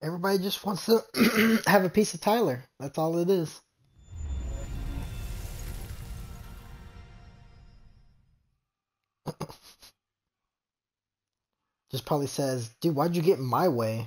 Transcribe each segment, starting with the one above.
Everybody just wants to have a piece of Tyler. That's all it is. Just probably says, dude, why'd you get in my way?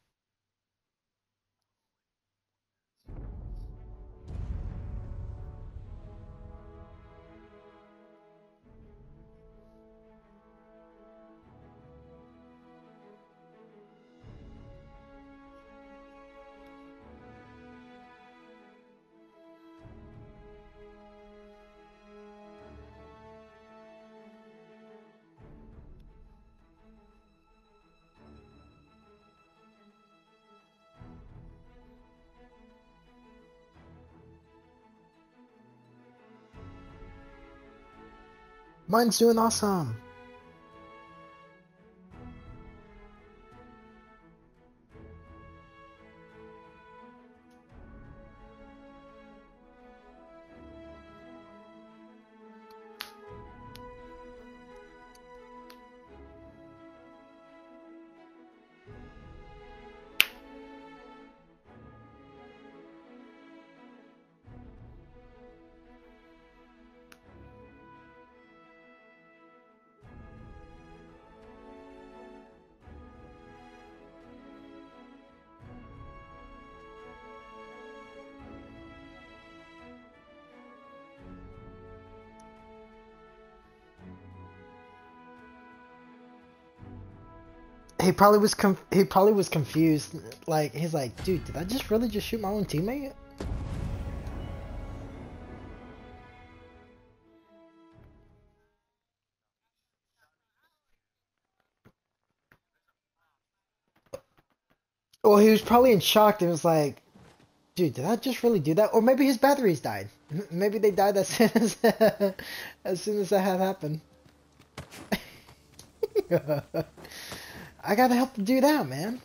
Mine's doing awesome. He probably was confused. Like he's like, dude, did I just really just shoot my own teammate? Well, he was probably in shock and was like, dude, did I just really do that? Or maybe his batteries died. Maybe they died as soon as as soon as that had happened. I gotta help the dude out, man.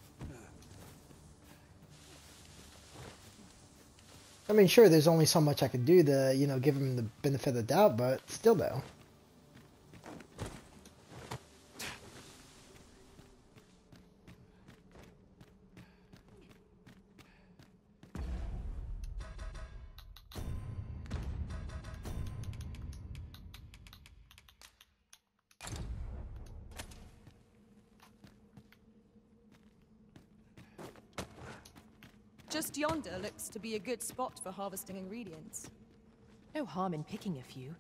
I mean, sure, there's only so much I can do to, you know, give him the benefit of the doubt, but still, though. Just yonder looks to be a good spot for harvesting ingredients. No harm in picking a few.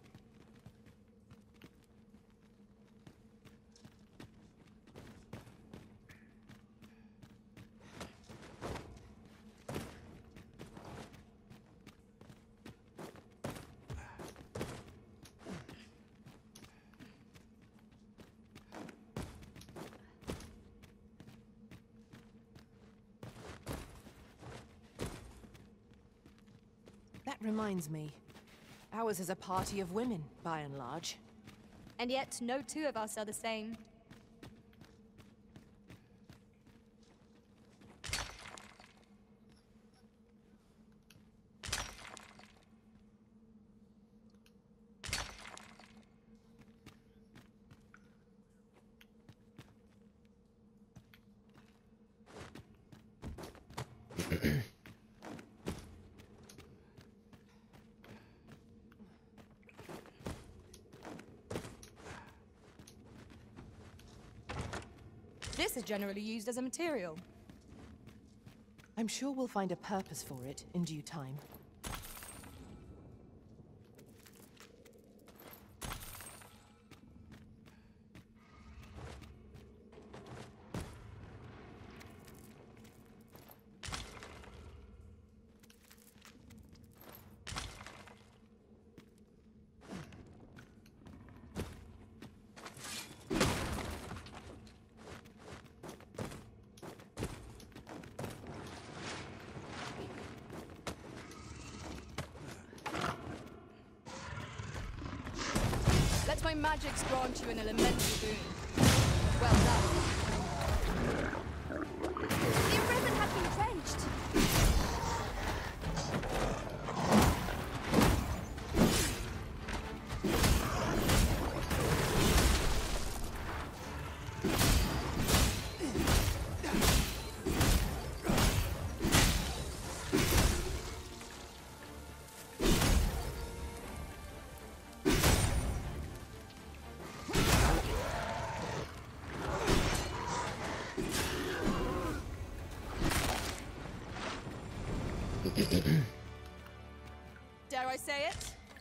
That reminds me. Ours is a party of women, by and large. And yet, no two of us are the same. This is generally used as a material. I'm sure we'll find a purpose for it in due time. Let my magics grant you an elemental boon. Well done. The ribbon has been changed.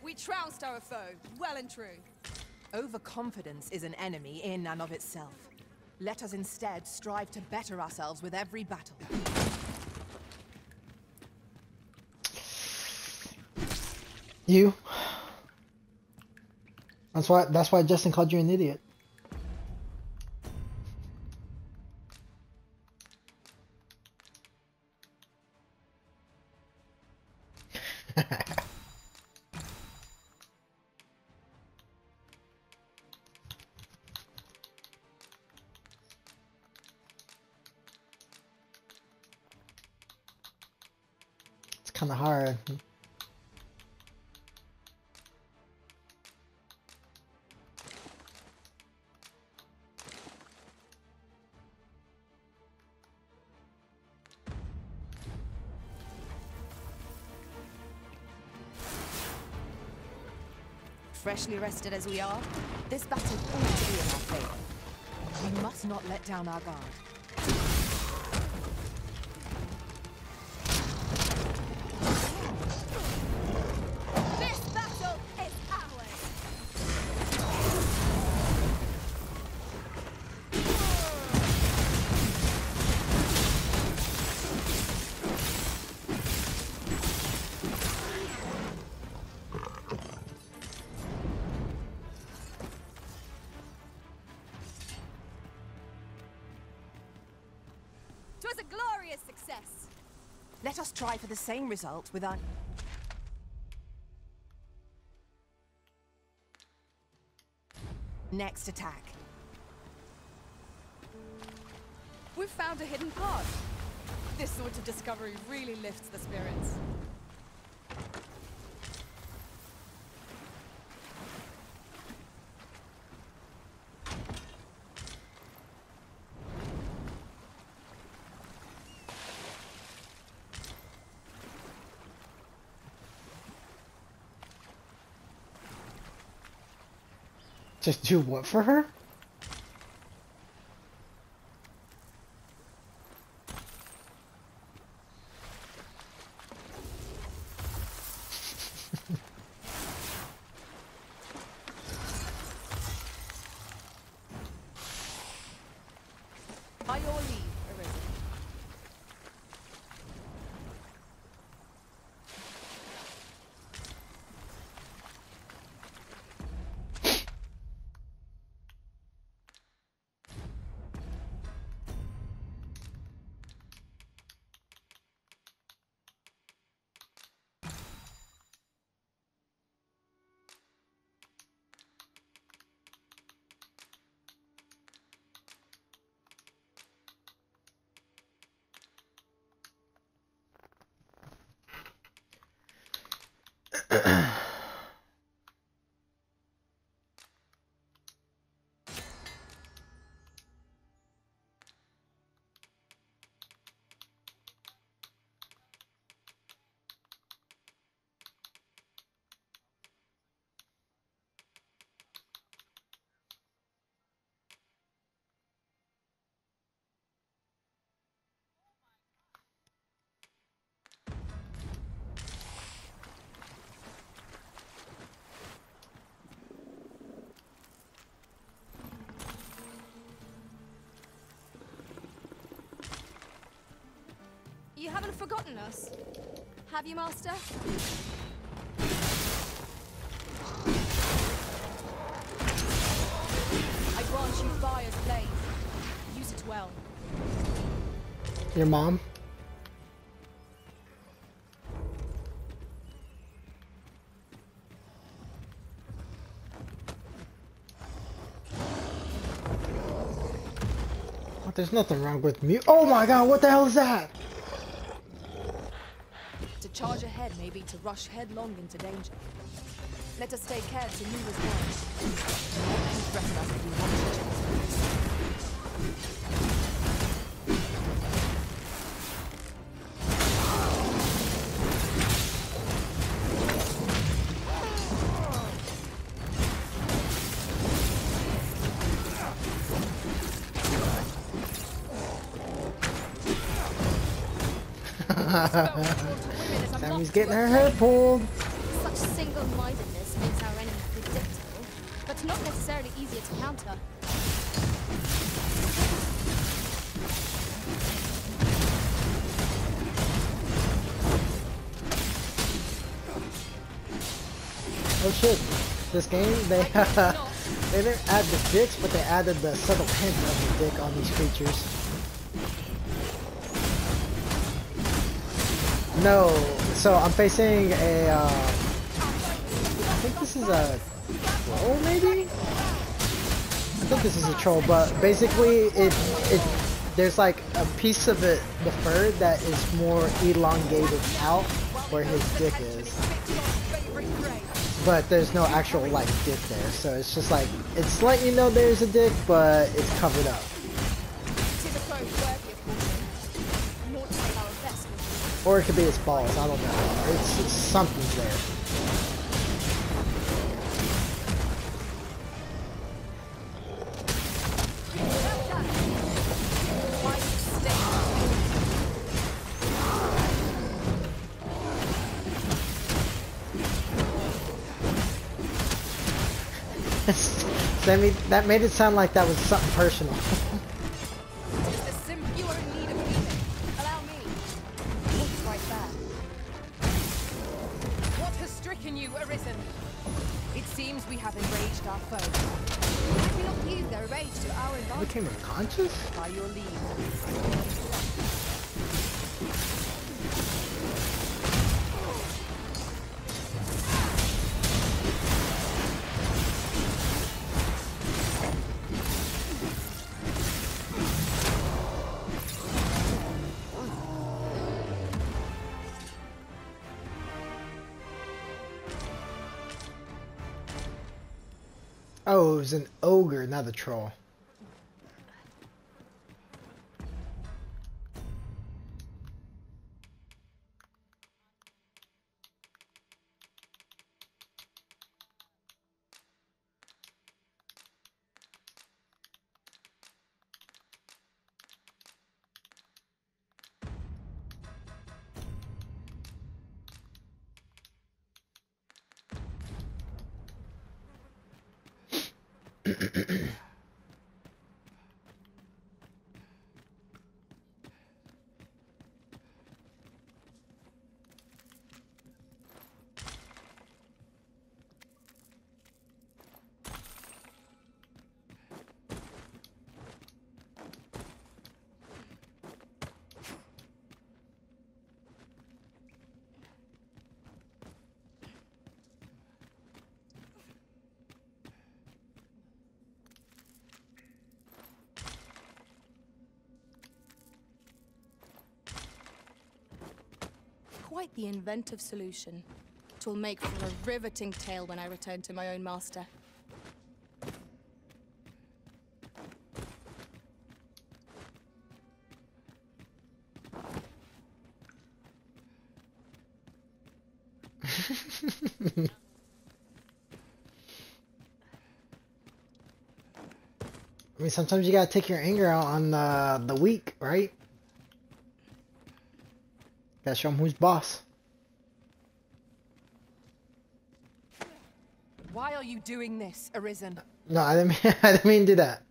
We trounced our foe, well and true. Overconfidence is an enemy in and of itself. Let us instead strive to better ourselves with every battle. You. That's why Justin called you an idiot. It's kind of hard. Freshly rested as we are, this battle ought to be in our favor. We must not let down our guard. This battle is ours! Twas a glorious success! Let us try for the same result with our... next attack. We've found a hidden path. This sort of discovery really lifts the spirits. Just do what for her? By your leave, Arisen. You haven't forgotten us, have you, Master? I grant you fire's blade. Use it well. Your mom? Oh, there's nothing wrong with me. Oh my god, what the hell is that? To charge ahead may be to rush headlong into danger. Let us take care to move as one. Threaten us if you want to Sammy's getting her hair pulled. Such single-mindedness necessarily easier to counter. Oh shit! This game they they didn't add the dicks, but they added the subtle hint of the dick on these creatures. No, so I'm facing a. I think this is a troll, maybe. I think this is a troll, but basically there's like a piece of it, the fur, that is more elongated out where his dick is. But there's no actual like dick there, so it's just like it's letting you know there's a dick, but it's covered up. Or it could be its balls, I don't know. It's something's there. Sammy, that made it sound like that was something personal. What has stricken you, Arisen? It seems we have enraged our foe. We cannot use their rage to our I advantage. became unconscious? By your leave. Oh, it was an ogre, not a troll. Quite the inventive solution. Twill make for a riveting tale when I return to my own master. I mean, sometimes you gotta take your anger out on the weak, right? Gotta show them who's boss. Why are you doing this, Arisen? No, I didn't mean, I didn't mean to do that.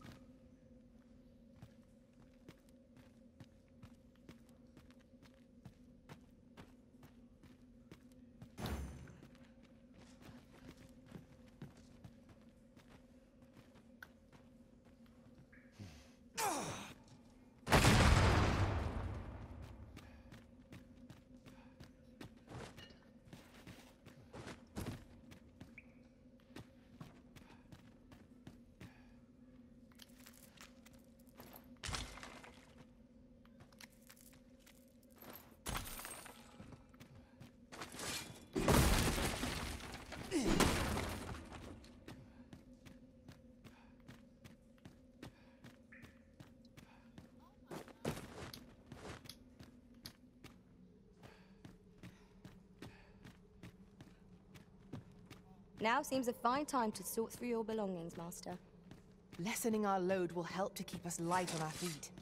Now seems a fine time to sort through your belongings, Master. Lessening our load will help to keep us light on our feet.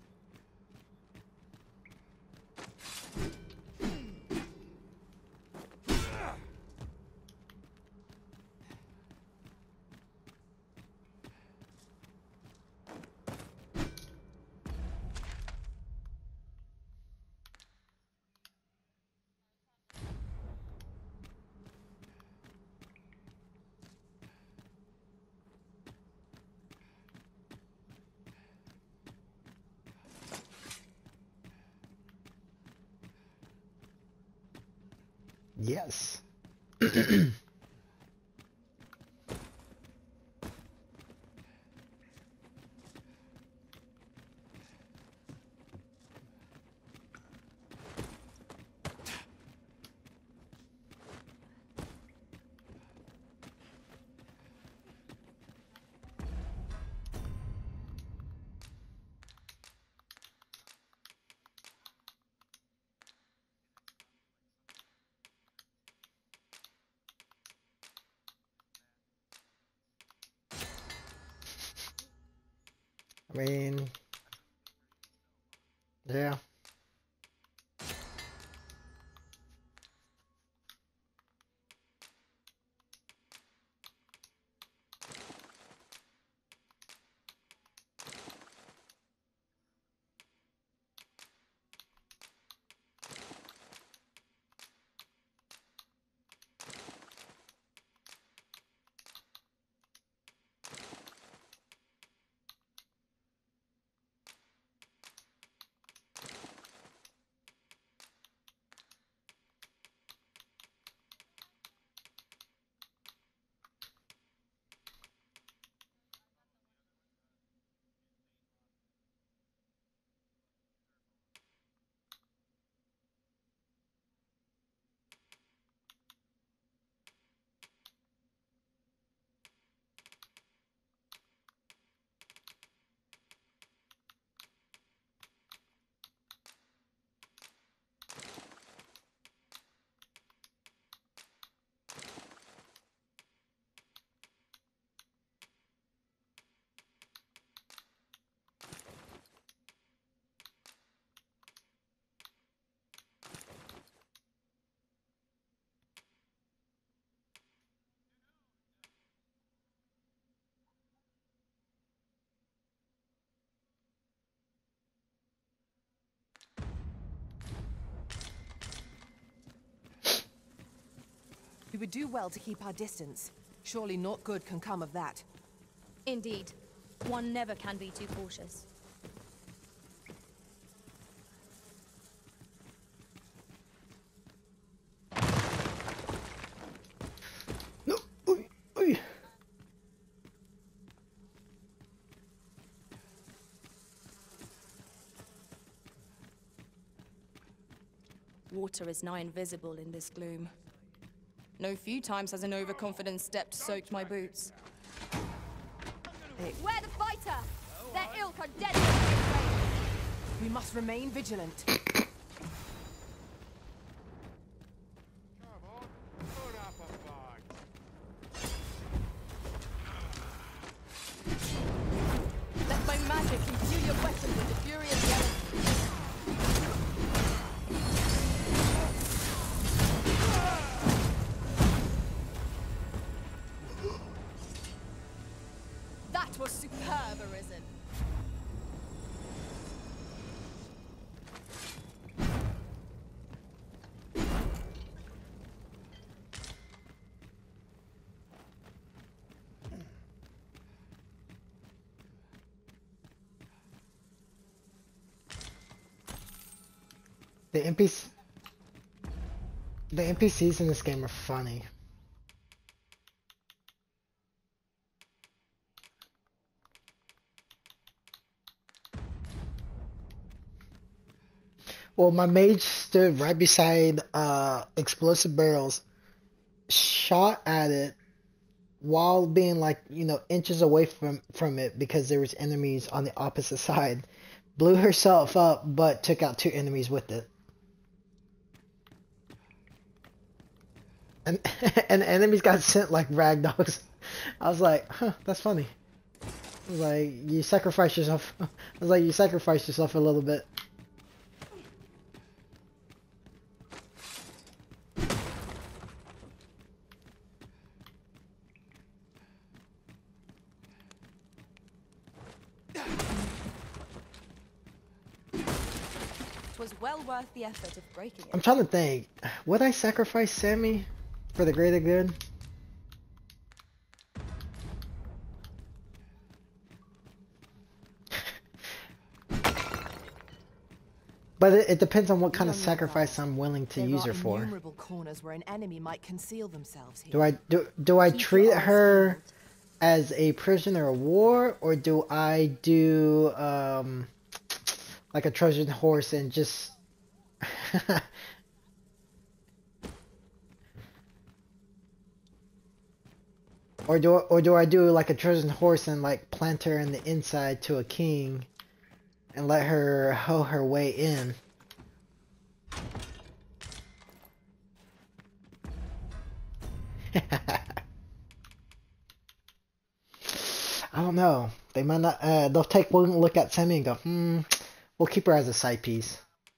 Yes. I mean, yeah. We would do well to keep our distance. Surely naught good can come of that. Indeed. One never can be too cautious. No. Oy, oy. Water is nigh invisible in this gloom. No few times has an overconfident step soaked my boots. Where the fighter? Their ilk are dead. We must remain vigilant. Let my magic imbue your weapon with the fury of the elements. That was superb, Arisen. The NPC, the NPCs in this game are funny. Well, my mage stood right beside explosive barrels, shot at it while being like, you know, inches away from it because there was enemies on the opposite side. Blew herself up, but took out 2 enemies with it. And and the enemies got sent like rag dogs. I was like, huh, that's funny. I was like, you sacrifice yourself. I was like, you sacrificed yourself a little bit. It was well worth the effort of breaking it. I'm trying to think. Would I sacrifice Sammy for the greater good? But it depends on what kind of You're not sacrifice right. I'm willing to There use are her for. innumerable corners where an enemy might conceal themselves here. Do I Keep treat your eyes her peeled. as a prisoner of war, or do I do like a Trojan horse and just or do I do like a Trojan horse and like plant her in the inside to a king and let her hoe her way in? I don't know. They might not. They'll take one look at Sammy and go, we'll keep her as a side piece.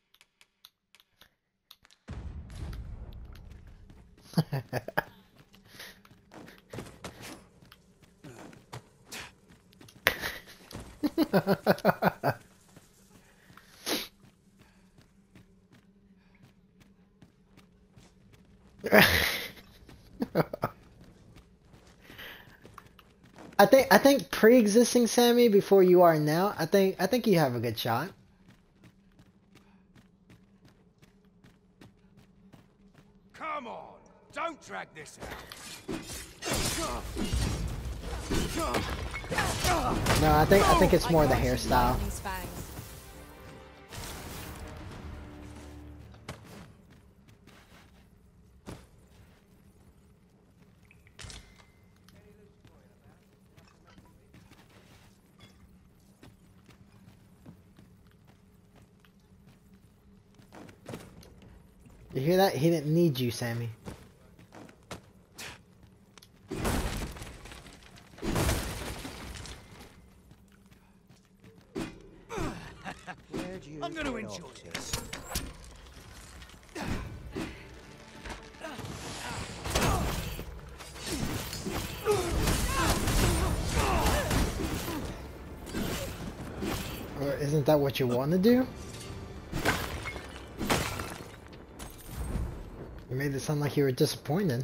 I think pre-existing Sammy before you are now, I think you have a good shot. Come on, don't drag this out. No, I think it's more the I can't see hairstyle. lightning's fangs. You hear that? He didn't need you, Sammy. I'm gonna enjoy this. Or isn't that what you want to do? You made it sound like you were disappointed.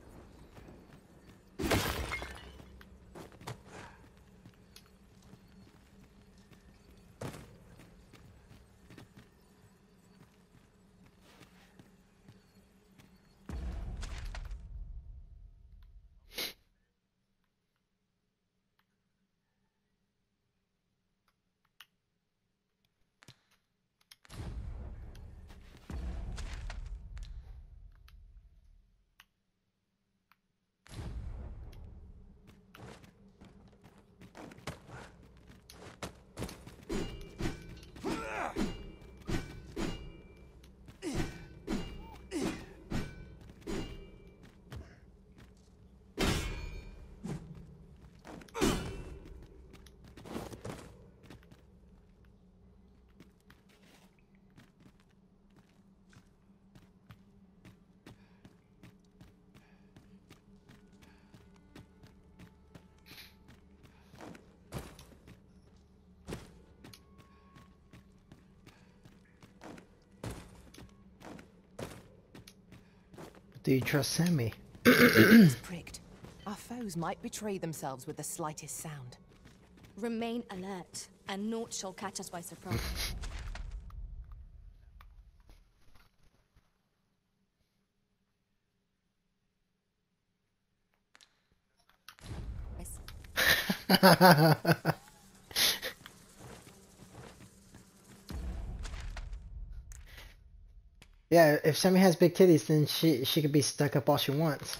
Do you trust Sammy? Ears pricked. Our foes might betray themselves with the slightest sound. Remain alert, and naught shall catch us by surprise. Yeah, if Sammy has big titties, then she could be stuck up all she wants.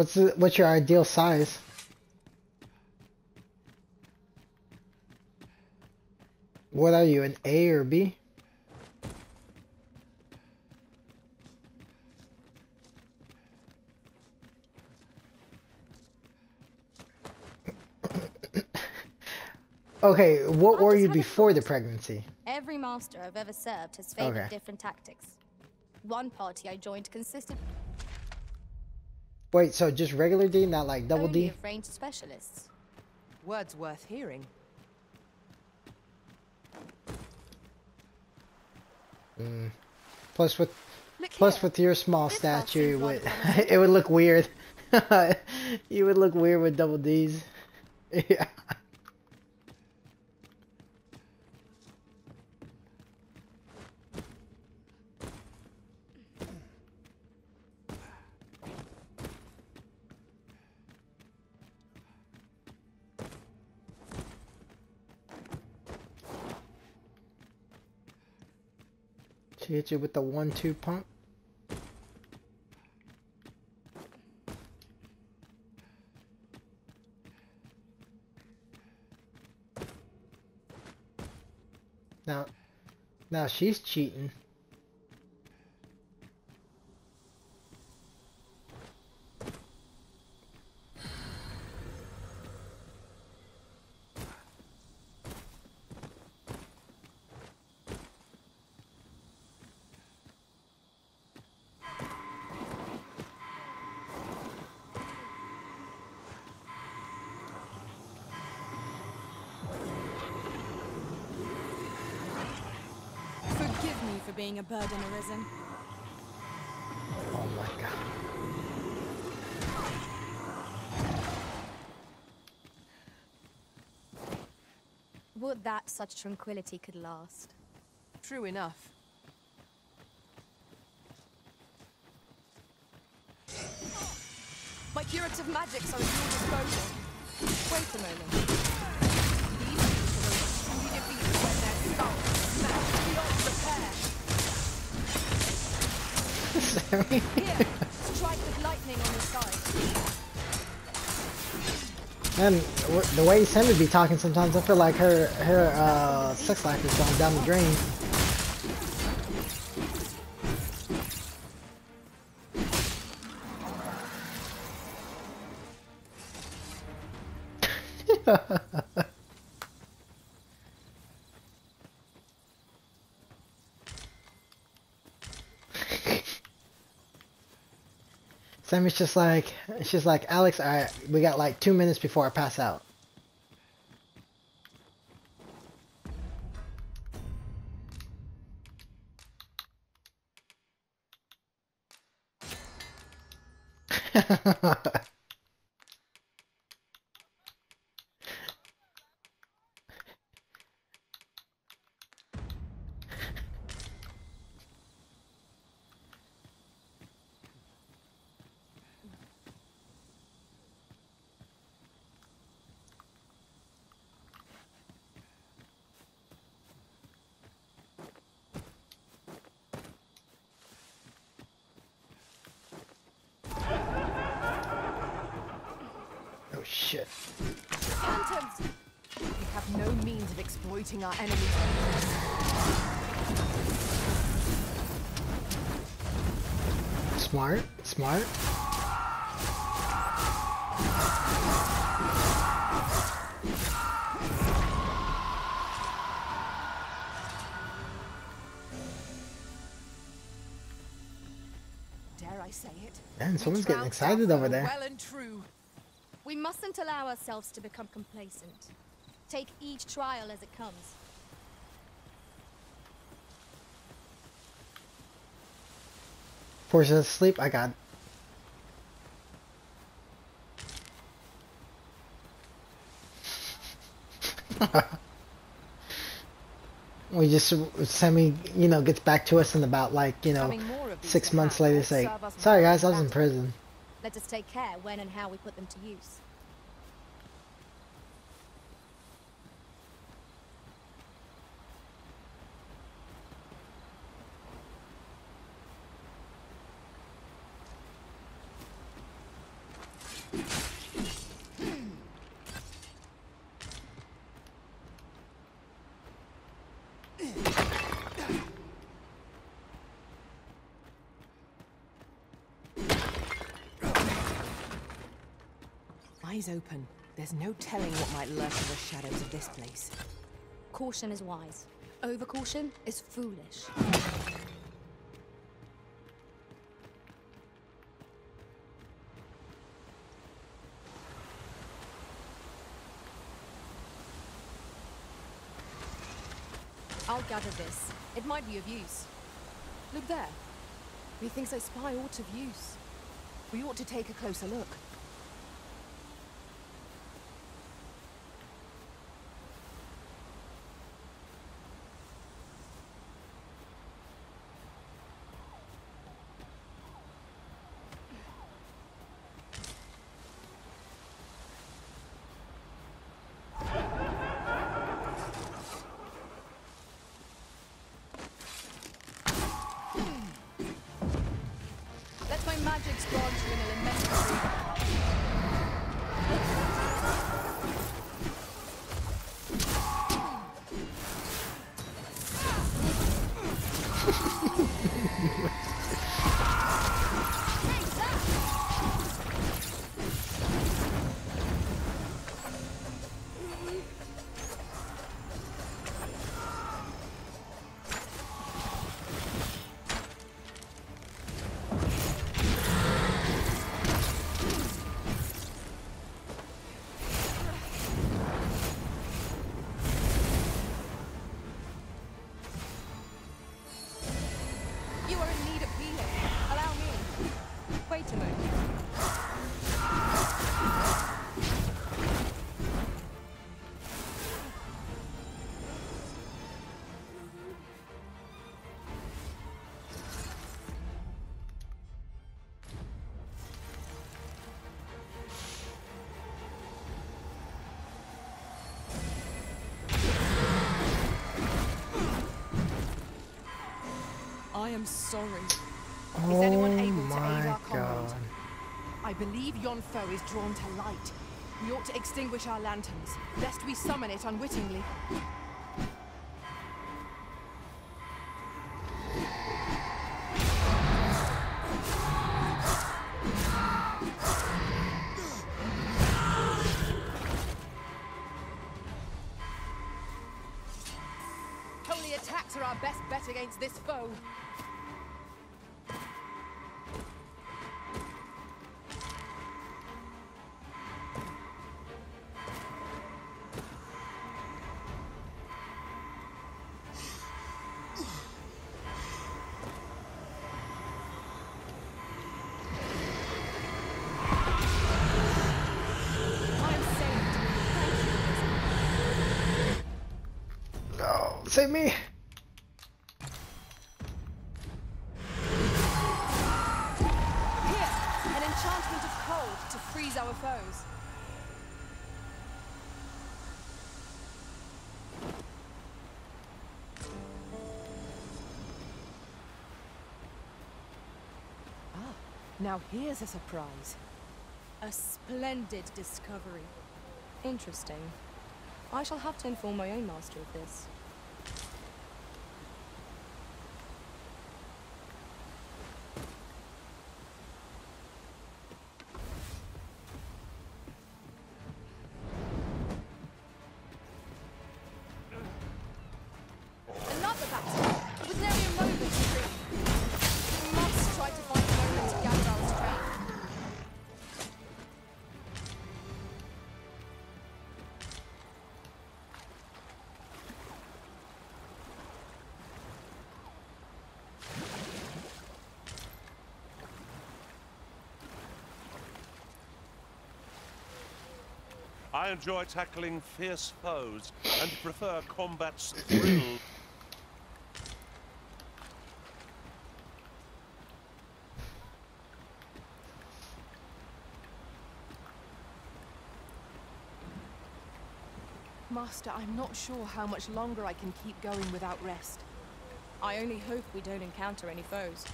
What's your ideal size? What are you, an A or B? Okay, what were you before the pregnancy? Every master I've ever served has favored Okay. different tactics. One party I joined consisted Wait, so just regular D, not like double only D? of ranged specialists. Words worth hearing. Plus with Look plus here. with your small This path stature, seems rather promising. it would look weird. You would look weird with double Ds. Yeah. She hit you with the 1-2 pump. Now she's cheating. Forgive me for being a burden arisen. Oh my god. Would that such tranquility could last. True enough. My curative magics are at your disposal. Wait a moment. These people are truly defeated when their skulls smashed beyond repair. Here, strike with lightning on your side. And the way Sammy be talking sometimes, I feel like her sex life is going down the drain. Sammy's just like, she's like, Alex, alright, we got like 2 minutes before I pass out. Oh shit. Phantoms! We have no means of exploiting our enemy's weakness. Smart, smart. Dare I say it? Man, someone's We getting trounced excited our over foe there. Well and true. We mustn't allow ourselves to become complacent. Take each trial as it comes. Force us to sleep, I got we just Sammy, you know, gets back to us in about like, you know, Having more of these 6 to months hand later won't say, serve us sorry well guys, I was in battle. prison. Let us take care when and how we put them to use. Eyes open. There's no telling what might lurk in the shadows of this place. Caution is wise. Overcaution is foolish. I'll gather this. It might be of use. Look there. Methinks I spy aught of use. We ought to take a closer look. Let my magics grant you an elementary. You are in need of healing. Allow me. Wait a moment. I am sorry. Is anyone able to my aid our comrade? God. I believe yon foe is drawn to light. We ought to extinguish our lanterns, lest we summon it unwittingly. Holy attacks are our best bet against this foe. I am saved. Thank you. No, save me! Here, an enchantment of cold to freeze our foes. Now here's a surprise. A splendid discovery. Interesting. I shall have to inform my own master of this. Another battle! It was nearly a moment to dream. We must try to find a moment to gather our strength. I enjoy tackling fierce foes and prefer combat's thrill. Master, I'm not sure how much longer I can keep going without rest. I only hope we don't encounter any foes.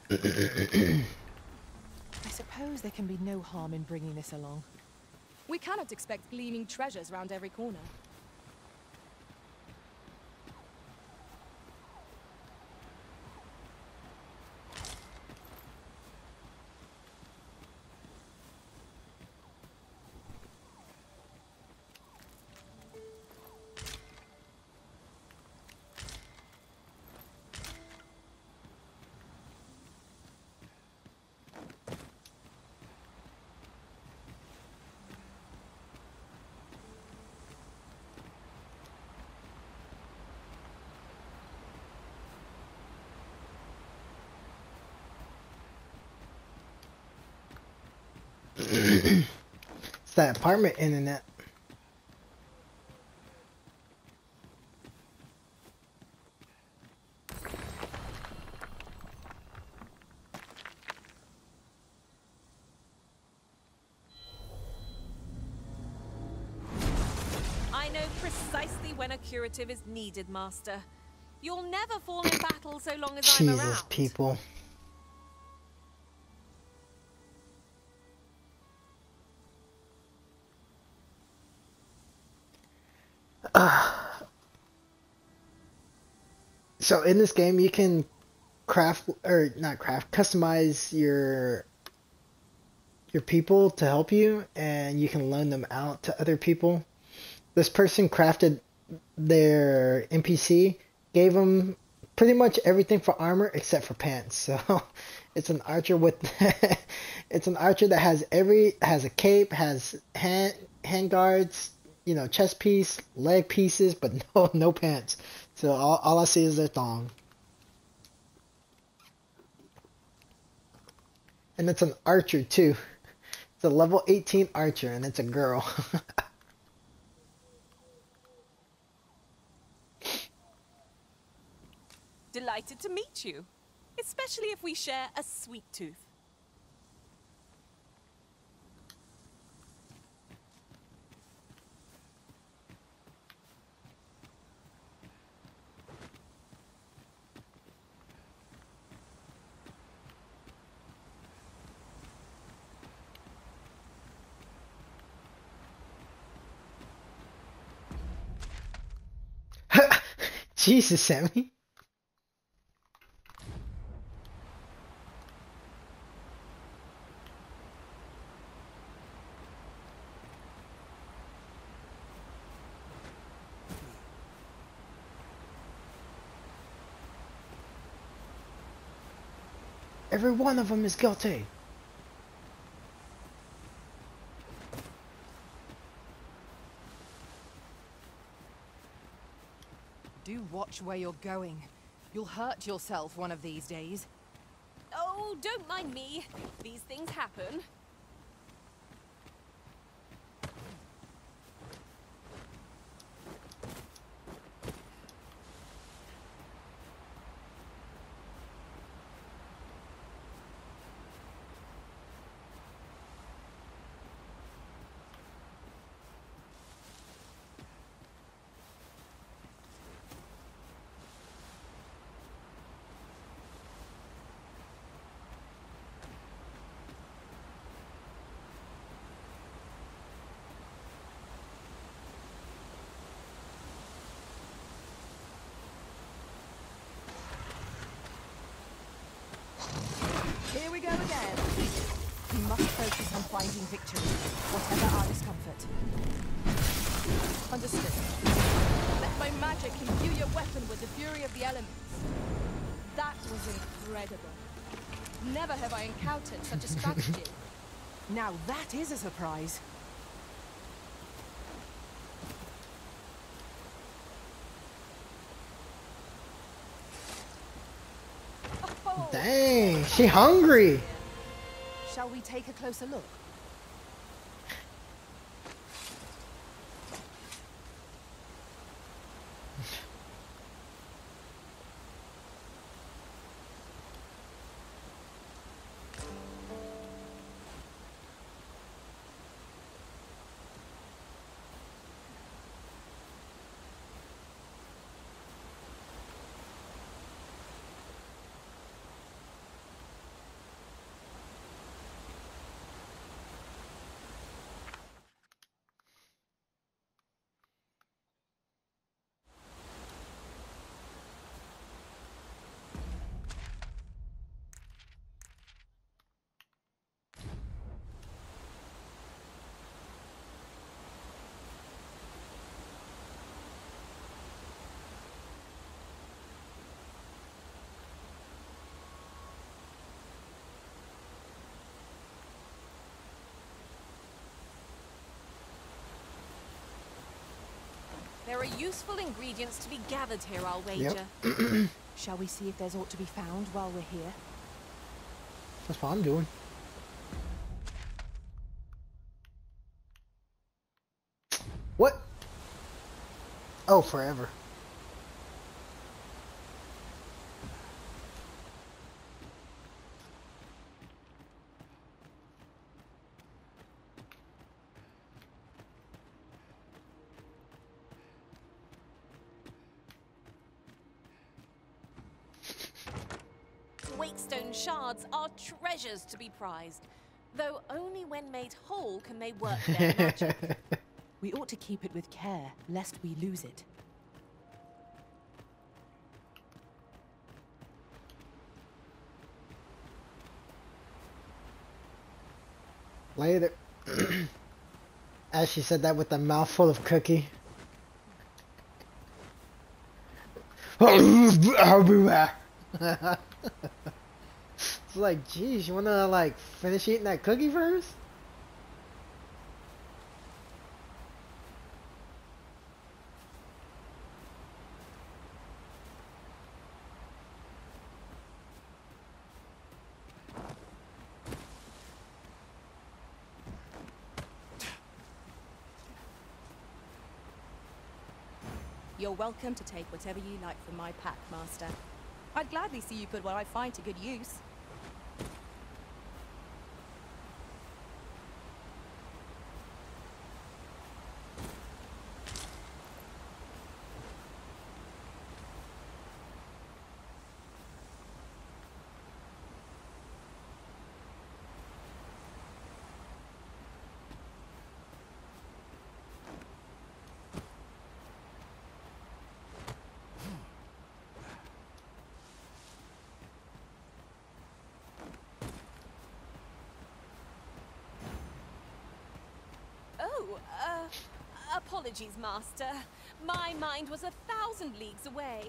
I suppose there can be no harm in bringing this along. We cannot expect gleaming treasures round every corner. It's that apartment internet. I know precisely when a curative is needed, Master. You'll never fall in battle so long as I'm around. Jesus, people. So in this game, you can craft, or not craft, customize your people to help you, and you can loan them out to other people. This person crafted their NPC, gave them pretty much everything for armor except for pants. So it's an archer with it's an archer that has a cape, has hand guards, you know, chest piece, leg pieces, but no pants. So all I see is their thong. And it's an archer too. It's a level 18 archer, and it's a girl. Delighted to meet you, especially if we share a sweet tooth. Jesus, Sammy. Every one of them is guilty. Do watch where you're going. You'll hurt yourself one of these days. Oh, don't mind me. These things happen. Here we go again. We must focus on finding victory, whatever our discomfort. Understood. Let my magic imbue your weapon with the fury of the elements. That was incredible. Never have I encountered such a strategy. Now that is a surprise. Oh, Dang, she hungry. Shall we take a closer look? There are useful ingredients to be gathered here, I'll wager. Shall we see if there's aught to be found while we're here? That's what I'm doing. What? Oh, forever. Wakestone shards are treasures to be prized, though only when made whole can they work their magic. We ought to keep it with care, lest we lose it. Later. As she said that with a mouthful of cookie. It's like, geez, you wanna like finish eating that cookie first? You're welcome to take whatever you like from my pack, Master. I'd gladly see you put what I find to good use. Apologies, Master. My mind was 1,000 leagues away.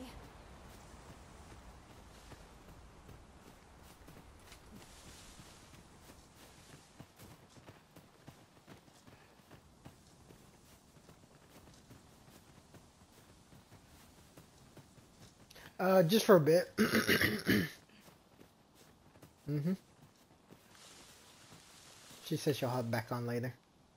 Just for a bit. She said she'll hop back on later.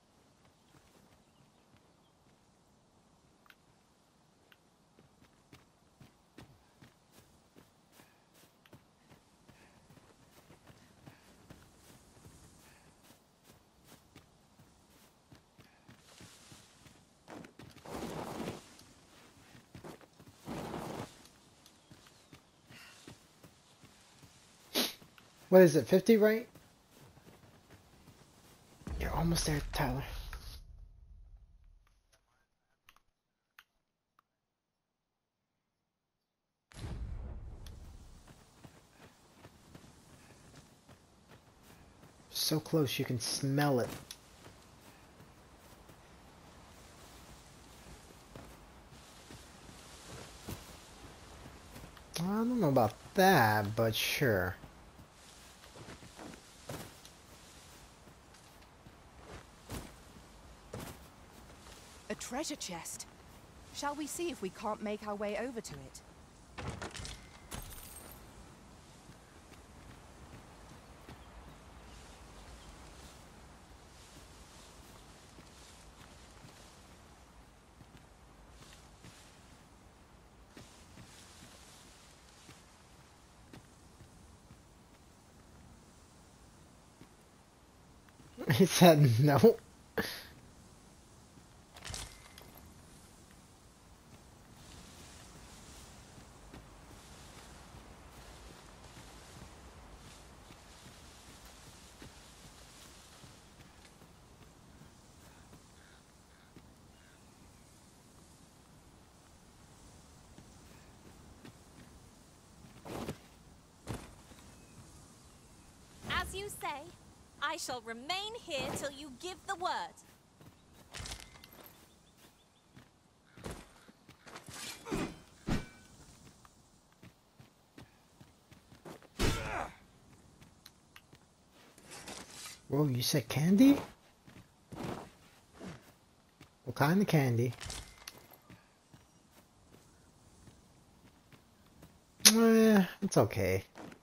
What is it, 50, right? You're almost there, Tyler. So close, you can smell it. I don't know about that, but sure. A treasure chest. Shall we see if we can't make our way over to it? He said no. As you say, I shall remain here till you give the word. Whoa, you said candy? What kind of candy? It's okay.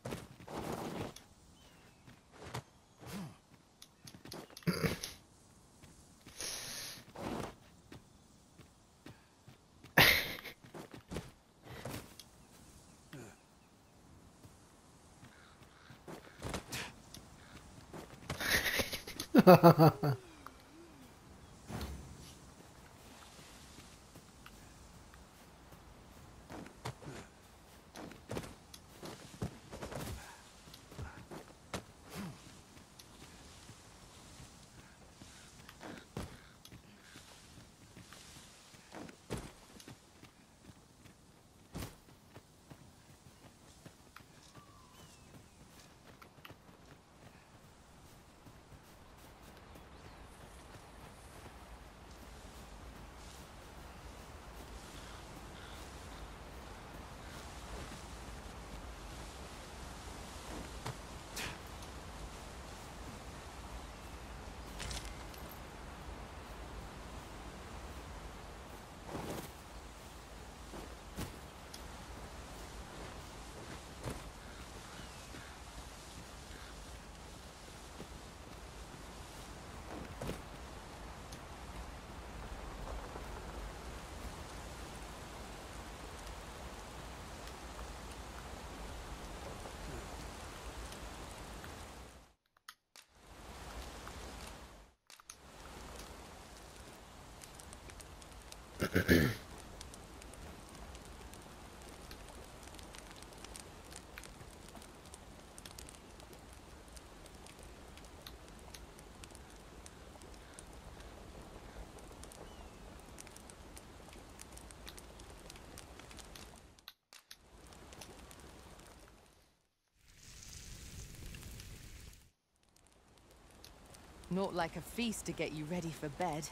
Not like a feast to get you ready for bed.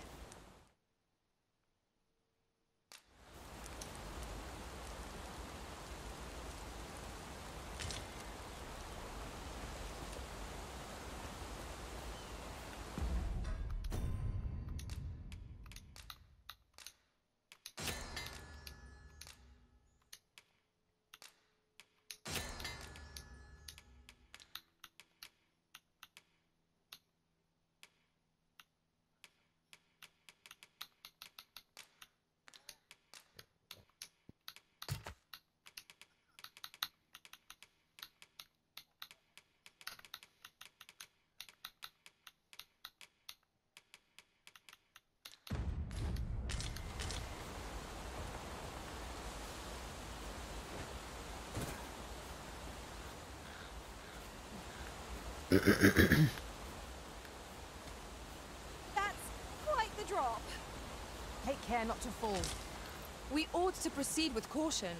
That's quite the drop. Take care not to fall. We ought to proceed with caution.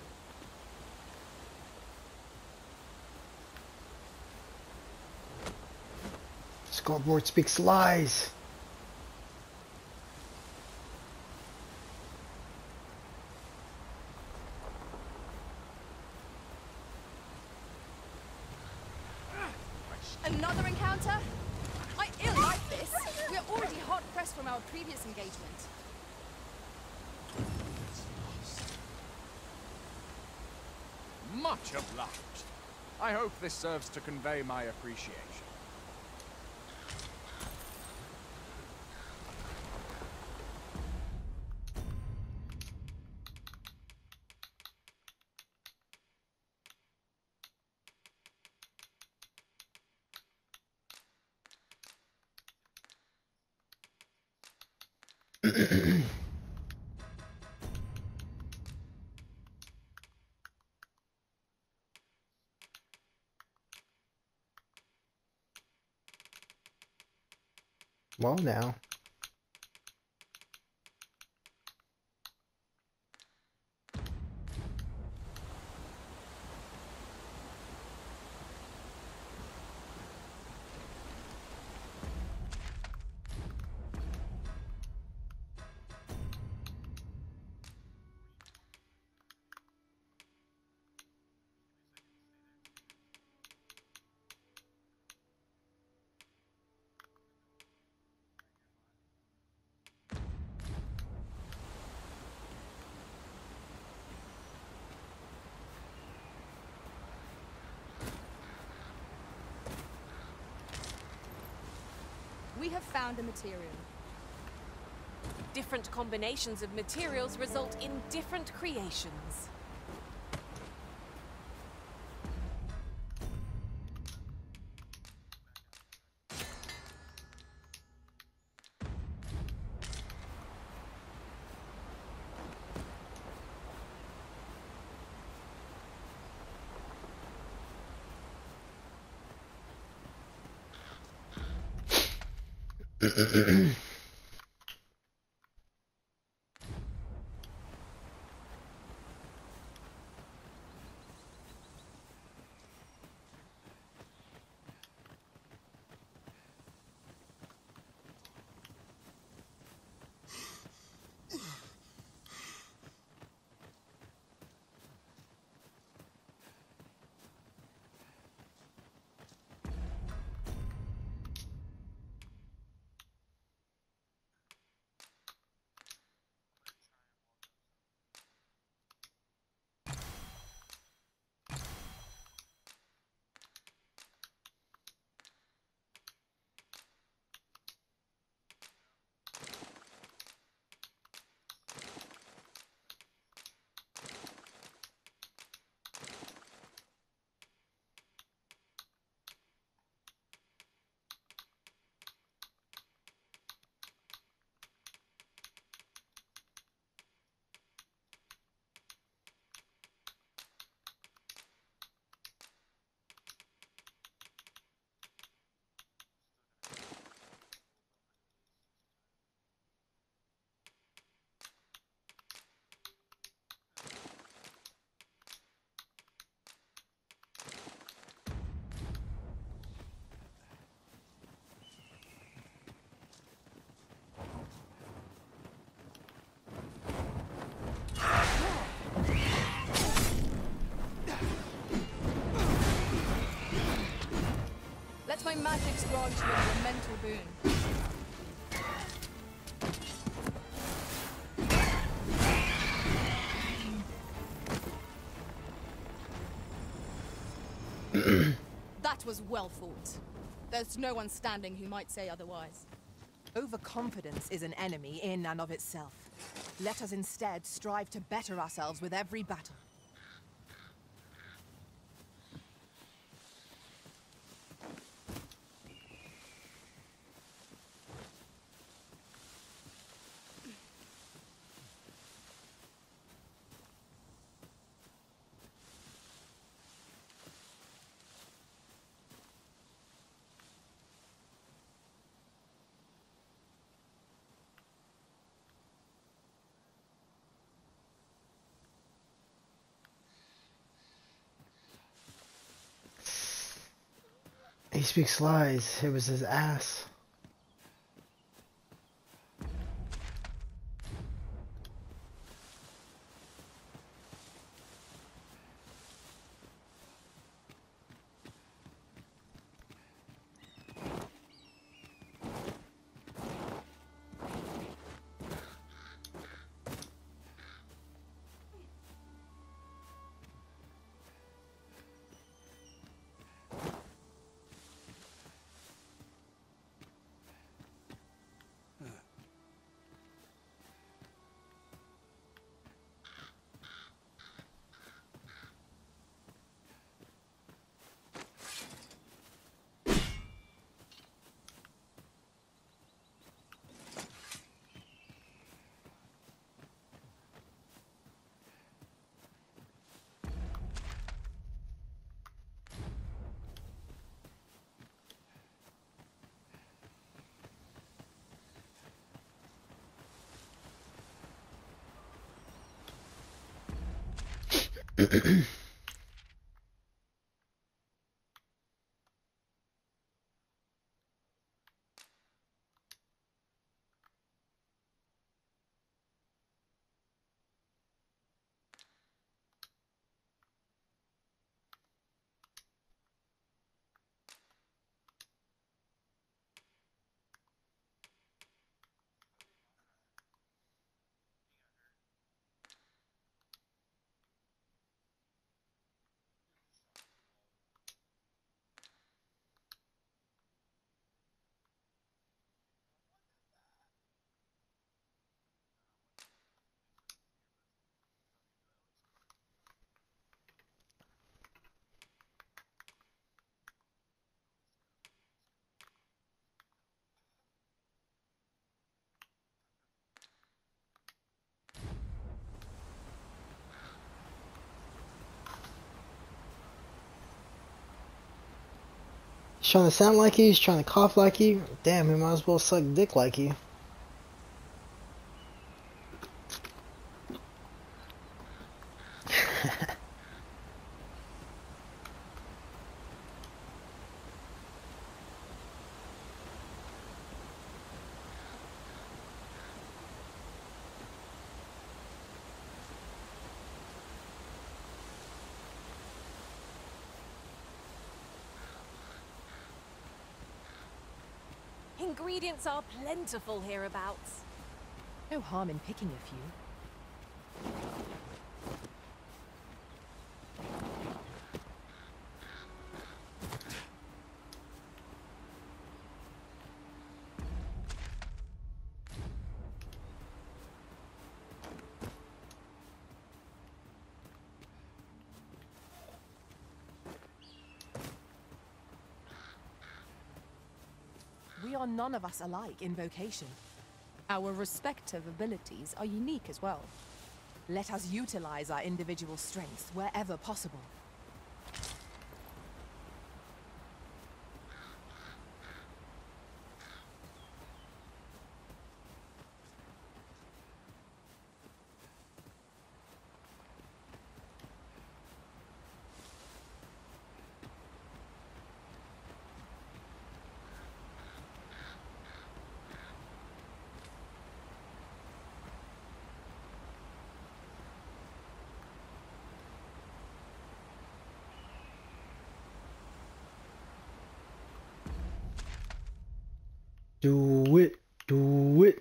Scoreboard speaks lies. Another encounter? I ill like this. We're already hard pressed from our previous engagement. Much obliged. I hope this serves to convey my appreciation. Well, now. We have found a material. Different combinations of materials result in different creations. Let my magics grant you a mental boon. That was well fought. There's no one standing who might say otherwise. Overconfidence is an enemy in and of itself. Let us instead strive to better ourselves with every battle. He speaks lies. It was his ass. He's trying to sound like you, he's trying to cough like you. Damn, he might as well suck dick like you. Ingredients are plentiful hereabouts. No harm in picking a few. We are none of us alike in vocation. Our respective abilities are unique as well. Let us utilize our individual strengths wherever possible. Do it, do it.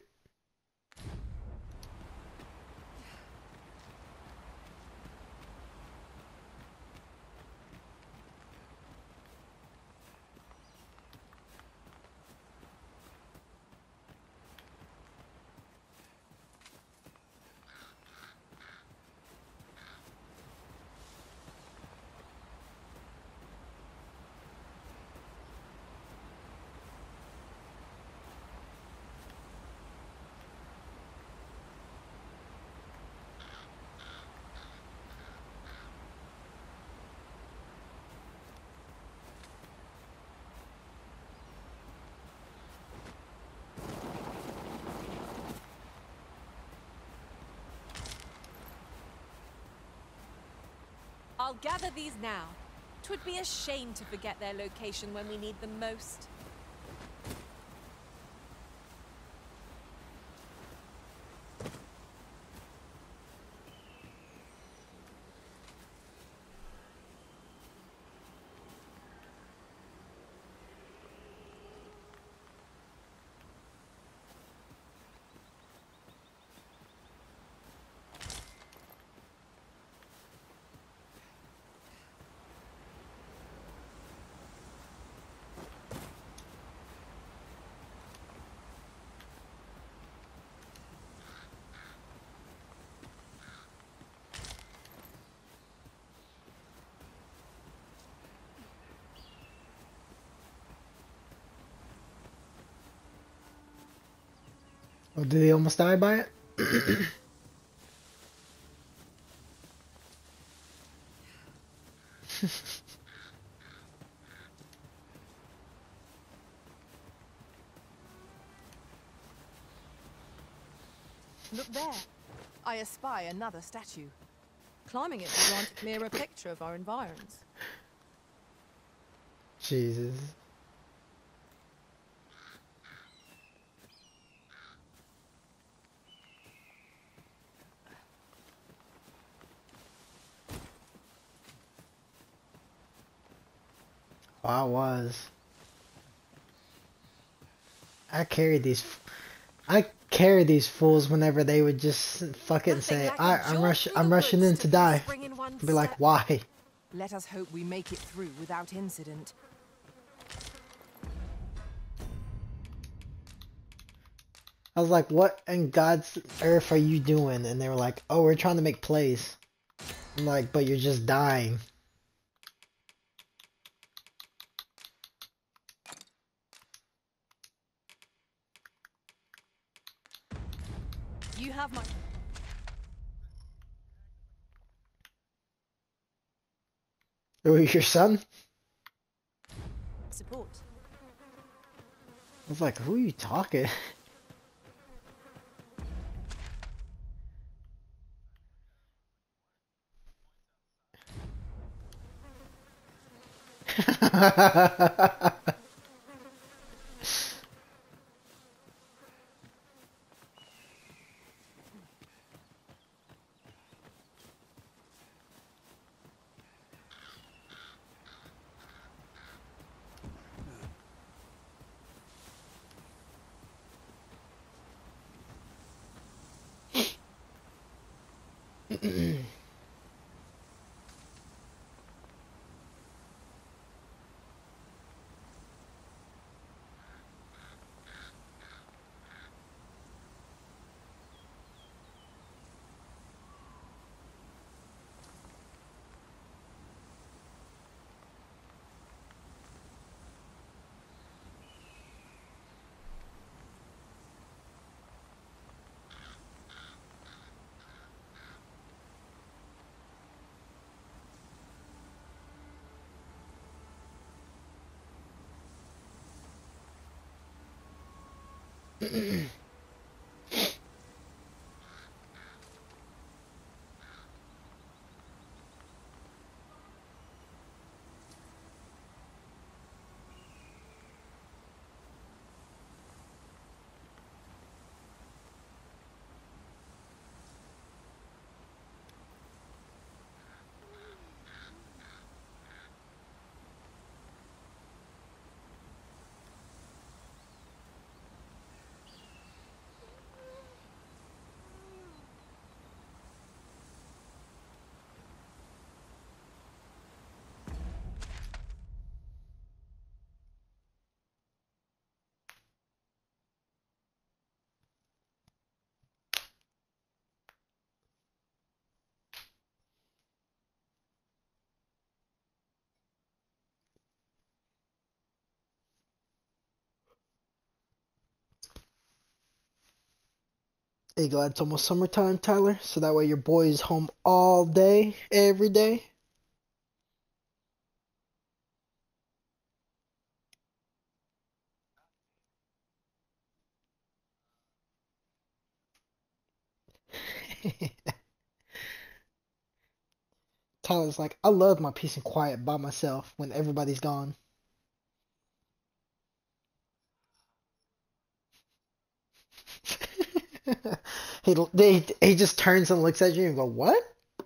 I'll gather these now. 'Twould be a shame to forget their location when we need them most. Oh, did he almost die by it? Look there. I espy another statue. Climbing it will grant a clearer picture of our environs. Jesus. Oh, I was. I carried these fools whenever they would just fuck it and say, Nothing like a I'm jaw full I'm of rushing goods in to to put a die. spring in one's I'd be like, step. why? Let us hope we make it through without incident. I was like, what in God's earth are you doing? And they were like, oh, we're trying to make plays. I'm like, but you're just dying. You have my... Oh, your son? support. I was like, who are you talking? Hey, glad it's almost summertime, Tyler, so that way your boy is home all day, every day. Tyler's like, I love my peace and quiet by myself when everybody's gone. He just turns and looks at you and go, what?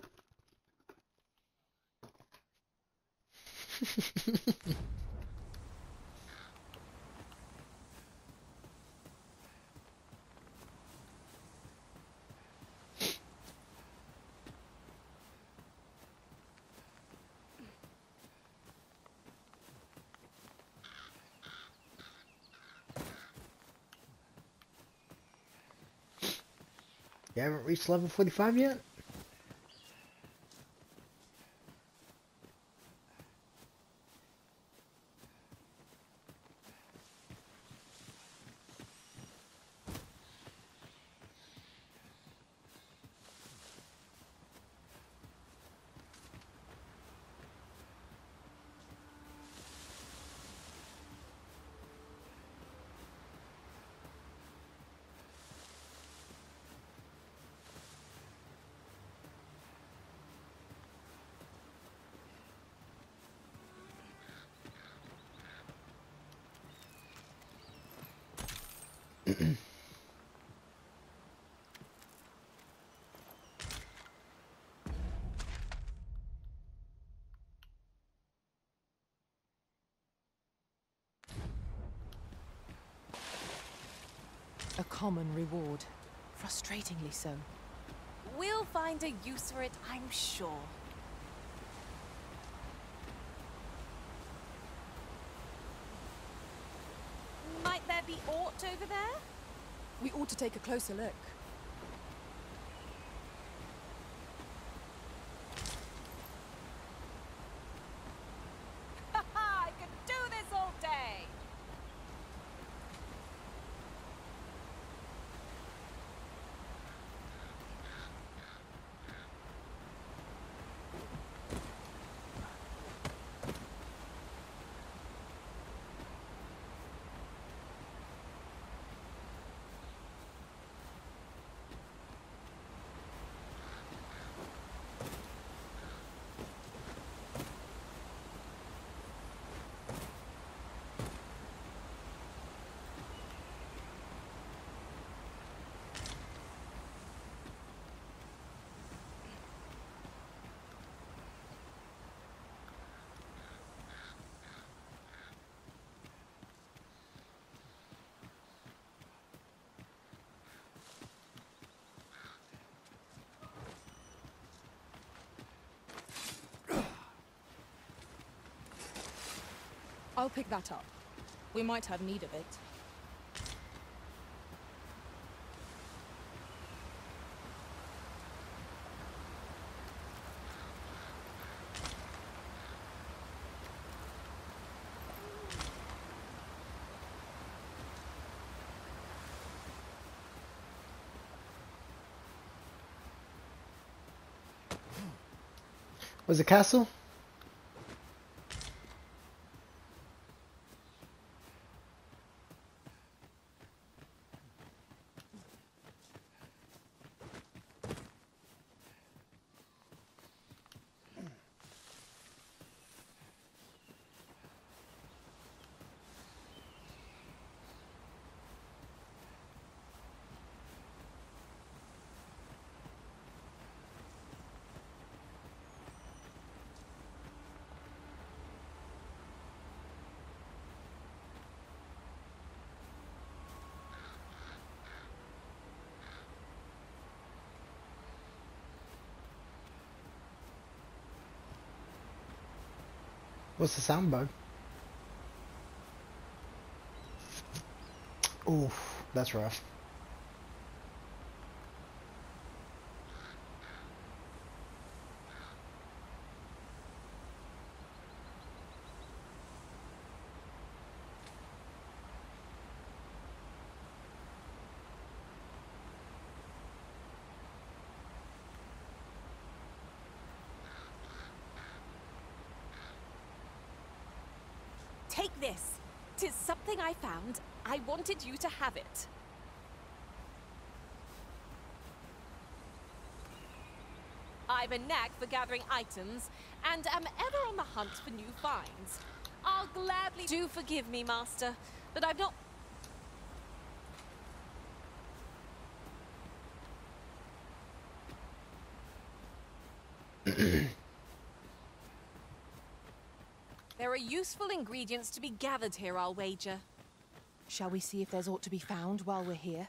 You haven't reached level 45 yet? A common reward. Frustratingly so. We'll find a use for it, I'm sure. Might there be aught over there? We ought to take a closer look. I could do this all day! I'll pick that up. We might have need of it. Was it castle? What's the sound bug? Oof, that's rough. Take this. 'Tis something I found. I wanted you to have it. I've a knack for gathering items, and am ever on the hunt for new finds. I'll gladly do forgive me, Master, but I've not... There are useful ingredients to be gathered here, I'll wager. Shall we see if there's aught to be found while we're here?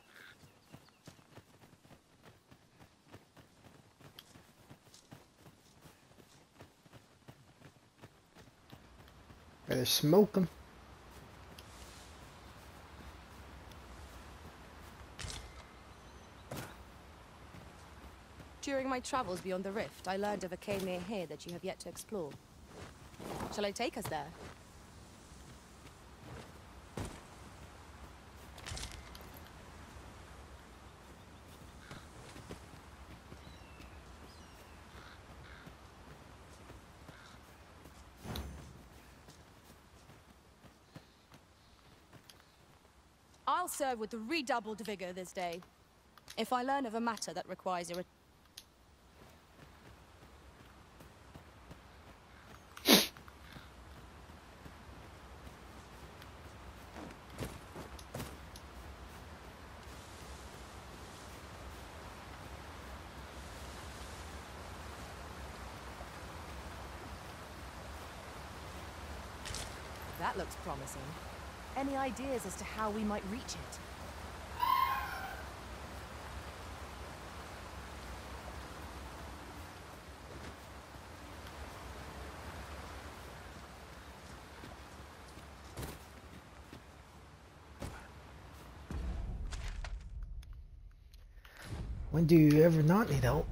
Better smoke them. During my travels beyond the rift, I learned of a cave near here that you have yet to explore. Shall I take us there? I'll serve with redoubled vigor this day. If I learn of a matter that requires your... That looks promising. Any ideas as to how we might reach it? When do you ever not need help?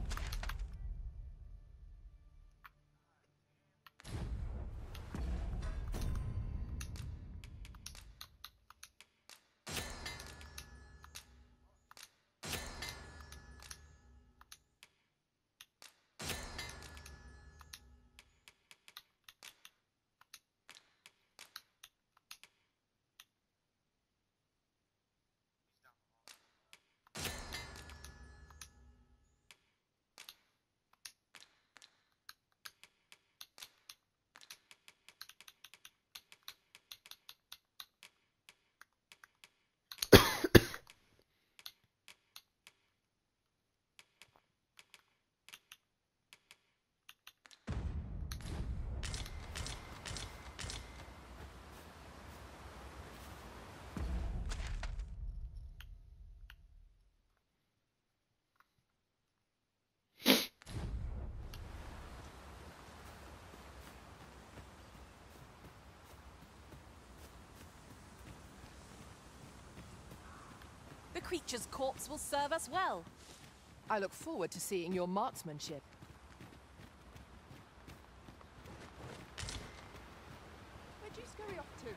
creature's corpse will serve us well. I look forward to seeing your marksmanship. Where'd you scurry off to?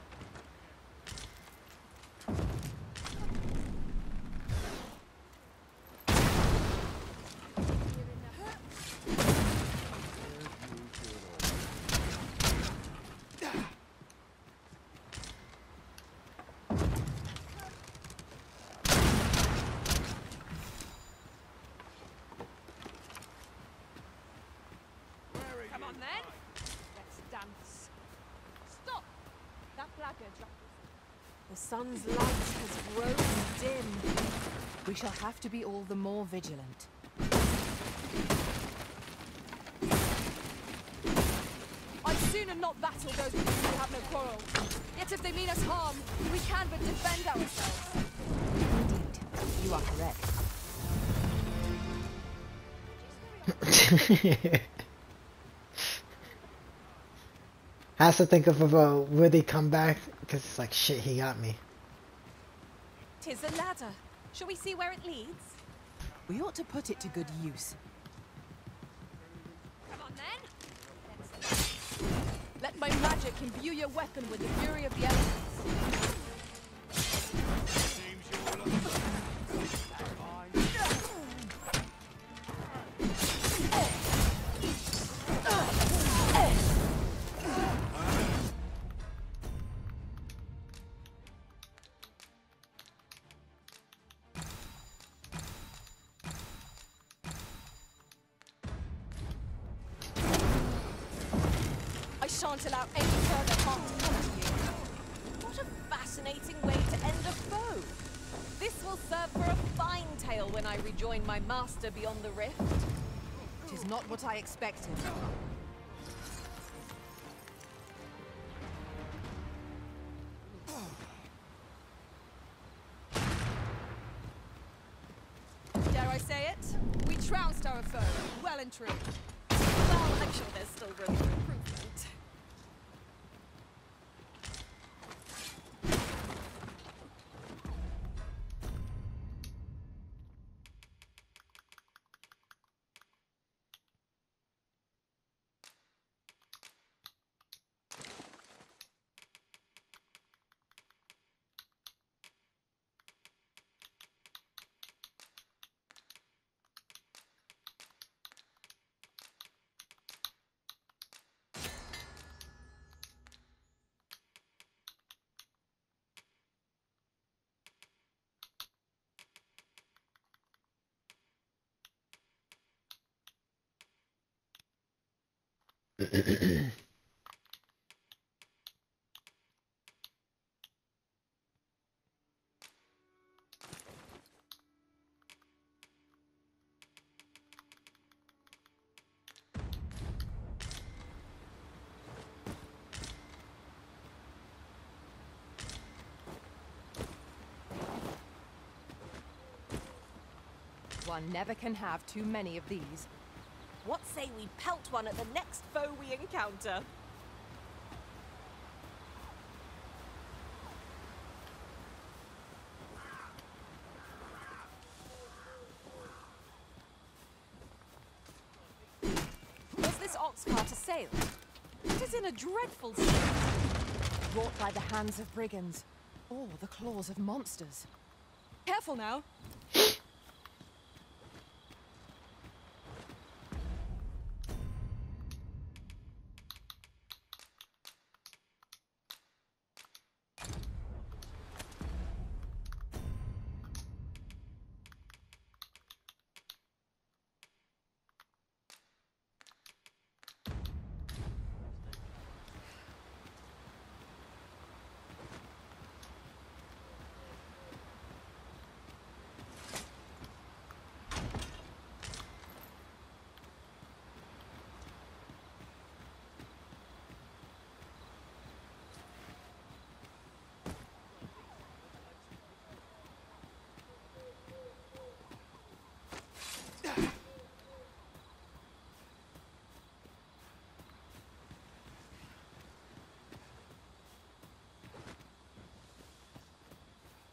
Come on then. Let's dance. Stop! That blackguard dropped The sun's light has grown dim. We shall have to be all the more vigilant. I'd sooner not battle those with whom we have no quarrel. Yet if they mean us harm, we can but defend ourselves. Indeed, you are correct. I have to think of a witty comeback because it's like, shit, he got me. 'Tis a ladder. Shall we see where it leads? We ought to put it to good use. Come on then. Let my magic imbue your weapon with the fury of the elements. Seems you're looking. I shan't allow any further harm to come to you. What a fascinating way to end a foe. This will serve for a fine tale when I rejoin my master beyond the rift. Tis not what I expected. Dare I say it? We trounced our foe, well and true. Well, I'm sure there's still room for improvement. One never can have too many of these. What say we pelt one at the next foe we encounter? Was this ox cart a sail? It is in a dreadful state. Wrought by the hands of brigands, or the claws of monsters. Careful now.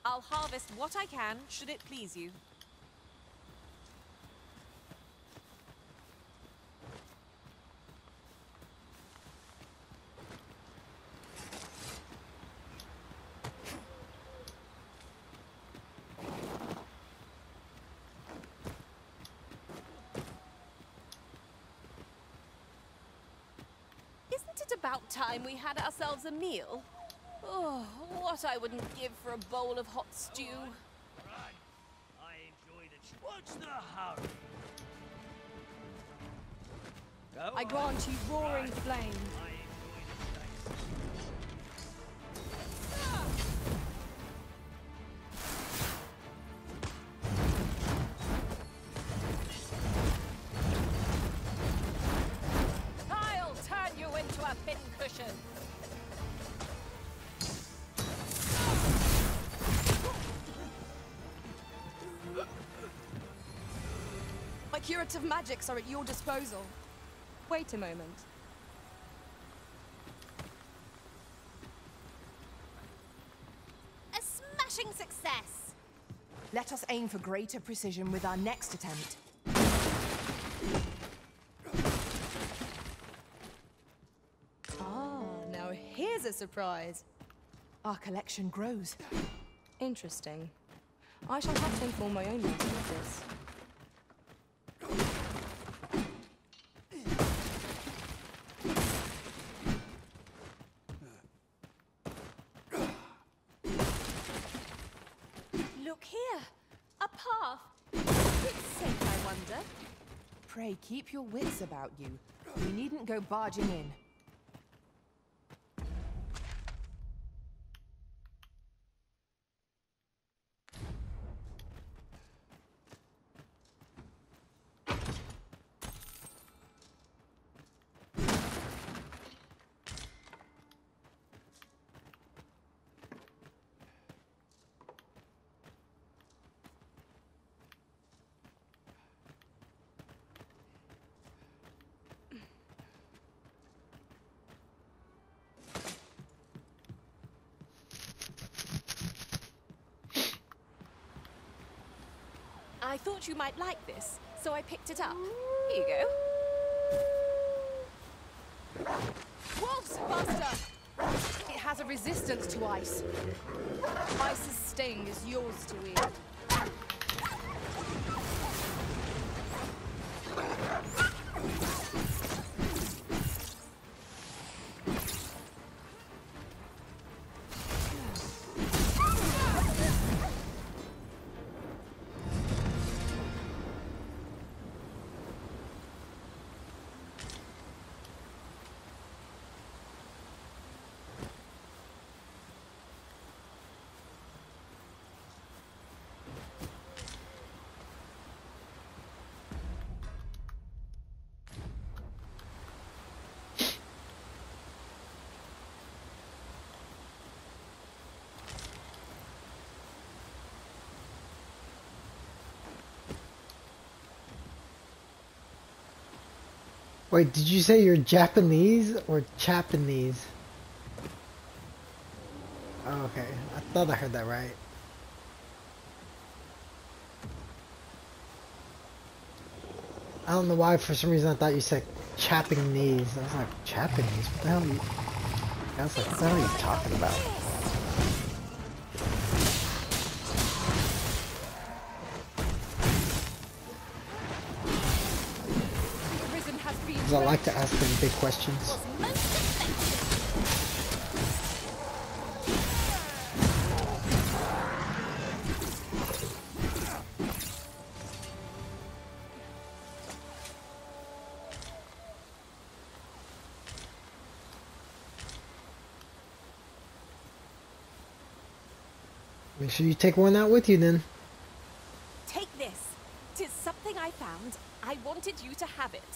I'll harvest what I can, should it please you. Isn't it about time we had ourselves a meal? Oh, what I wouldn't give for a bowl of hot stew. Right. I enjoy the... What's the hurry? Go I on. grant you roaring flame. I enjoy the taste. I'll turn you into a pincushion. My curative magics are at your disposal. Wait a moment. A smashing success. Let us aim for greater precision with our next attempt. Ah, now here's a surprise. Our collection grows. Interesting. I shall have to inform my own master of this. Look here. A path. It's safe, I wonder. Pray, keep your wits about you. You needn't go barging in. I thought you might like this, so I picked it up. Here you go. Wolves, Master! It has a resistance to ice. Ice's sting is yours to wield. Wait, did you say you're Japanese or Japanese? Oh, okay. I thought I heard that right. I don't know why, for some reason I thought you said chapping knees. I was like, Japanese? What the hell are you... I was like, what the hell are you talking about? Risen has been... Because I like to ask them big questions. Make sure you take one out with you then. Take this. 'Tis something I found. I wanted you to have it.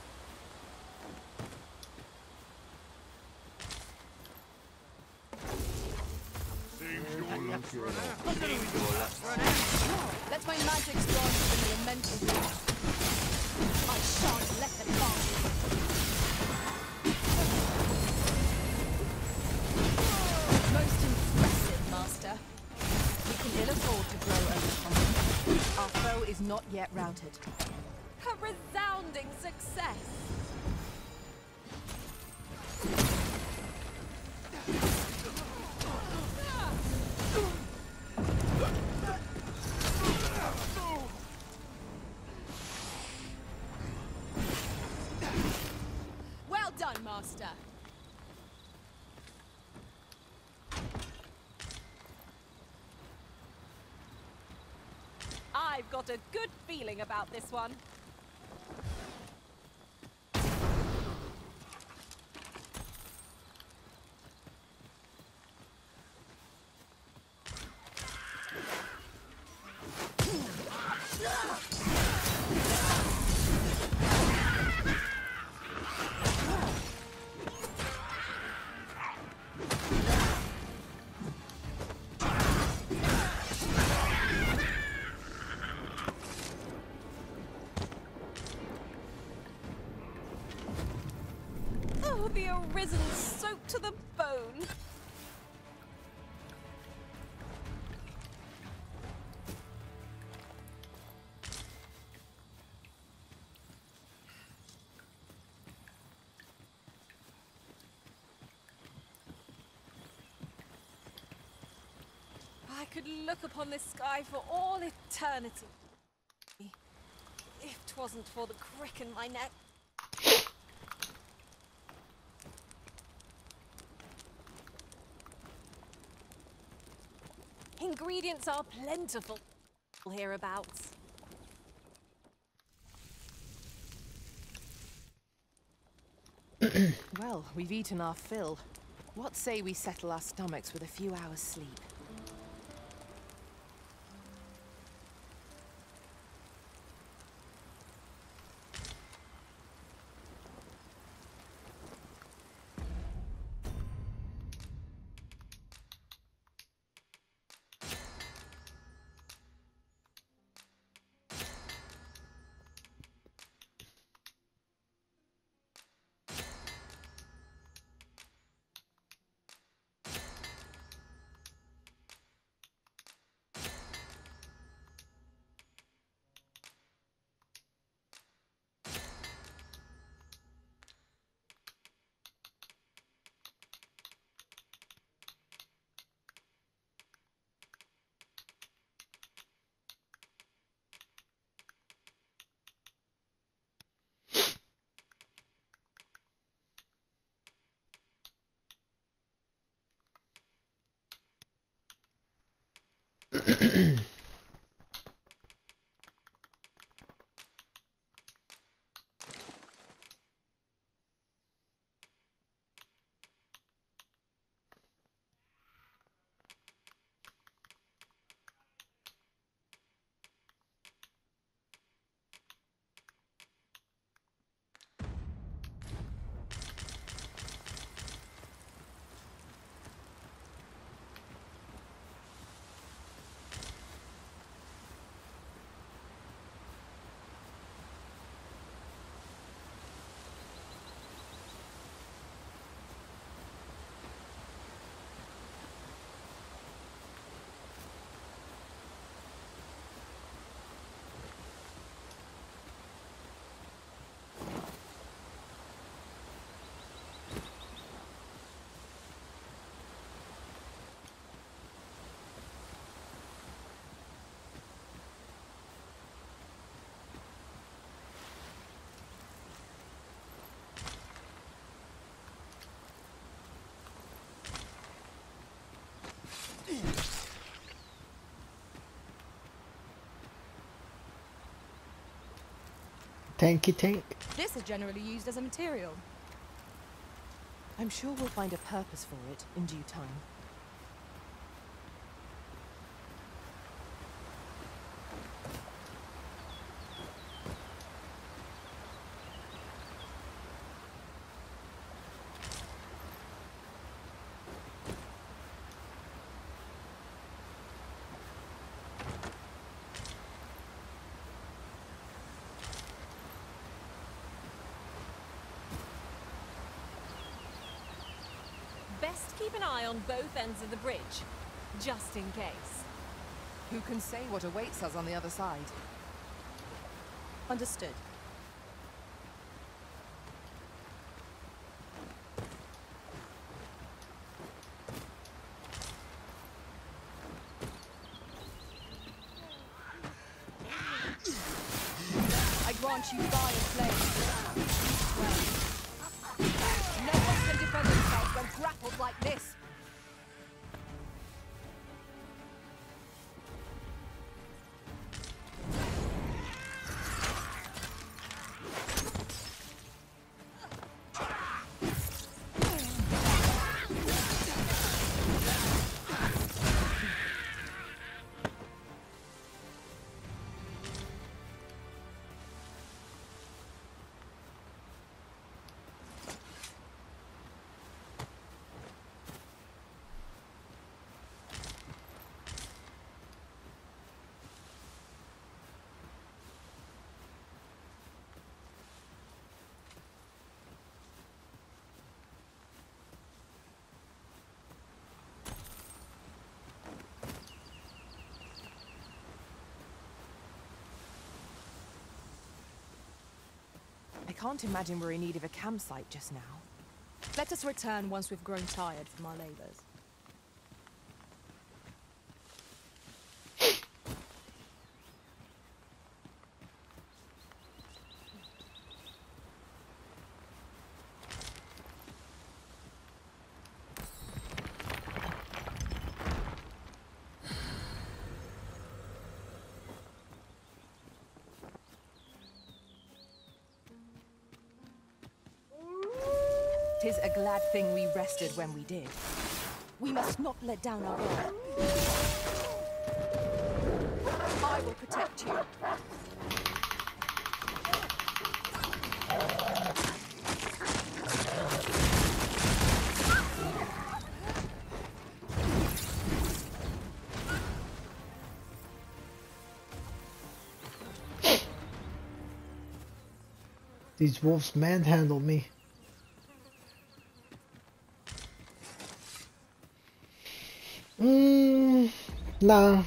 Let my magics draw from the elemental realm. I shan't let them pass. Most impressive, Master. We can is not yet routed. A resounding success. Well done, Master. I've got a good feeling about this one. Oh, the arisen soaked to the bone. I could look upon this sky for all eternity. If 'twasn't for the crick in my neck. Ingredients are plentiful hereabouts. Well, we've eaten our fill. What say we settle our stomachs with a few hours' sleep? Tanky tank. This is generally used as a material. I'm sure we'll find a purpose for it in due time. Best keep an eye on both ends of the bridge, just in case. Who can say what awaits us on the other side? Understood. I grant you fire flame. No one can defend themselves when grappled like this. I can't imagine we're in need of a campsite just now. Let us return once we've grown tired from our labors. Tis a glad thing we rested when we did. We must not let down our guard. I will protect you. These wolves manhandled me. Nah.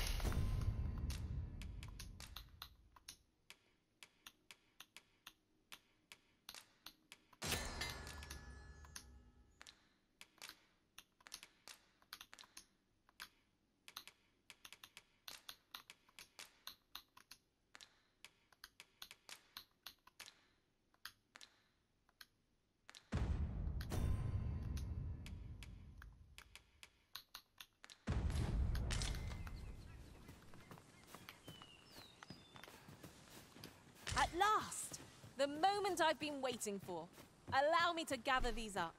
At last! The moment I've been waiting for. Allow me to gather these up.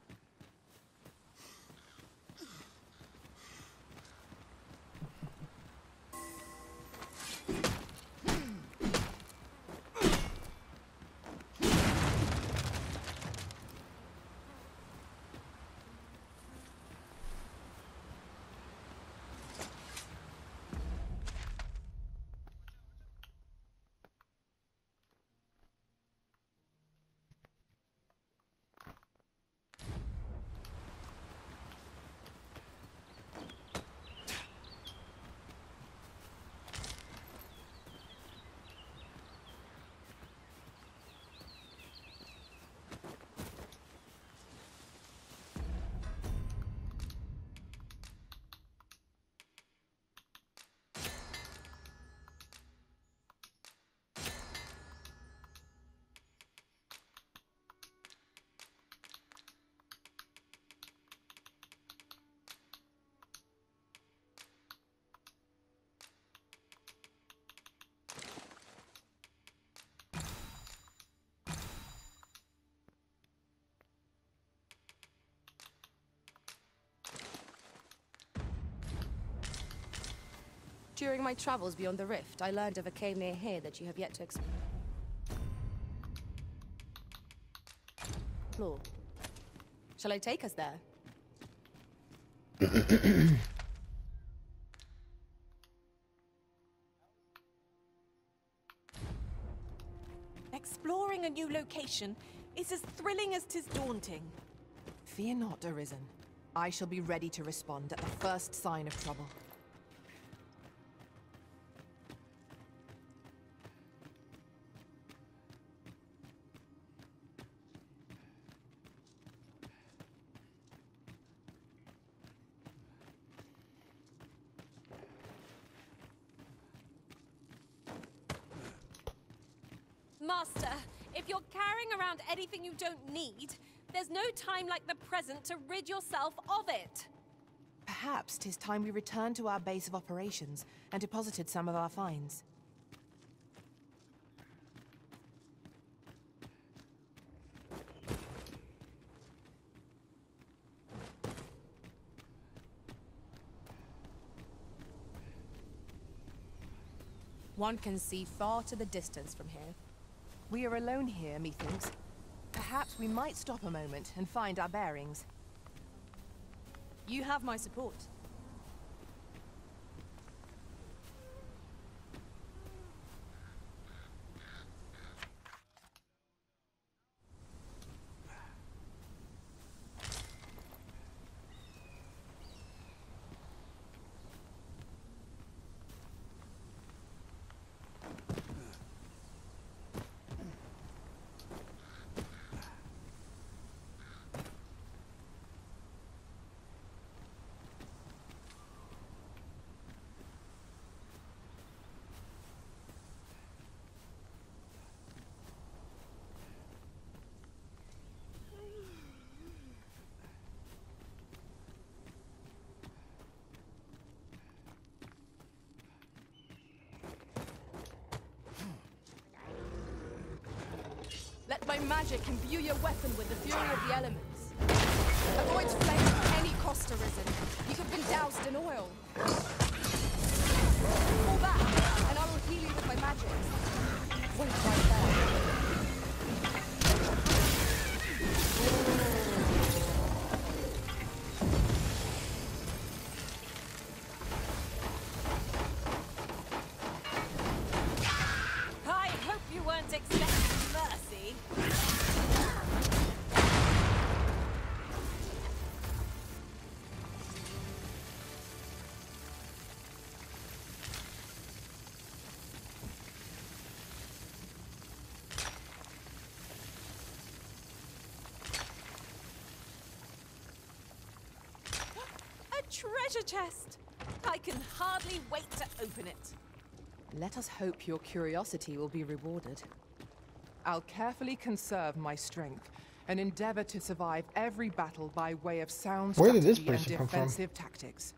During my travels beyond the rift, I learned of a cave near here that you have yet to explore. Shall I take us there? Exploring a new location is as thrilling as 'tis daunting. Fear not, Arisen. I shall be ready to respond at the first sign of trouble. Master, if you're carrying around anything you don't need, there's no time like the present to rid yourself of it. Perhaps 'tis time we returned to our base of operations and deposited some of our finds. One can see far to the distance from here. We are alone here, methinks. Perhaps we might stop a moment and find our bearings. You have my support. Let my magic imbue your weapon with the fury of the elements. Avoid flame at any cost arisen. You have been doused in oil. Fall back, and I will heal you with my magic. Wait right there. I hope you weren't expecting mercy. A treasure chest! I can hardly wait to open it. Let us hope your curiosity will be rewarded. I'll carefully conserve my strength and endeavor to survive every battle by way of sound Where did this strategy and person come from? defensive tactics.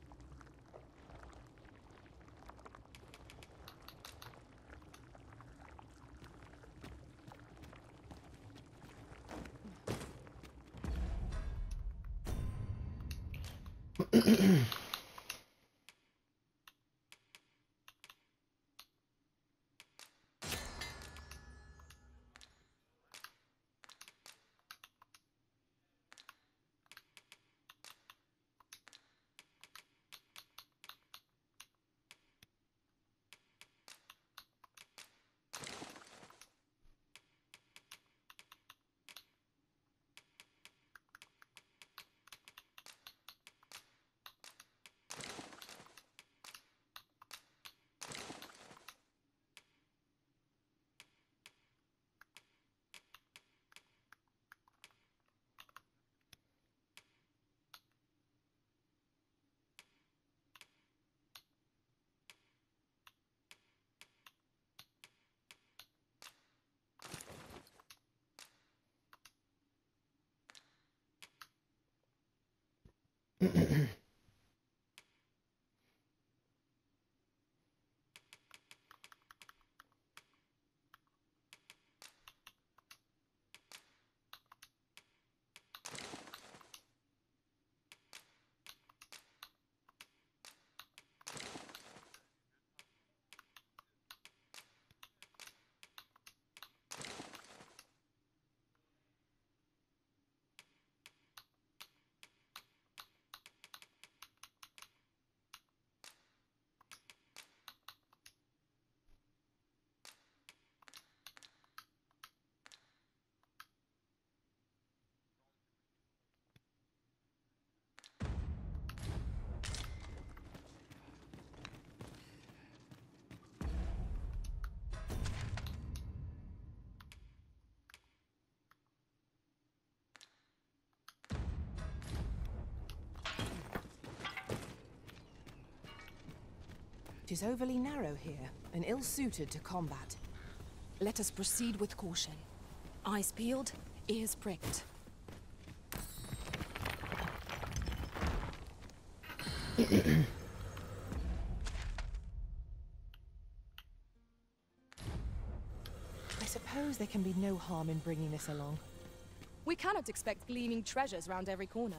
It is overly narrow here, and ill-suited to combat. Let us proceed with caution. Eyes peeled, ears pricked. I suppose there can be no harm in bringing this along. We cannot expect gleaming treasures round every corner.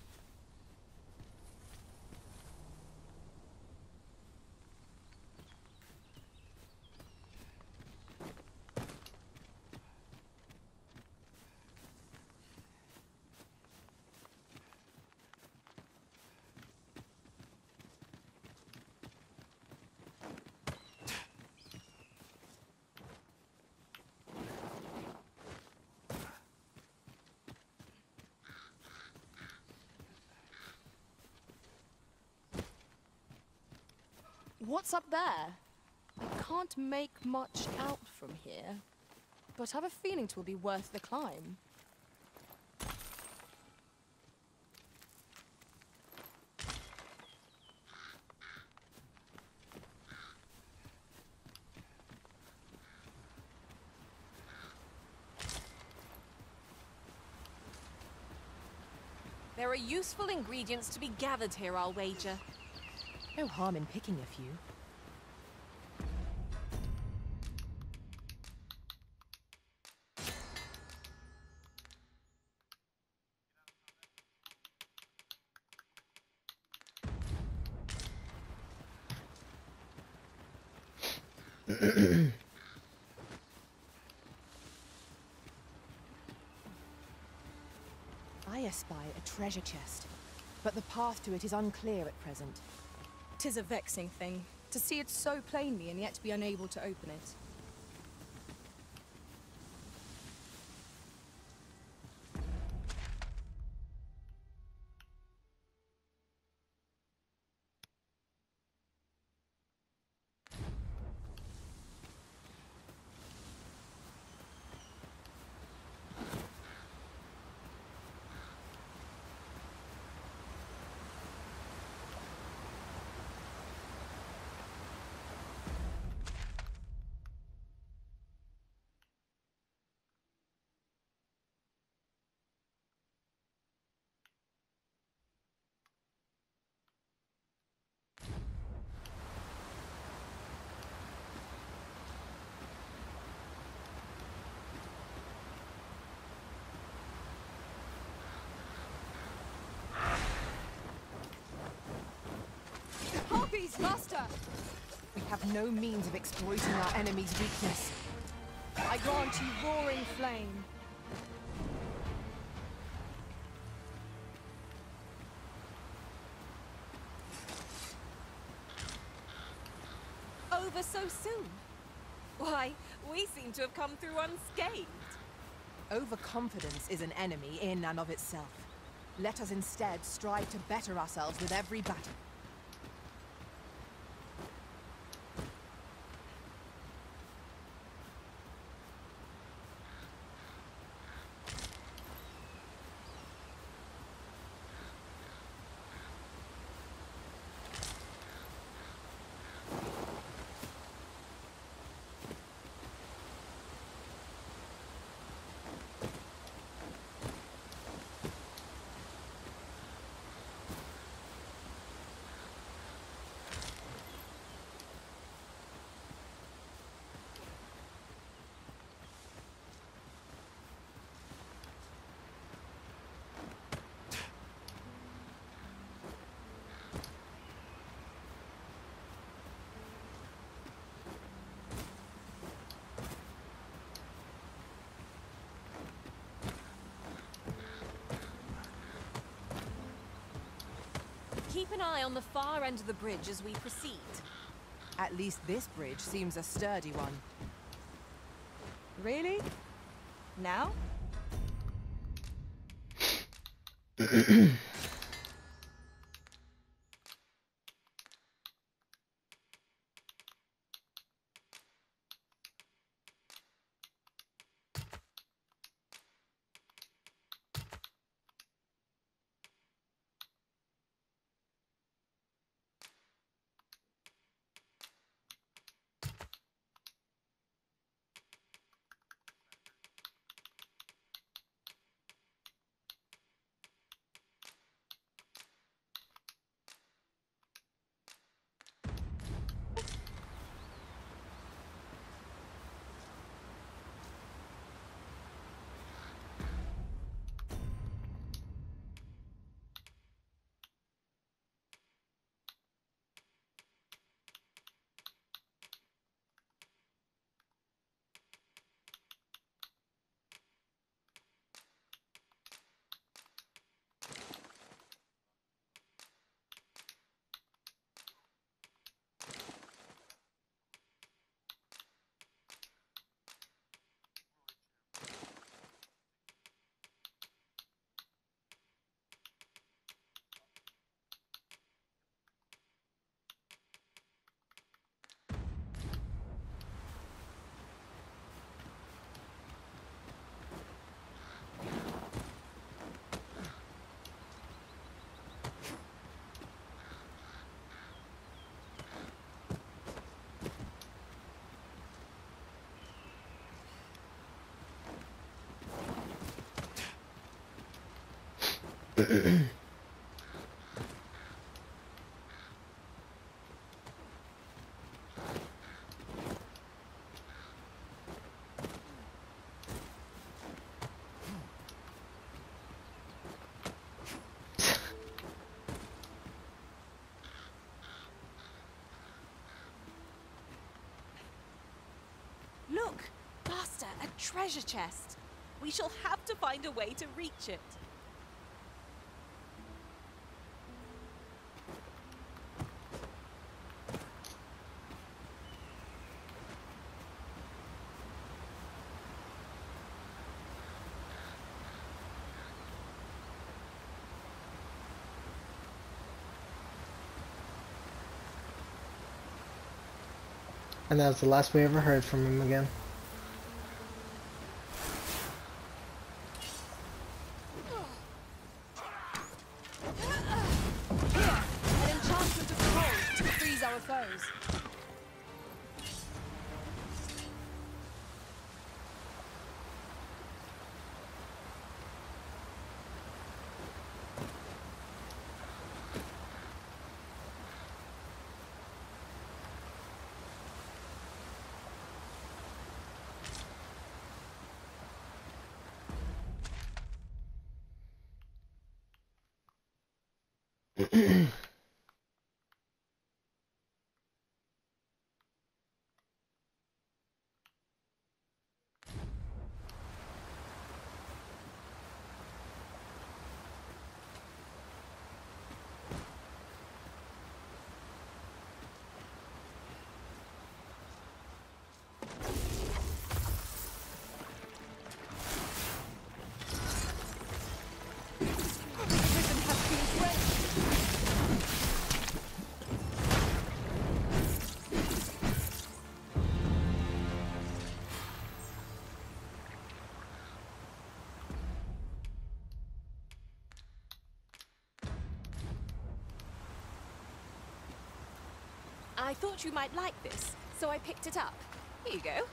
What's up there? I can't make much out from here, but I have a feeling 'twill be worth the climb. There are useful ingredients to be gathered here, I'll wager. No harm in picking a few. I espy a treasure chest, but the path to it is unclear at present. 'Tis a vexing thing, to see it so plainly and yet be unable to open it. Harpies, master! We have no means of exploiting our enemy's weakness. I grant you roaring flame. Over so soon? Why, we seem to have come through unscathed. Overconfidence is an enemy in and of itself. Let us instead strive to better ourselves with every battle. Keep an eye on the far end of the bridge as we proceed. At least this bridge seems a sturdy one. Really? Now? Look, Master, a treasure chest. We shall have to find a way to reach it. And that was the last we ever heard from him again. Here, an enchantment of cold to freeze our foes. I thought you might like this, so I picked it up. Here you go.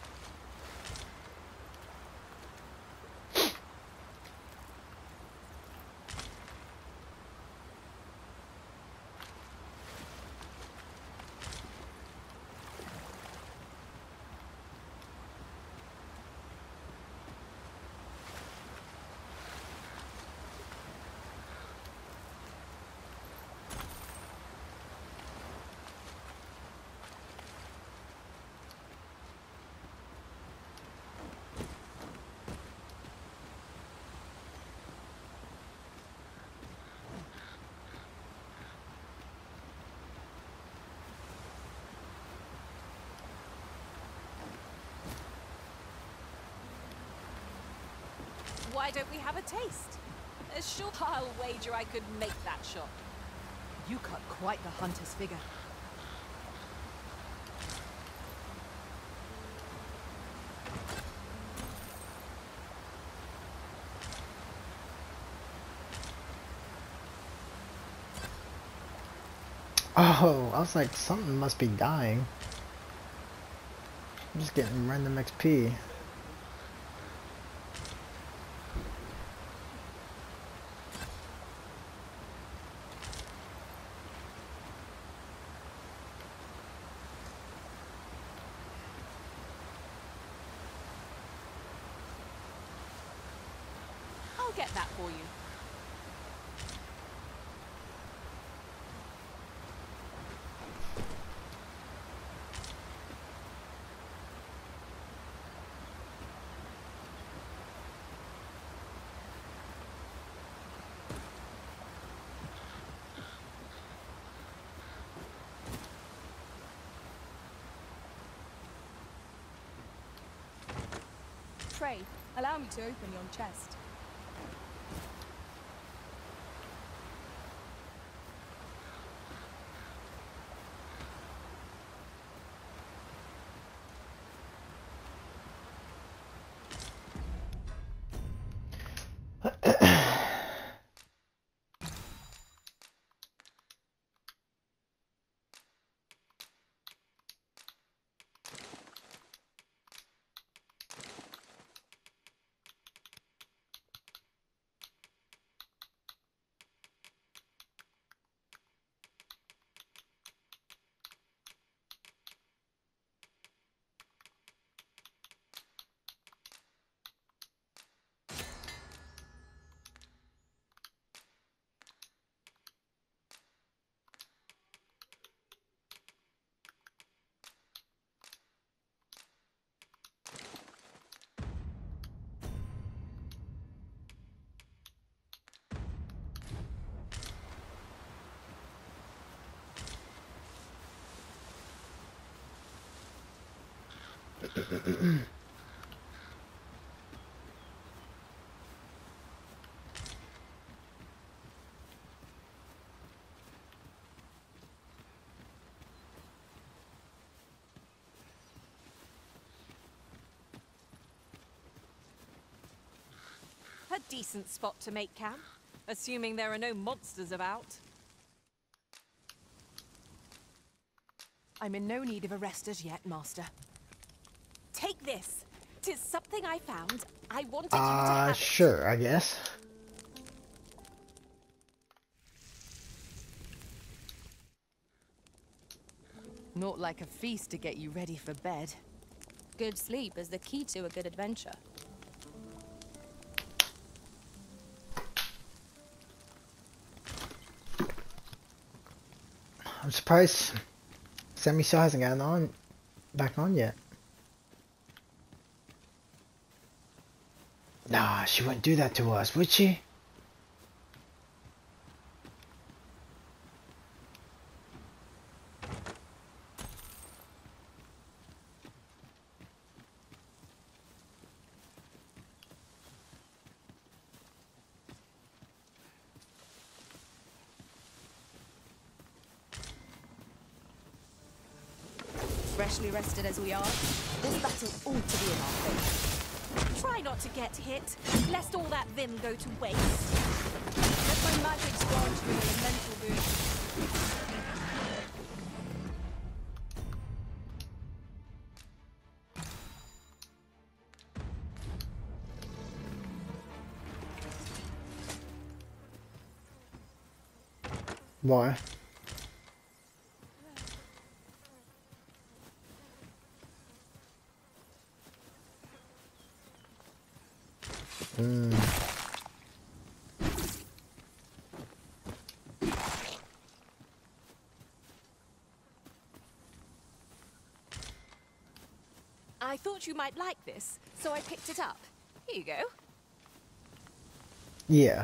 Why don't we have a taste? Sure, I'll wager I could make that shot. You cut quite the hunter's figure. Oh, I was like, something must be dying. I'm just getting random XP. I'll get that for you. Pray, allow me to open yon chest. A decent spot to make camp, assuming there are no monsters about. I'm in no need of a rest as yet, Master. Take this. 'Tis something I found. I wanted you to have it. Sure, I guess. Not like a feast to get you ready for bed. Good sleep is the key to a good adventure. I'm surprised Sammy still hasn't gotten back on yet. Nah, she wouldn't do that to us, would she? Freshly rested as we are, this battle ought to be in our favour. Try not to get hit, lest all that vim go to waste. Let my magic grant you a mental boost. Why? I thought you might like this, so I picked it up. Here you go. Yeah.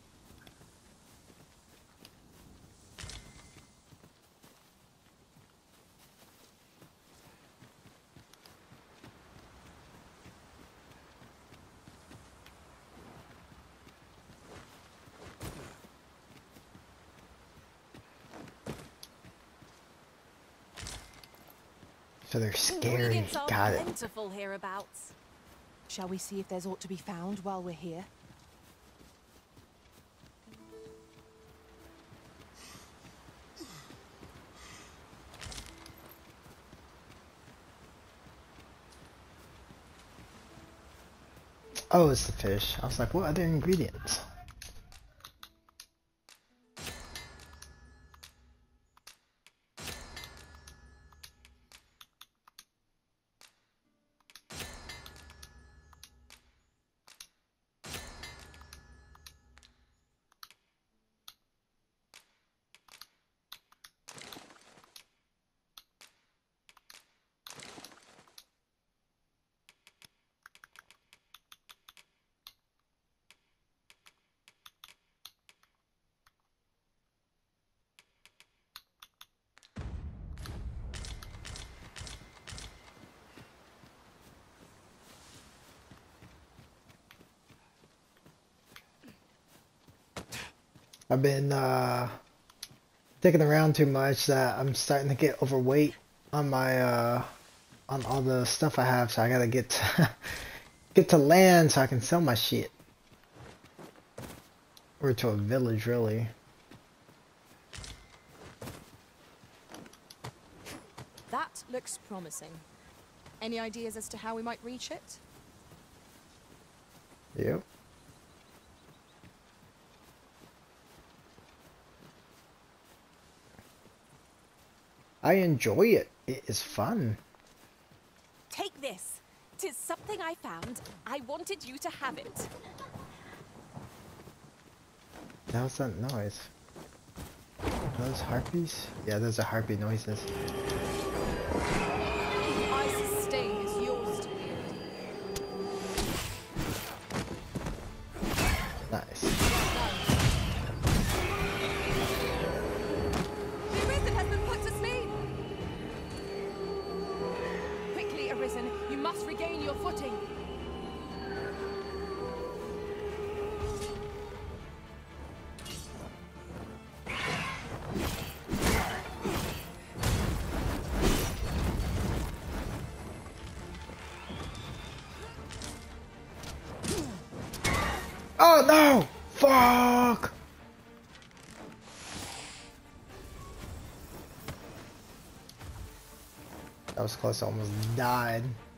So they're scary. Ingredients are Got it. plentiful hereabouts. Shall we see if there's aught to be found while we're here? Oh, it's the fish. I was like, what other ingredients? I've been digging around too much that I'm starting to get overweight on my on all the stuff I have, so I gotta get to, get to land so I can sell my shit. Or to a village, really. That looks promising. Any ideas as to how we might reach it? Yep. I enjoy it. It is fun. Take this. 'Tis something I found. I wanted you to have it. How's that noise? Those harpies? Yeah, those are harpy noises. I sustain is yours to wield. Nice. The Arisen has been put to sleep. Quickly, Arisen, you must Oh no! Fuck! That was close, I almost died.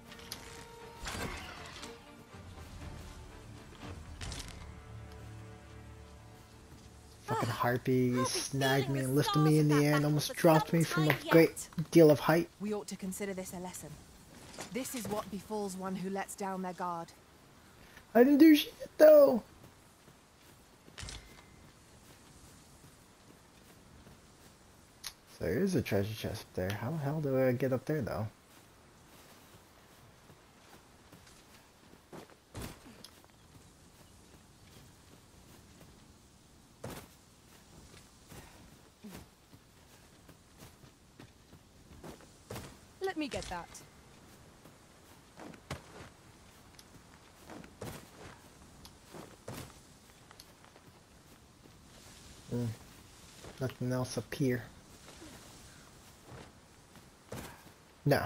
Fucking harpy snagged me and lifted me in the air and almost dropped me from a great deal of height. We ought to consider this a lesson. This is what befalls one who lets down their guard. I didn't do shit though. So there's a treasure chest up there. How the hell do I get up there though? Let me get that. Nothing else up here. No.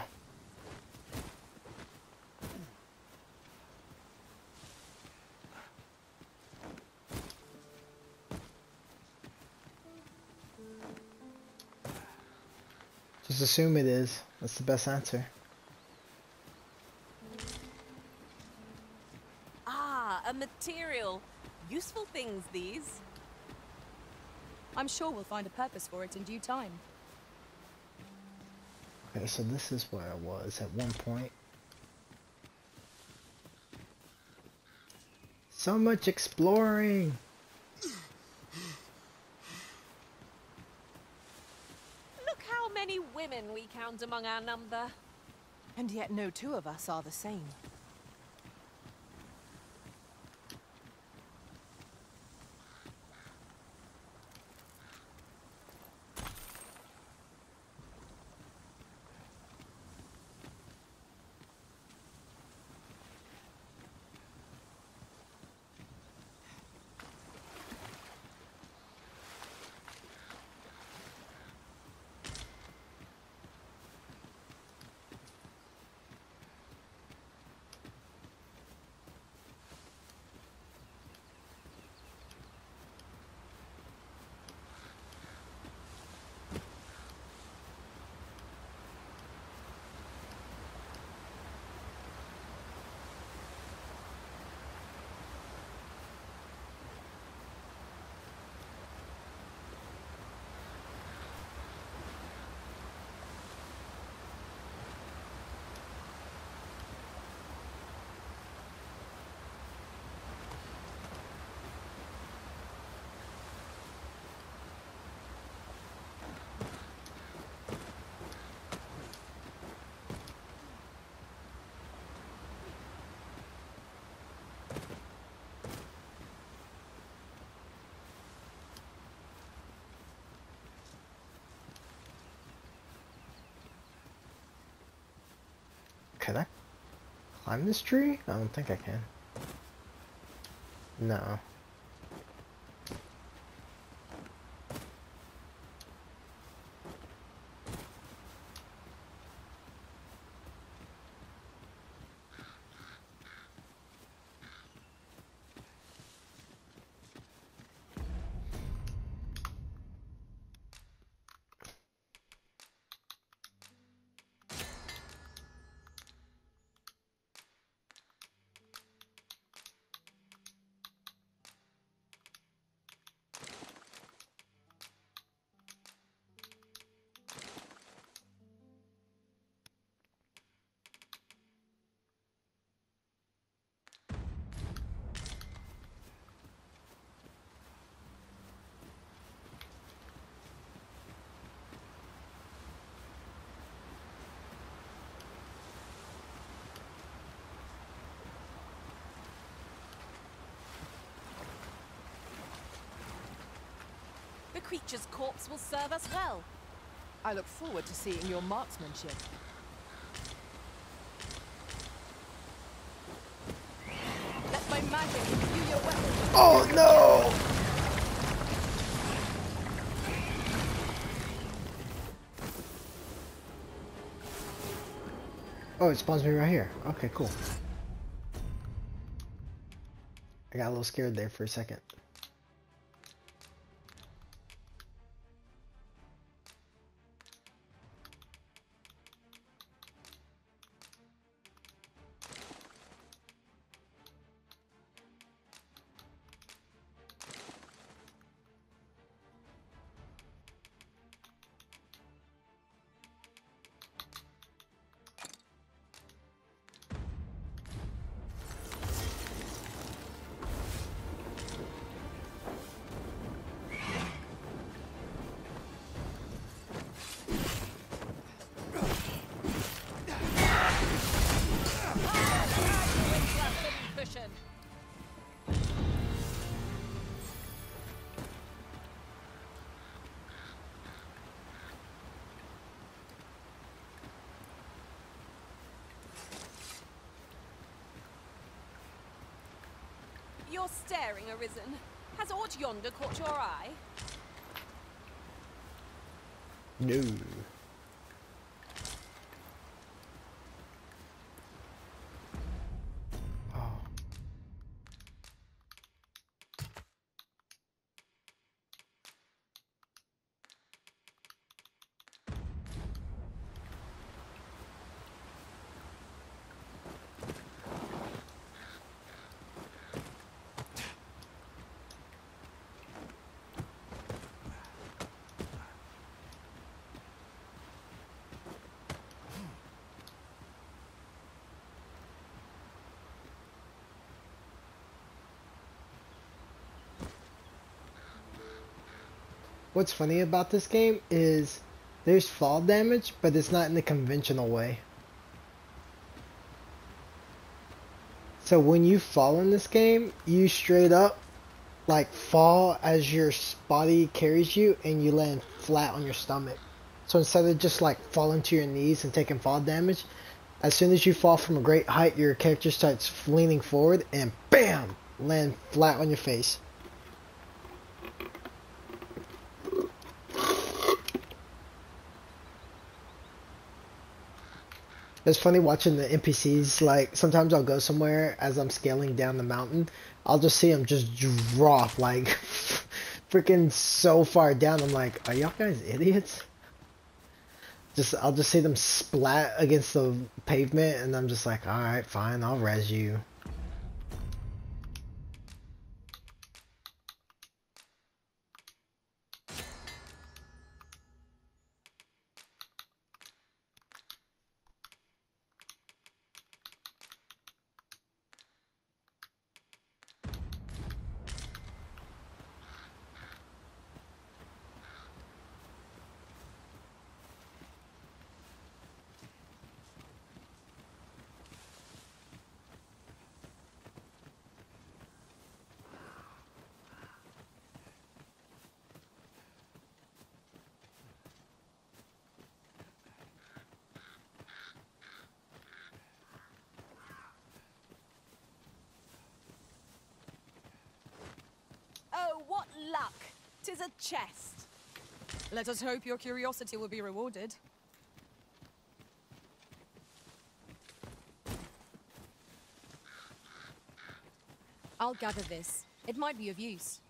Just assume it is. That's the best answer. Ah, a material. Useful things, these. I'm sure we'll find a purpose for it in due time. Okay, so this is where I was at one point. So much exploring! Look how many women we count among our number. And yet no two of us are the same. Can I climb this tree? I don't think I can. No. The creature's corpse will serve us well. I look forward to seeing your marksmanship. Let my magic imbue your weapon. Oh no! Oh, it spawns me right here. Okay, cool. I got a little scared there for a second. Cushion. You're staring, Arisen. Has aught yonder caught your eye? No. Oh. What's funny about this game is there's fall damage, but it's not in the conventional way. So when you fall in this game, you straight up like fall as your body carries you and you land flat on your stomach. So instead of just like falling to your knees and taking fall damage, as soon as you fall from a great height, your character starts leaning forward and BAM! Land flat on your face. It's funny watching the NPCs, like, sometimes I'll go somewhere as I'm scaling down the mountain, I'll just see them just drop, like, freaking so far down, I'm like, are y'all guys idiots? I'll just see them splat against the pavement, and I'm just like, alright, fine, I'll res you. Oh, what luck! 'Tis a chest. Let us hope your curiosity will be rewarded. I'll gather this. It might be of use.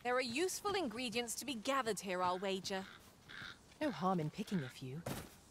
There are useful ingredients to be gathered here, I'll wager. No harm in picking a few.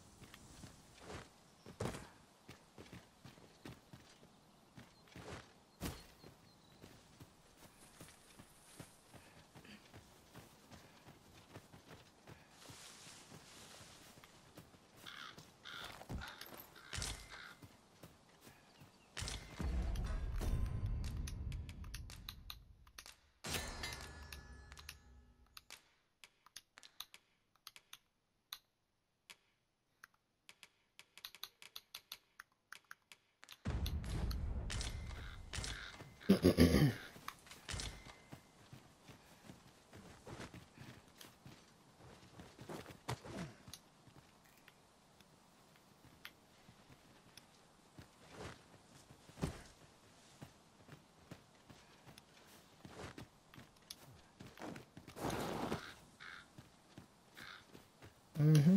Mm-hmm.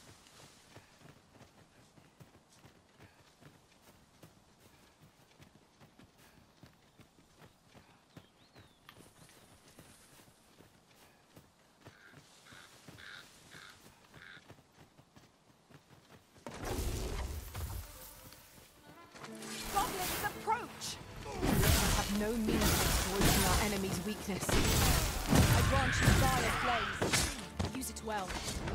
Goblins, approach! I have no means of exploiting our enemy's weakness. I grant you fire blaze. Use it well.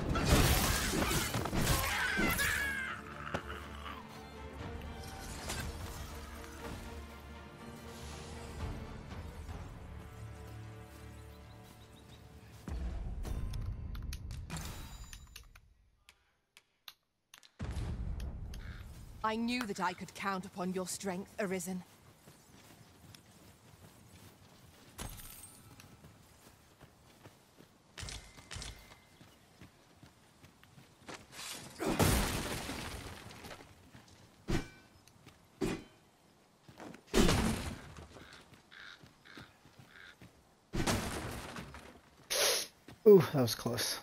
I knew that I could count upon your strength, Arisen. Ooh, that was close.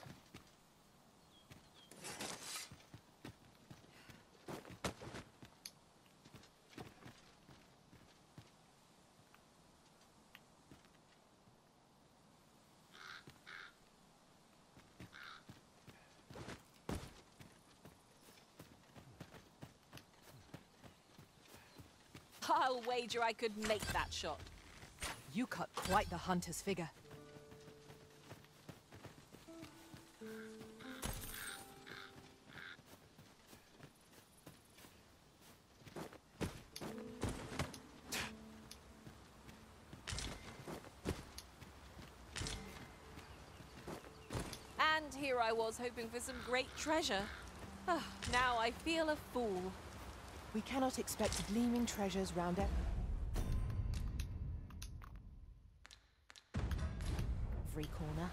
I'll wager I could make that shot. You cut quite the hunter's figure. And here I was hoping for some great treasure. Ah, now I feel a fool. We cannot expect gleaming treasures round every corner.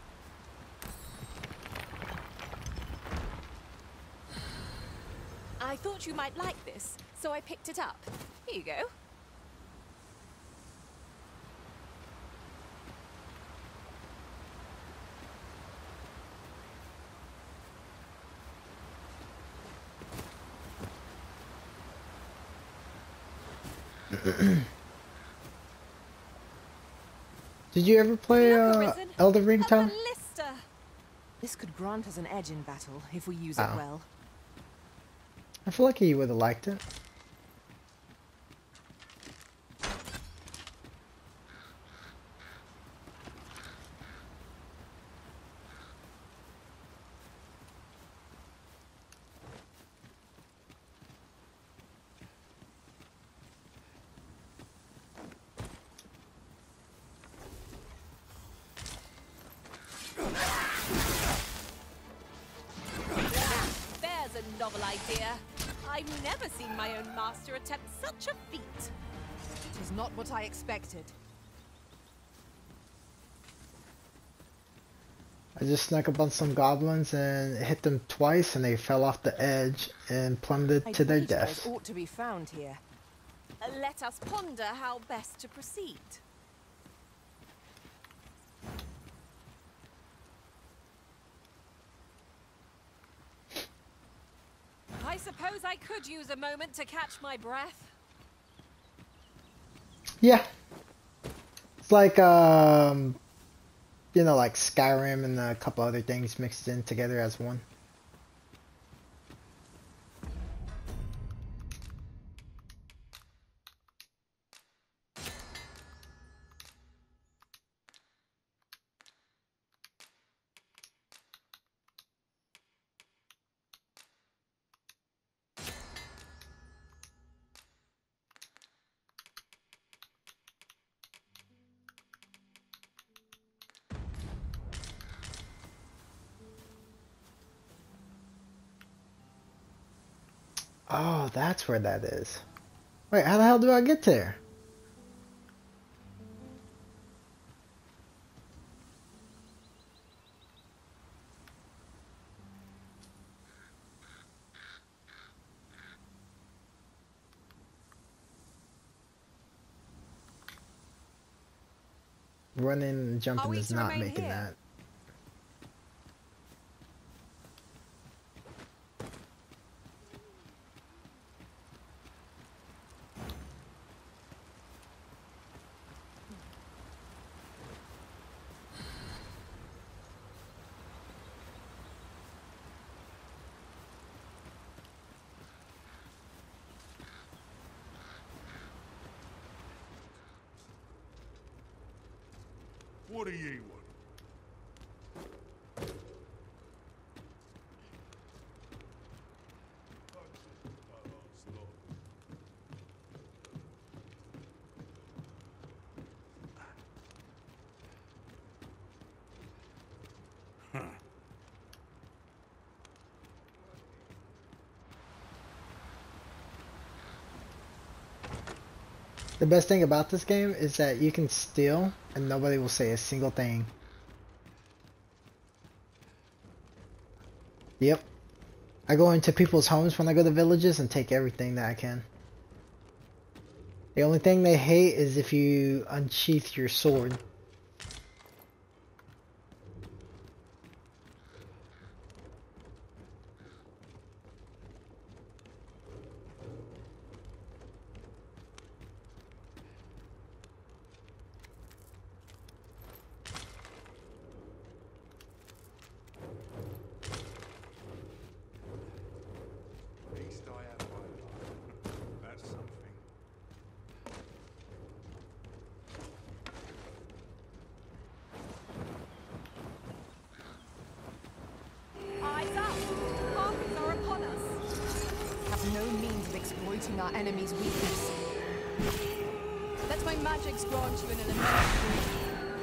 I thought you might like this, so I picked it up. Here you go. Did you ever play Look, Arisen, Elden Ring, a Tom? ballista. This could grant us an edge in battle if we use it well. I feel like he would have liked it. There's a novel idea. I've never seen my own master attempt such a feat. It is not what I expected. I just snuck up on some goblins and hit them twice, and they fell off the edge and plummeted to their death. Ought to be found here. Let us ponder how best to proceed. I suppose I could use a moment to catch my breath. Yeah. It's like, you know, like Skyrim and a couple other things mixed in together as one. Oh, that's where that is. Wait, how the hell do I get there? Running and jumping is not making that. What do ye want? The best thing about this game is that you can steal and nobody will say a single thing. Yep. I go into people's homes when I go to villages and take everything that I can. The only thing they hate is if you unsheath your sword. Least I have my life. That's something. Eyes up! Harpies are upon us! Have no means of exploiting our enemy's weakness. Let my magics grant you an elemental.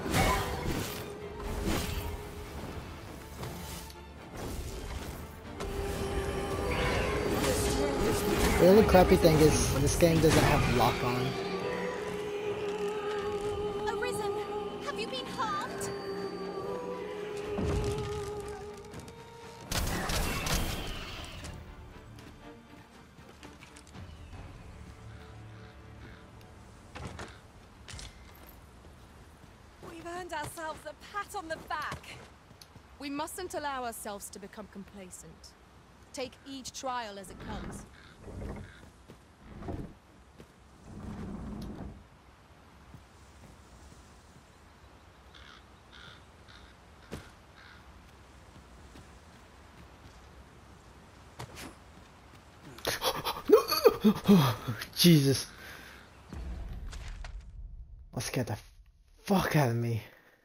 The only crappy thing is this game doesn't have lock on. Arisen, have you been harmed? We've earned ourselves a pat on the back. We mustn't allow ourselves to become complacent. Take each trial as it comes. Jesus. That scared the fuck out of me.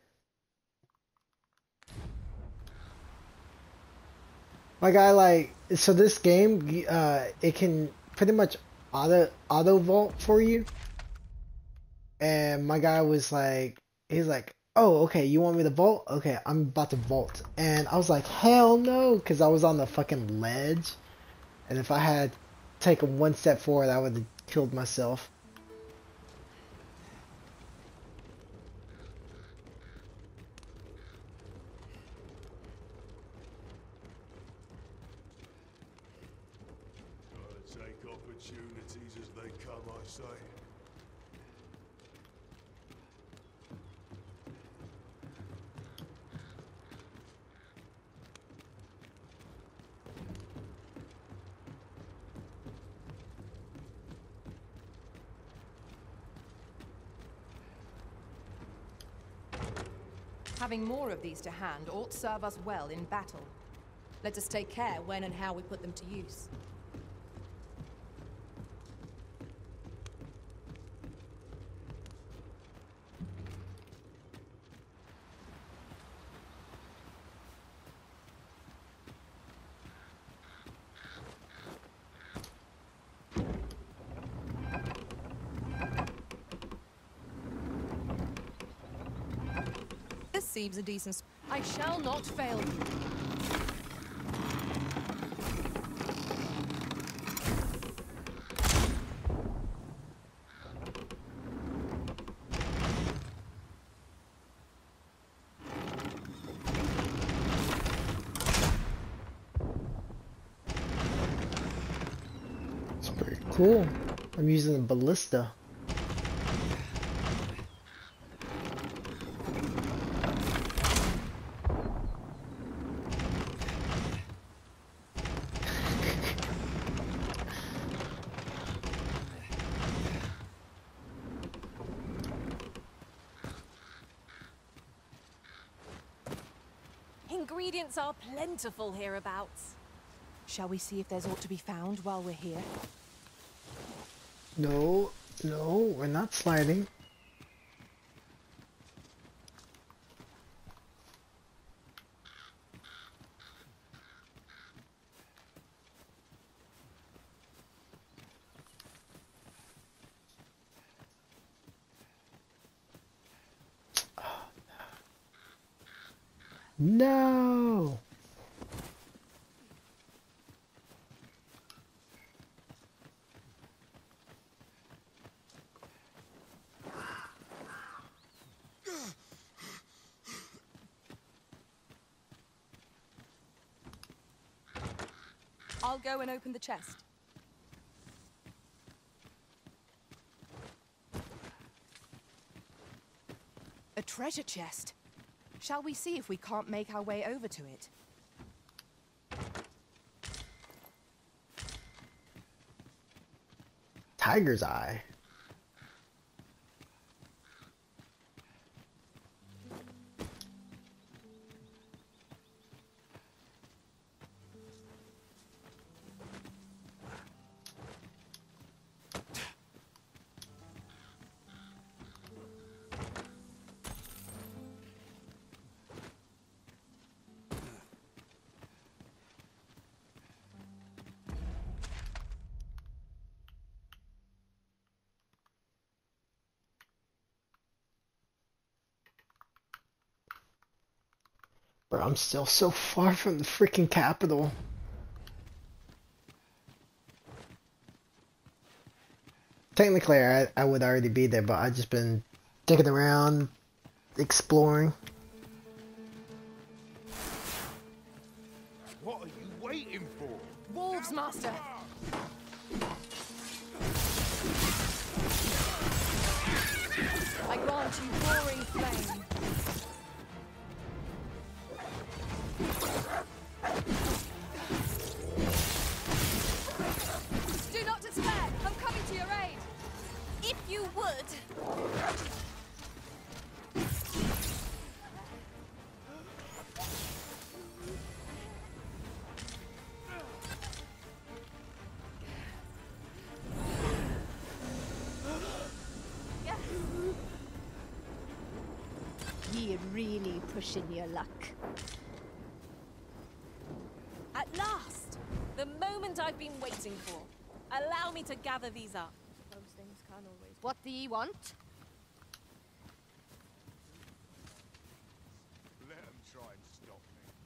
My guy, like, so this game, it can pretty much auto vault for you. And my guy was like, he's like, oh, okay, you want me to vault? Okay, I'm about to vault. And I was like, hell no, because I was on the fucking ledge. And if I had taken one step forward, I would have killed myself. Gotta take opportunities as they come, I say. Have Having more of these to hand ought serve us well in battle. Let us take care when and how we put them to use. This seems a decent... I shall not fail you. It's pretty cool. I'm using a ballista. Ingredients are plentiful hereabouts. Shall we see if there's aught to be found while we're here? No, no, we're not sliding. No. I'll go and open the chest. A treasure chest. Shall we see if we can't make our way over to it? Tiger's eye. But I'm still so far from the freaking capital. Technically, I would already be there, but I've just been digging around, exploring. What are you waiting for? Wolves, Master! I grant you roaring flame. Do not despair! I'm coming to your aid! If you would. Ye really pushing your luck. At last! The moment I've been waiting for. Allow me to gather these up. Those things can't always. What do ye want? Let them try and stop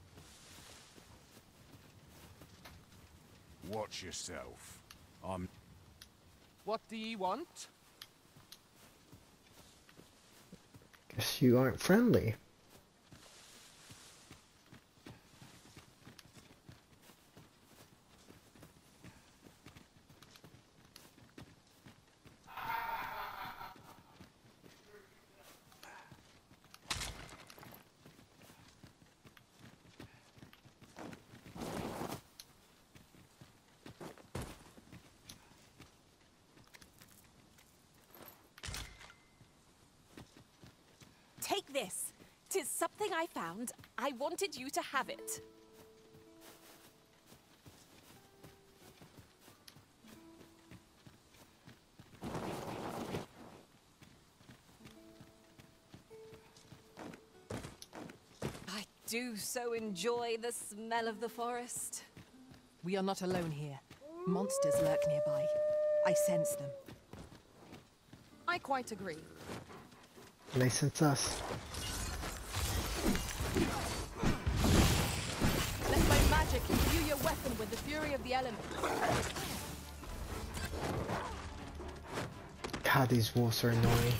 me. Watch yourself. I'm... What do ye want? Guess you aren't friendly. Take this. 'Tis something I found. I wanted you to have it. I do so enjoy the smell of the forest. We are not alone here. Monsters lurk nearby. I sense them. I quite agree. They sense us. Let my magic imbue your weapon with the fury of the elements. God, these wolves are annoying.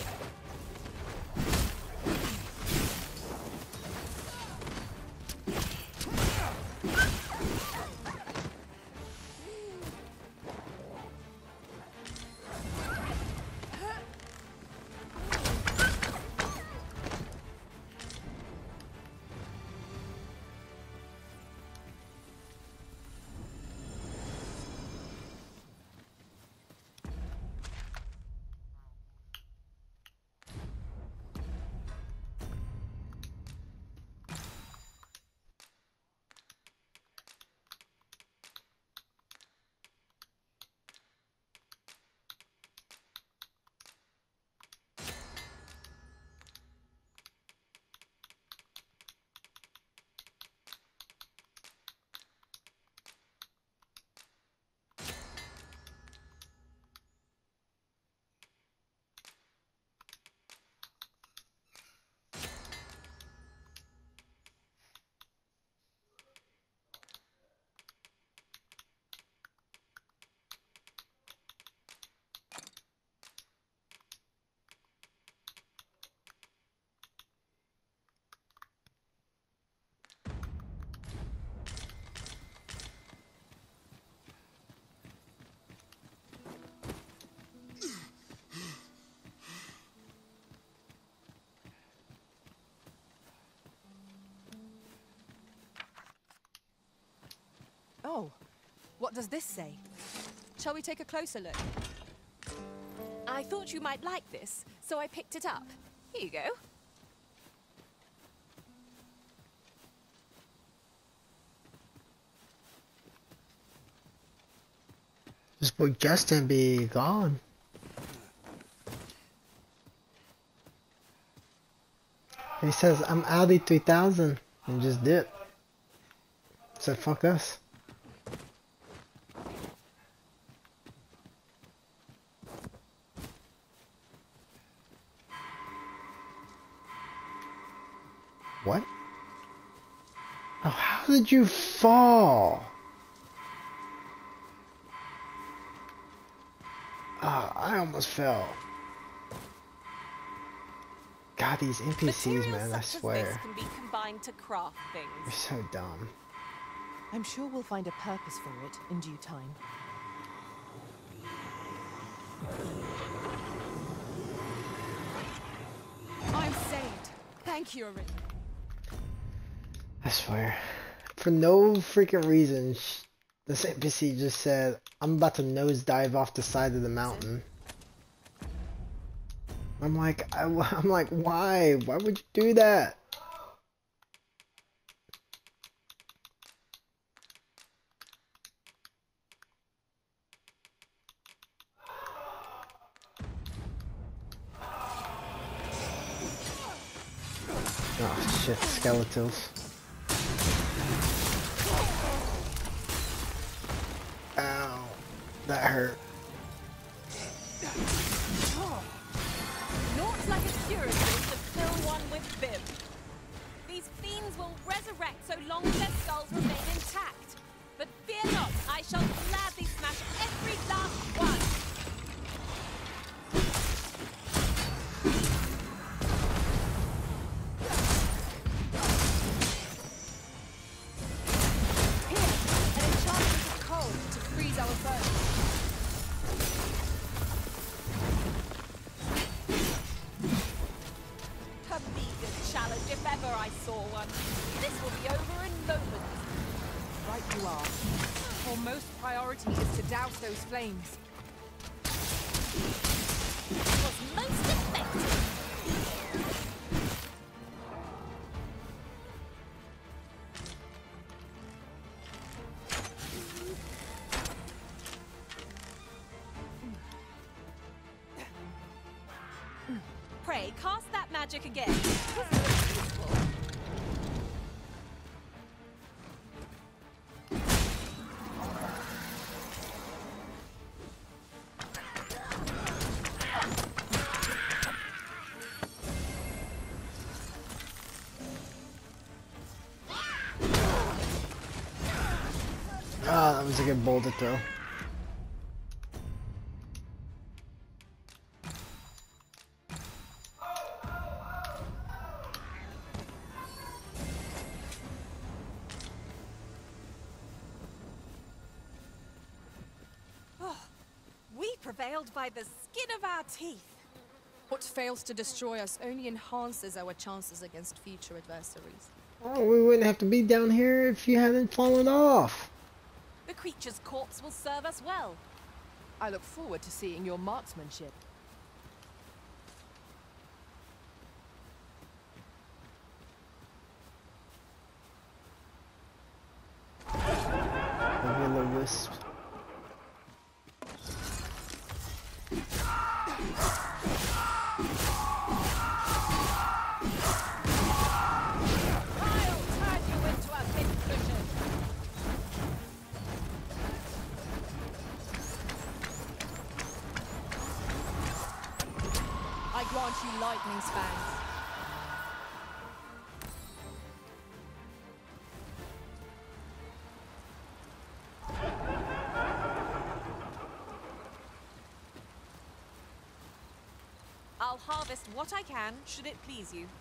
Oh, what does this say? Shall we take a closer look? I thought you might like this, so I picked it up. Here you go. This boy Justin be gone. He says, I'm Audi 3000 and just dip. Said, fuck us. What? Oh, how did you fall? Ah, I almost fell. God, these NPCs, man, I swear. Materials such as this can be combined to craft They're things. so dumb. I'm sure we'll find a purpose for it in due time. I'm saved. Thank you, Arin. I swear. For no freaking reason, this NPC just said, I'm about to nosedive off the side of the mountain. I'm like, why? Why would you do that? Oh shit, skeletons. Ow, that hurt. Naught like a curative to fill one with vim. These fiends will resurrect so long as their skulls remain intact. But fear not, I shall gladly smash every last one. Here, an enchantment of cold to freeze our foes. A vegan challenge if ever I saw one. This will be over in moments. Right you are. Our most priority is to douse those flames. It was most effective. Pray, cast that magic again. Ah, that was a good boulder throw. We prevailed by the skin of our teeth. What fails to destroy us only enhances our chances against future adversaries. Oh, we wouldn't have to be down here if you hadn't fallen off. The creature's corpse will serve us well. I look forward to seeing your marksmanship. Will the wisp. I grant you lightning spans. I'll harvest what I can, should it please you.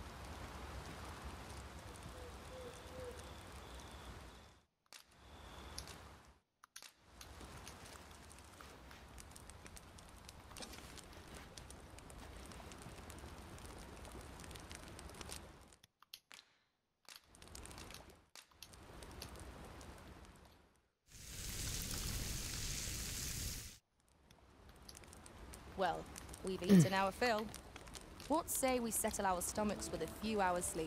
Well, we've eaten our fill. What say we settle our stomachs with a few hours sleep?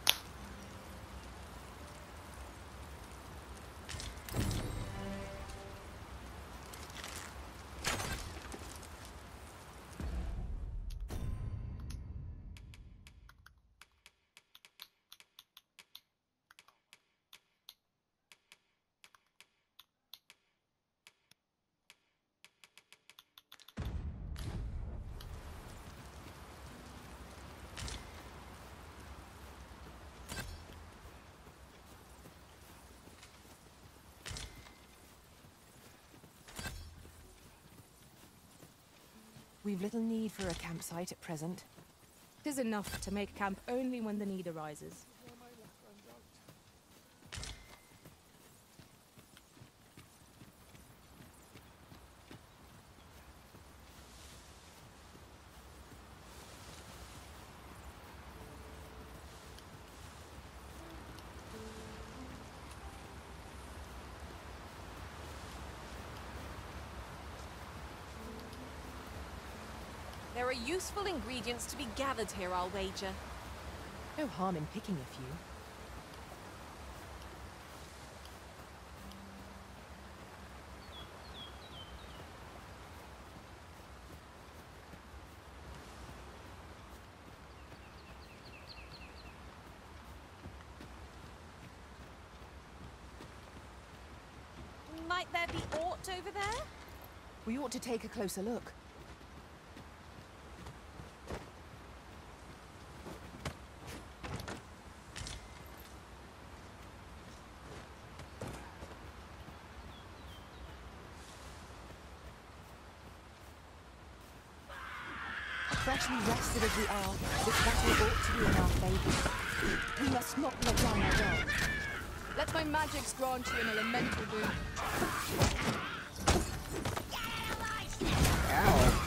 We've little need for a campsite at present. 'Tis enough to make camp only when the need arises. There are useful ingredients to be gathered here, I'll wager. No harm in picking a few. Might there be aught over there? We ought to take a closer look. Freshly rested as we are, this battle ought to be in our favour. We must not let down our guard. Let my magics grant you an elemental boon. Ow.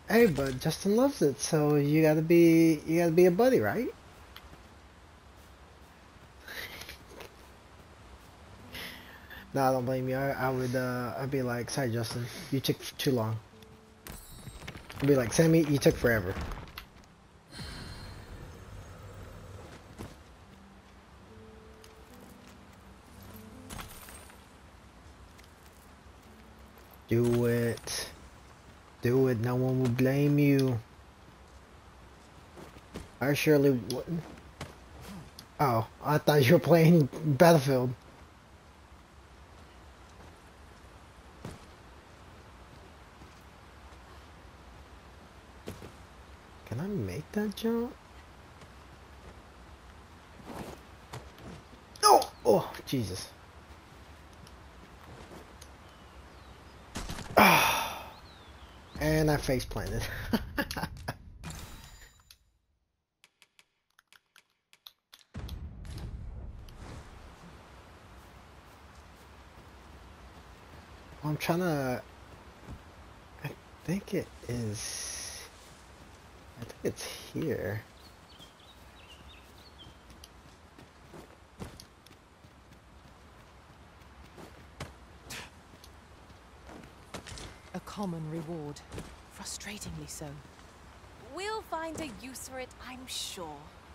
Hey, but Justin loves it, so you gotta be a buddy, right? No, I don't blame you. I would I'd be like, sorry Justin, you took too long. I'd be like, Sammy, you took forever. Do it. Do it, no one will blame you. I surely wouldn't. Oh, I thought you were playing Battlefield. Can I make that jump? Oh! Oh, Jesus. And I face planted. I'm trying to... I think it is... I think it's here. A common reward. Frustratingly so. We'll find a use for it, I'm sure.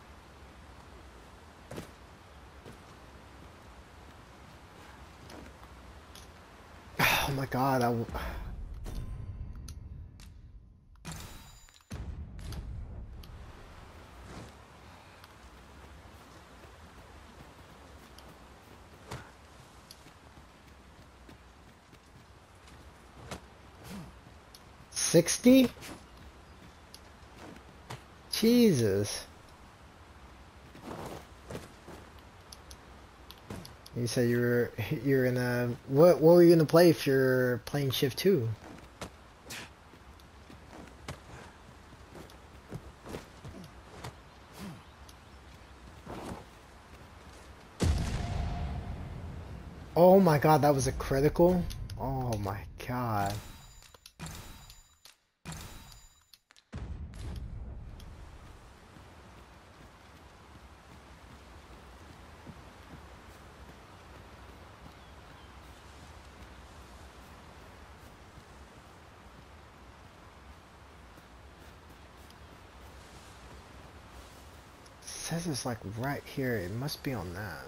Oh my god, I... 60? Jesus. You said you're gonna what were you gonna play if you're playing Shift 2? Oh my god, that was a critical? Oh my god. It says it's like right here. It must be on that.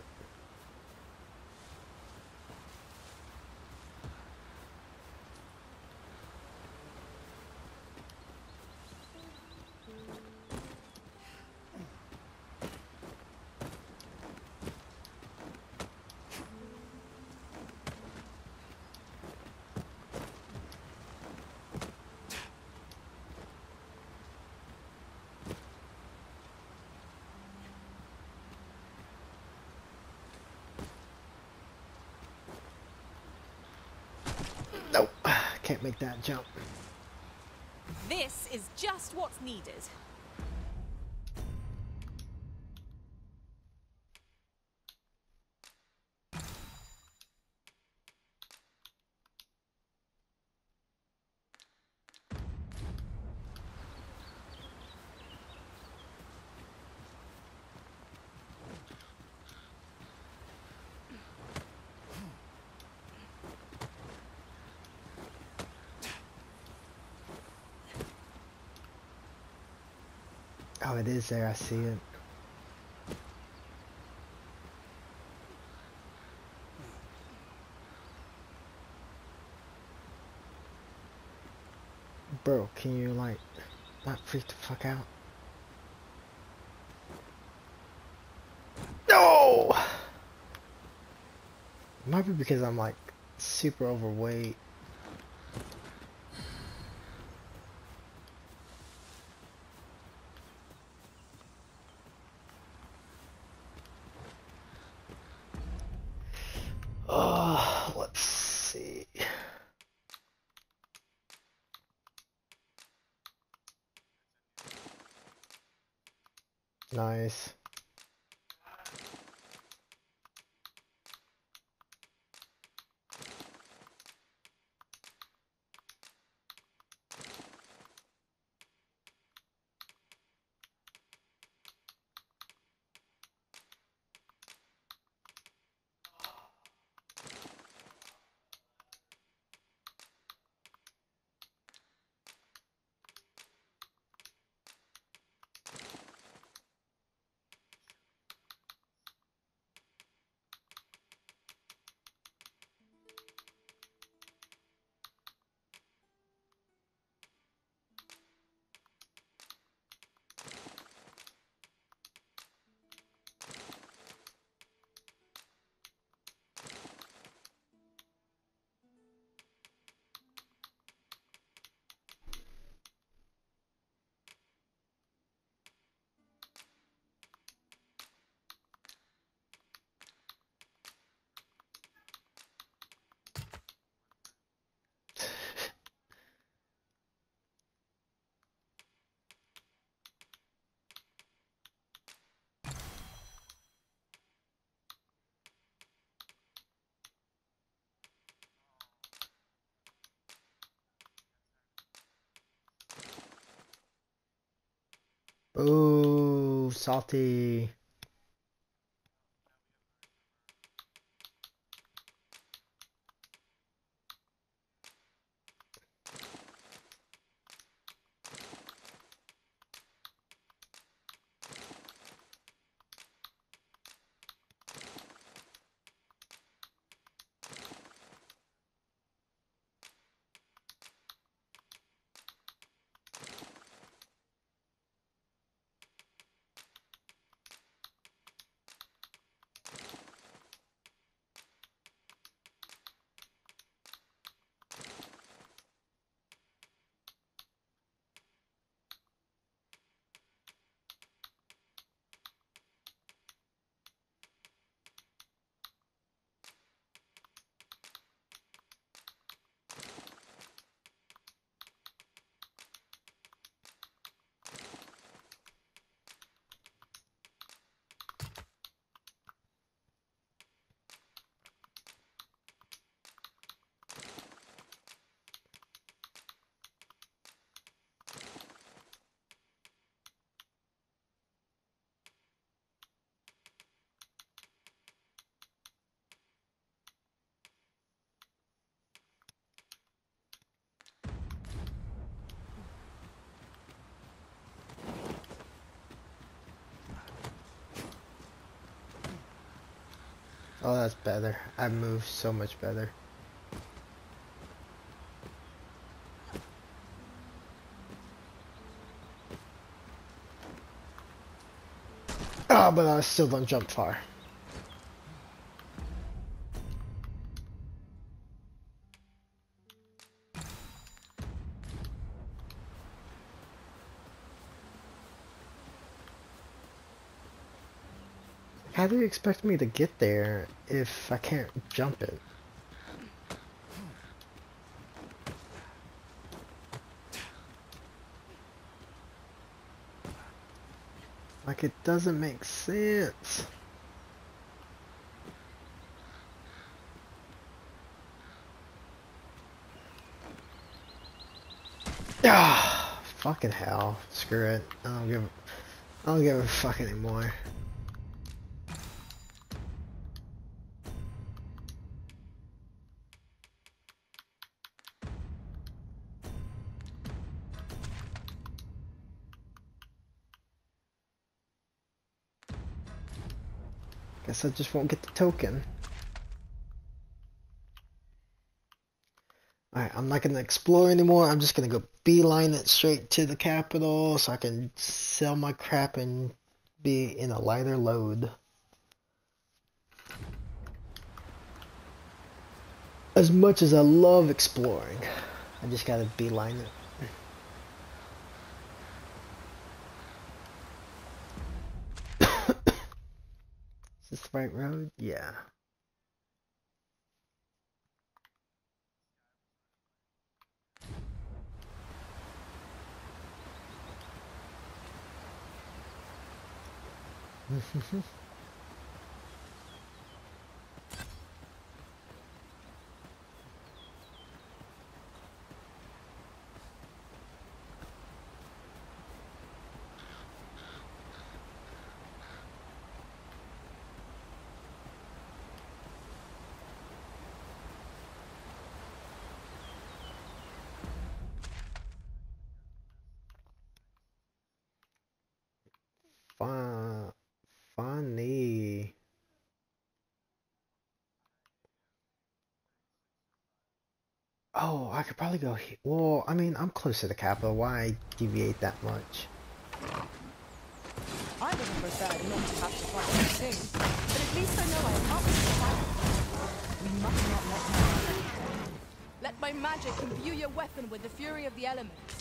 Nope. Can't make that jump. This is just what's needed. Oh, it is there. I see it. Bro, can you like not freak the fuck out? No! It might be because I'm like super overweight. Oh, let's see. Nice. salty. Oh, that's better. I move so much better. Oh, but I still don't jump far. How do you expect me to get there if I can't jump it? Like, it doesn't make sense. Ah, fucking hell. Screw it. I don't give a fuck anymore. Guess I just won't get the token. Alright, I'm not gonna explore anymore. I'm just gonna go beeline it straight to the capital so I can sell my crap and be in a lighter load. As much as I love exploring, I just gotta beeline it. Is this the right road? Yeah. Funny. Oh, I could probably go here. Well, I mean, I'm close to the capital. Why deviate that much? I would have preferred not to have to fight so soon, but at least I know I'm up to the fight. We must not let him. Let my magic imbue your weapon with the fury of the elements.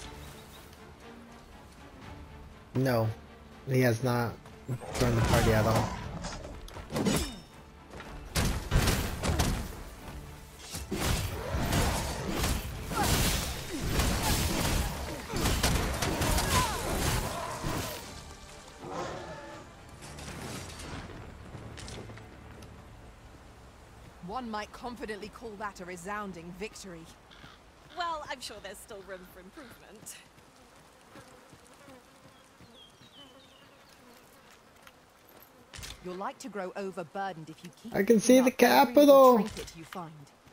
No, he has not joined the party at all. One might confidently call that a resounding victory. Well, I'm sure there's still room for improvement. You're like to grow overburdened if you keep I can see the picking up every little capital. trinket you find.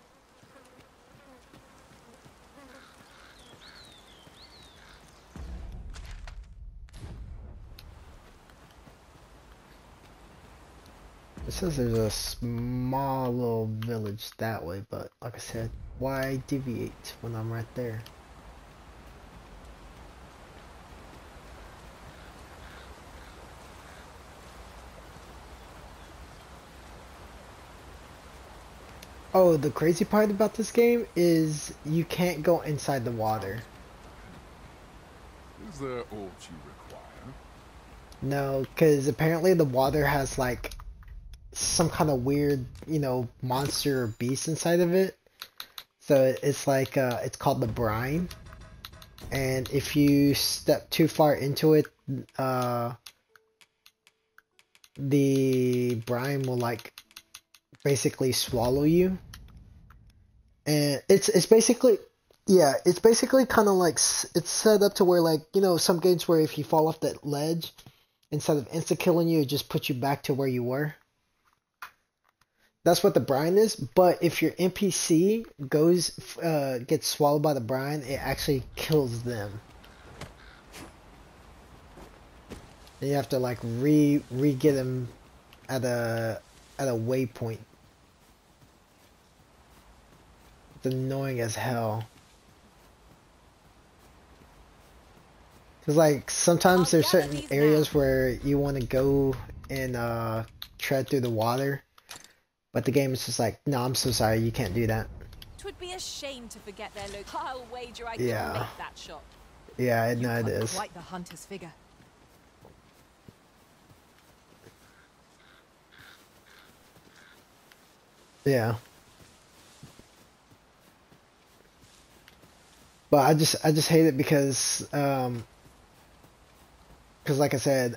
It says there's a small little village that way, but like I said, why deviate when I'm right there? Oh, the crazy part about this game is you can't go inside the water. Is there aught you require? No, because apparently the water has like some kind of weird, you know, monster or beast inside of it. So it's like, it's called the brine. And if you step too far into it, the brine will like basically swallow you. And it's basically, yeah, it's basically kind of like, it's set up to where, like, you know, some games where if you fall off that ledge, instead of insta killing you, it just puts you back to where you were. That's what the brine is. But if your NPC gets swallowed by the brine, it actually kills them. And you have to like re-get them at a waypoint. It's annoying as hell. Cause like sometimes there's certain areas where you want to go and tread through the water, but the game is just like, no, I'm so sorry, you can't do that. Twould be a shame to forget their look. I'll wager I Yeah. could make that shot. Yeah, I know it You've got is. quite the hunter's figure. Yeah. But I just hate it because like I said,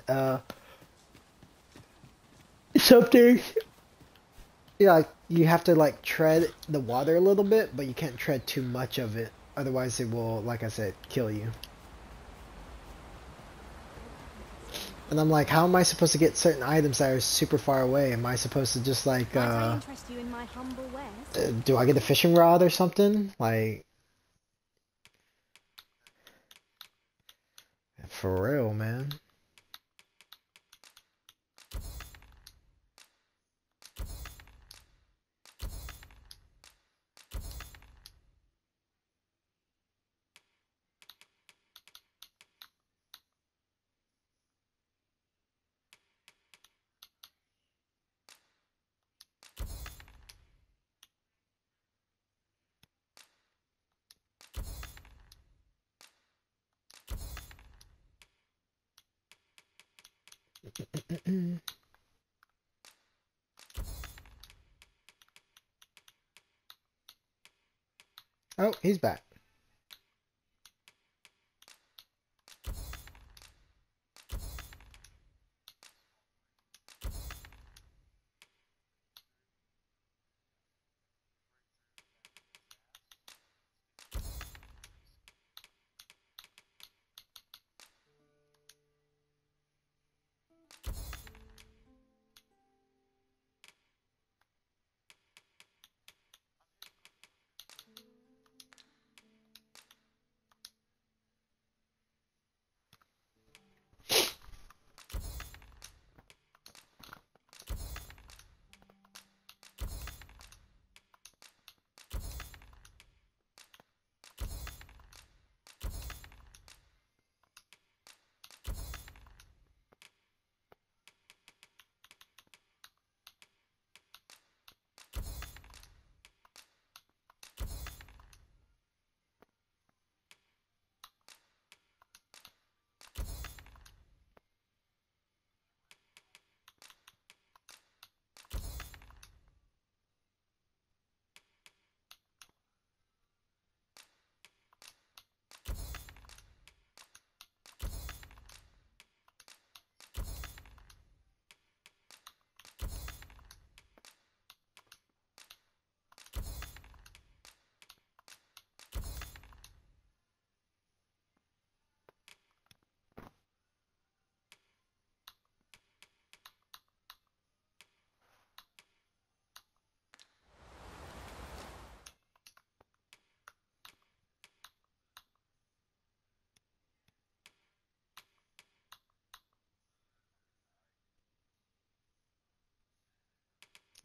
something, yeah, you have to like tread the water a little bit, but you can't tread too much of it. Otherwise it will, like I said, kill you. And I'm like, how am I supposed to get certain items that are super far away? Am I supposed to just like, Might I interest you in my humble wares? do I get a fishing rod or something? Like, for real, man. Oh, he's back.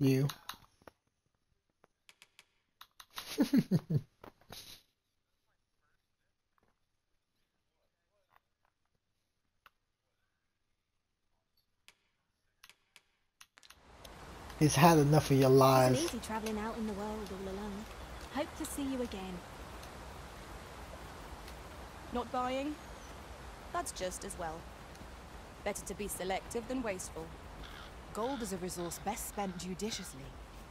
You. He's had enough of your It lies. isn't easy traveling out in the world all alone. Hope to see you again. Not buying? That's just as well. Better to be selective than wasteful. Gold is a resource best spent judiciously.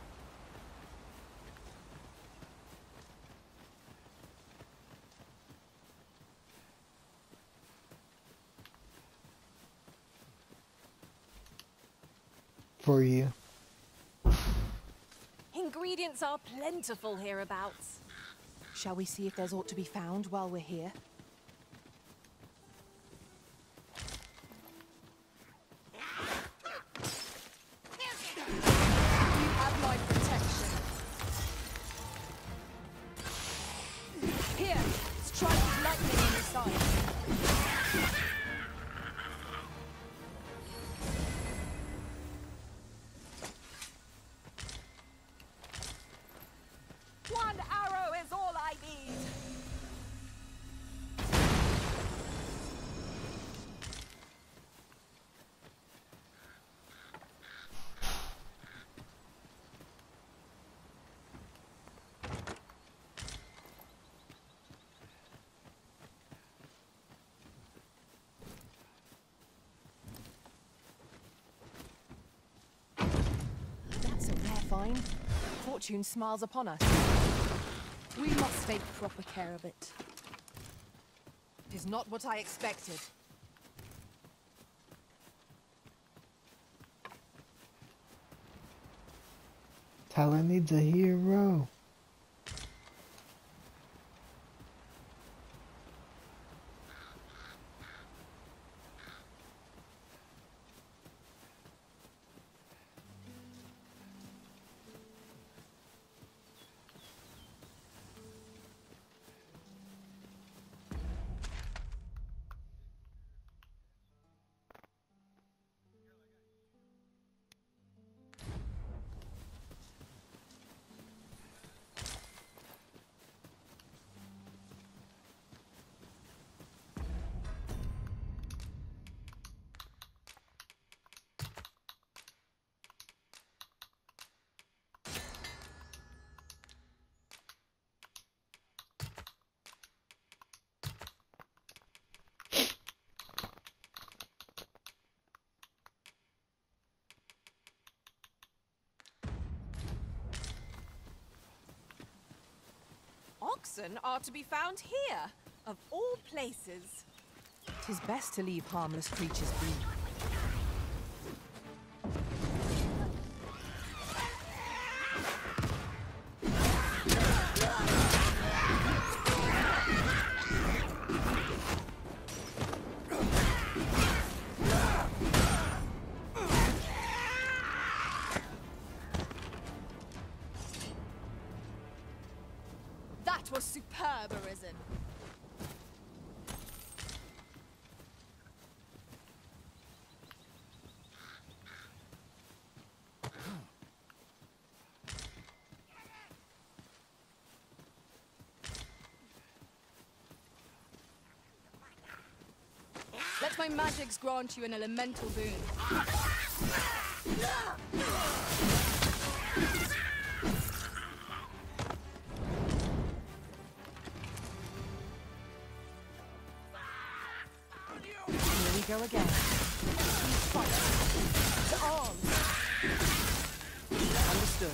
For you. Ingredients are plentiful hereabouts. Shall we see if there's aught to be found while we're here? You have my protection. Here, strike with lightning on the side. One arrow is all I need. That's a rare find. Fortune smiles upon us. We must take proper care of it. It is not what I expected. Tyler needs a hero. Oxen are to be found here, of all places. 'Tis best to leave harmless creatures be. That was superb, Arisen. Let my magics grant you an elemental boon. Here we go again. Fight. To arms. Understood.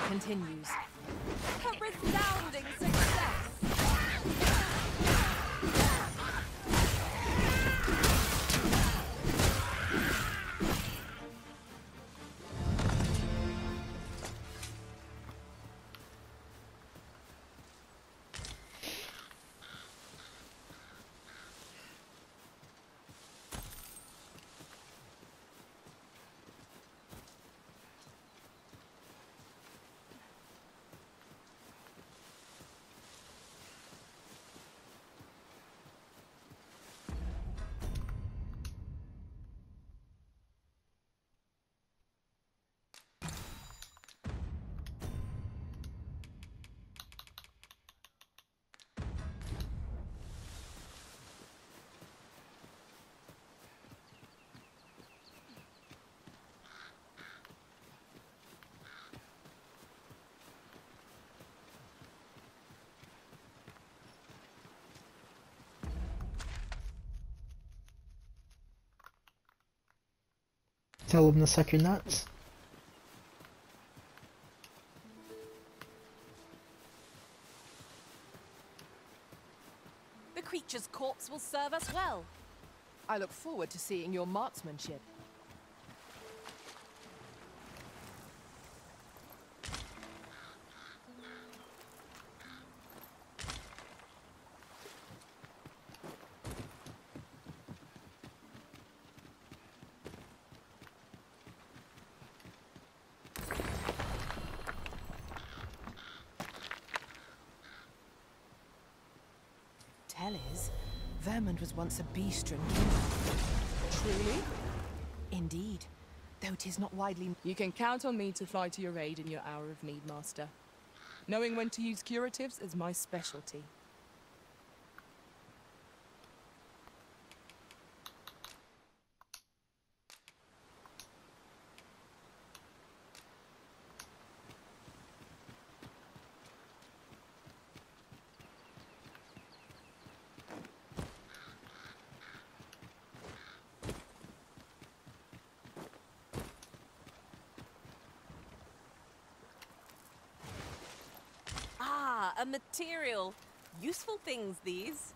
continues. A resounding success! Tell him to suck your nuts. The creature's corpse will serve us well. I look forward to seeing your marksmanship. Tell is, Vermund was once a beast-ridden king. Truly? Indeed, though it is not widely... You can count on me to fly to your aid in your hour of need, Master. Knowing when to use curatives is my specialty. Ah, a material. Useful things, these.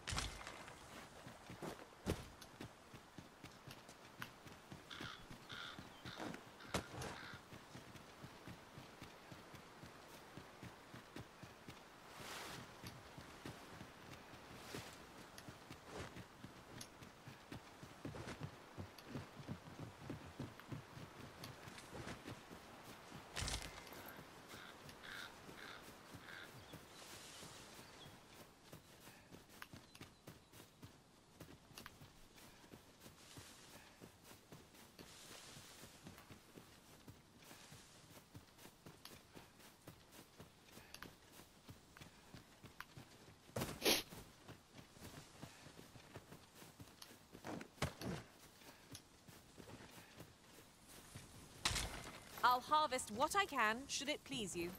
I'll harvest what I can, should it please you.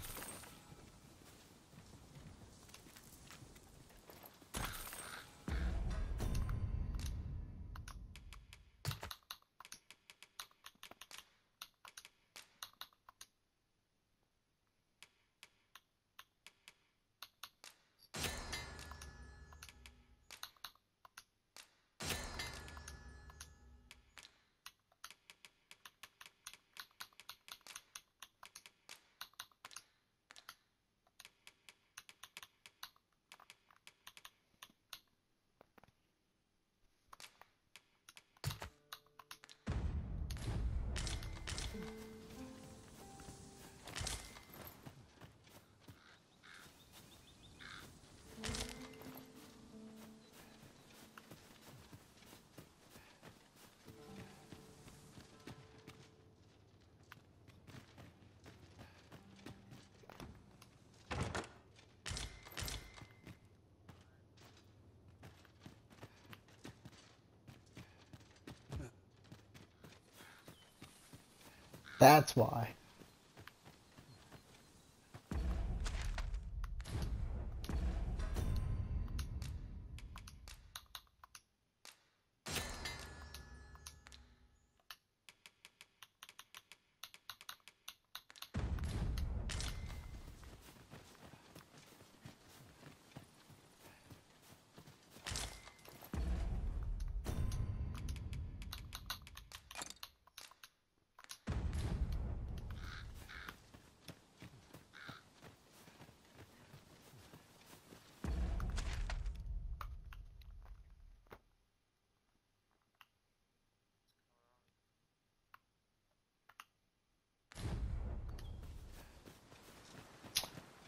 That's why.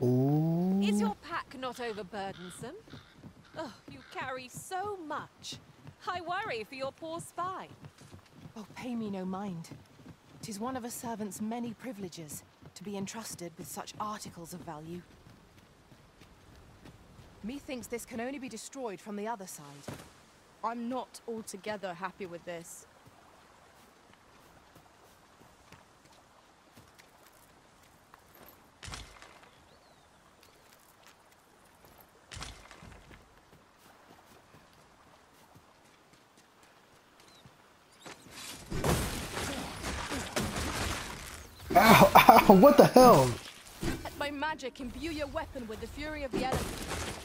Ooh. Is your pack not overburdensome? Oh, you carry so much. I worry for your poor spine. Oh, pay me no mind. 'Tis one of a servant's many privileges to be entrusted with such articles of value. Methinks this can only be destroyed from the other side. I'm not altogether happy with this. Ow, ow, what the hell? Let my magic imbue your weapon with the fury of the elements.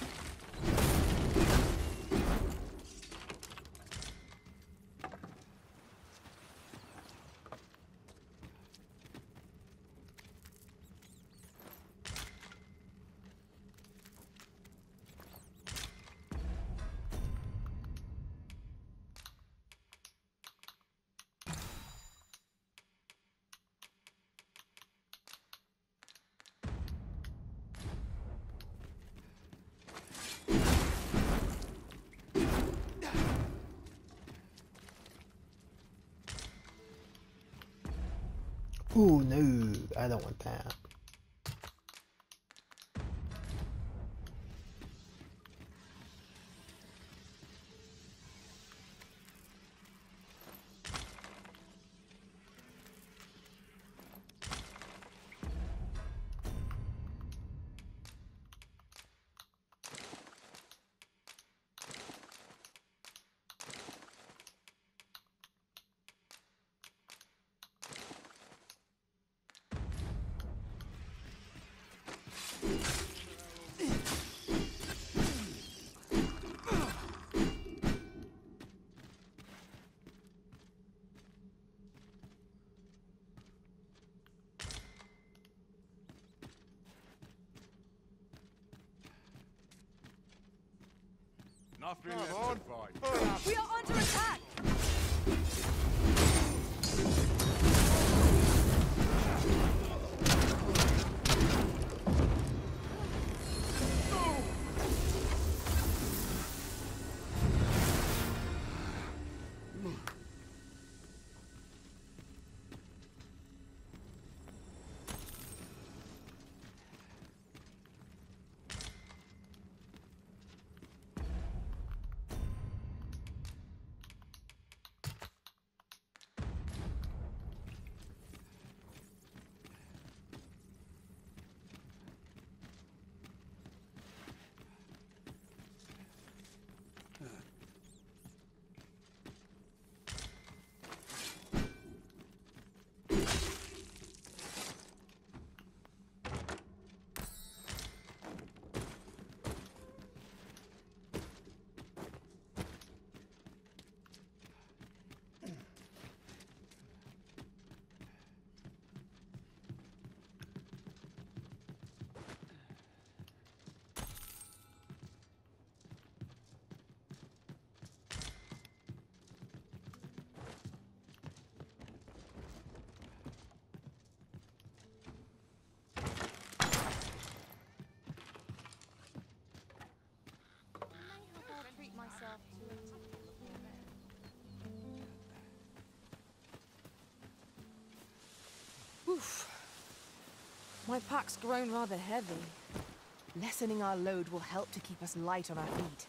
Ooh, no, I don't want that. Nothing left to fight. We are under attack! Oof. My pack's grown rather heavy. Lessening our load will help to keep us light on our feet.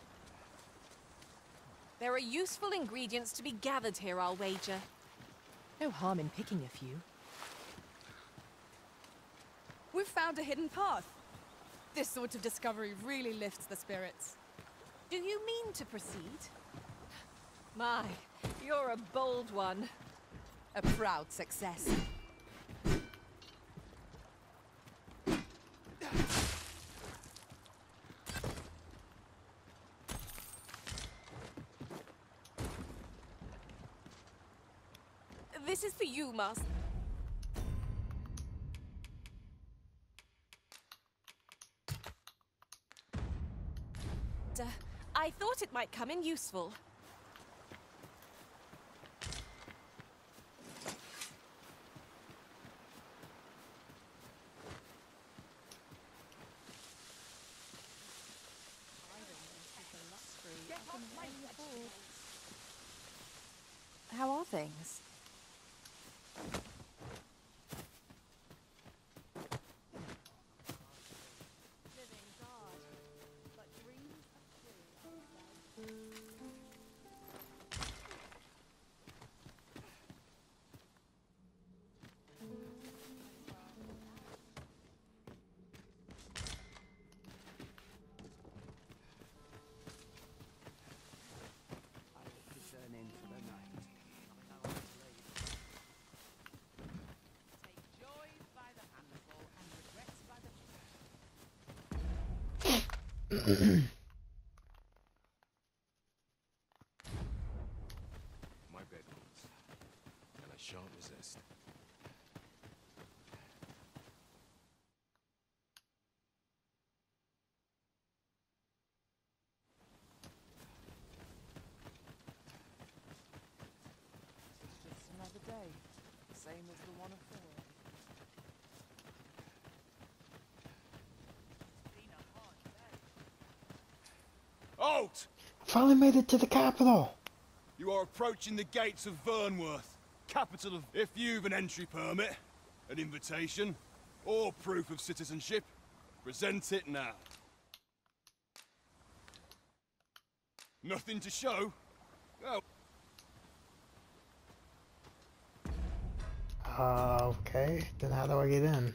There are useful ingredients to be gathered here, I'll wager. No harm in picking a few. We've found a hidden path. This sort of discovery really lifts the spirits. Do you mean to proceed? My, you're a bold one. A proud success. This is for you, Master. I thought it might come in useful. How are things? My bed calls, and I shan't resist. Just another day. Same as the one before. Halt! Finally made it to the capital. You are approaching the gates of Vernworth, capital of... If you've an entry permit, an invitation, or proof of citizenship, present it now. Nothing to show? Oh. Okay, then how do I get in?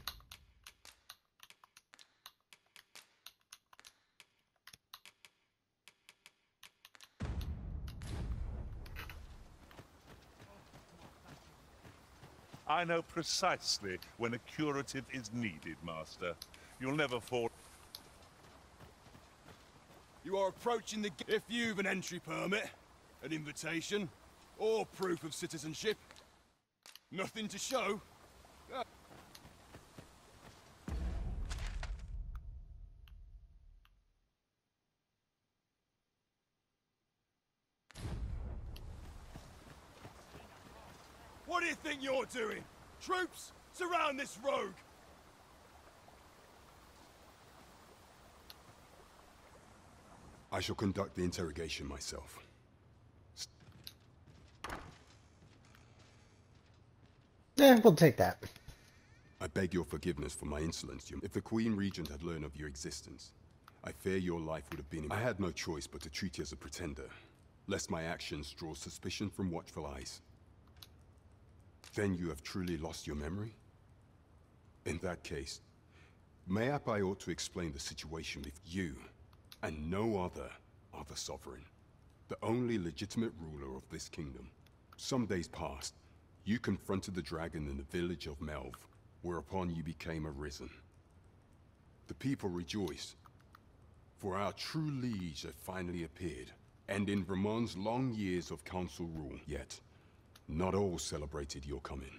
I know precisely when a curative is needed, Master. You'll never fall... You are approaching the... If you've an entry permit, an invitation, or proof of citizenship, nothing to show? Oh. What do you think you're doing? Troops, surround this rogue! I shall conduct the interrogation myself. Yeah, we'll take that. I beg your forgiveness for my insolence. If the Queen Regent had learned of your existence, I fear your life would have been... I had no choice but to treat you as a pretender, lest my actions draw suspicion from watchful eyes. Then you have truly lost your memory? In that case, mayhap I ought to explain the situation with you, and no other, are the sovereign, the only legitimate ruler of this kingdom. Some days past, you confronted the dragon in the village of Melv, whereupon you became arisen. The people rejoiced, for our true liege had finally appeared, and in Vermont's long years of council rule, yet not all celebrated your coming.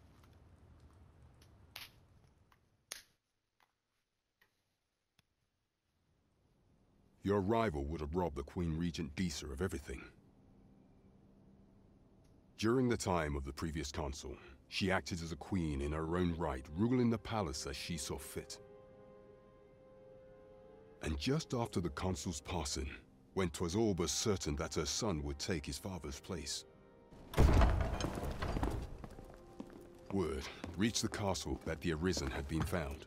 Your arrival would have robbed the Queen Regent Disa of everything. During the time of the previous consul, she acted as a queen in her own right, ruling the palace as she saw fit. And just after the consul's passing, when 'twas all but certain that her son would take his father's place, word reached the castle that the Arisen had been found.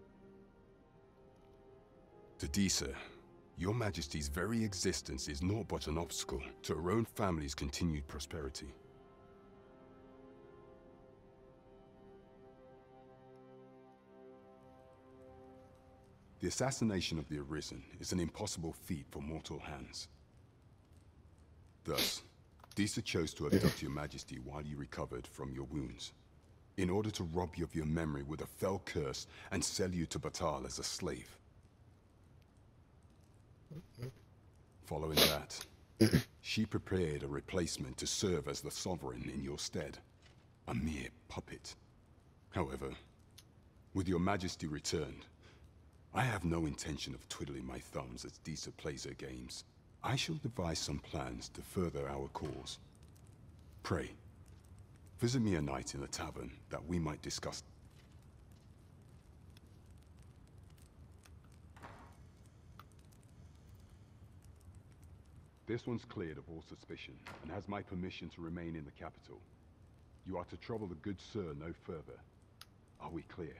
To Disa, your Majesty's very existence is naught but an obstacle to her own family's continued prosperity. The assassination of the Arisen is an impossible feat for mortal hands. Thus, Disa chose to abduct your majesty while you recovered from your wounds, in order to rob you of your memory with a fell curse and sell you to Batal as a slave. Following that, she prepared a replacement to serve as the sovereign in your stead, a mere puppet. However, with your majesty returned, I have no intention of twiddling my thumbs as Disa plays her games. I shall devise some plans to further our cause. Pray, visit me a night in the tavern that we might discuss. This one's cleared of all suspicion and has my permission to remain in the capital. You are to trouble the good sir no further. Are we clear?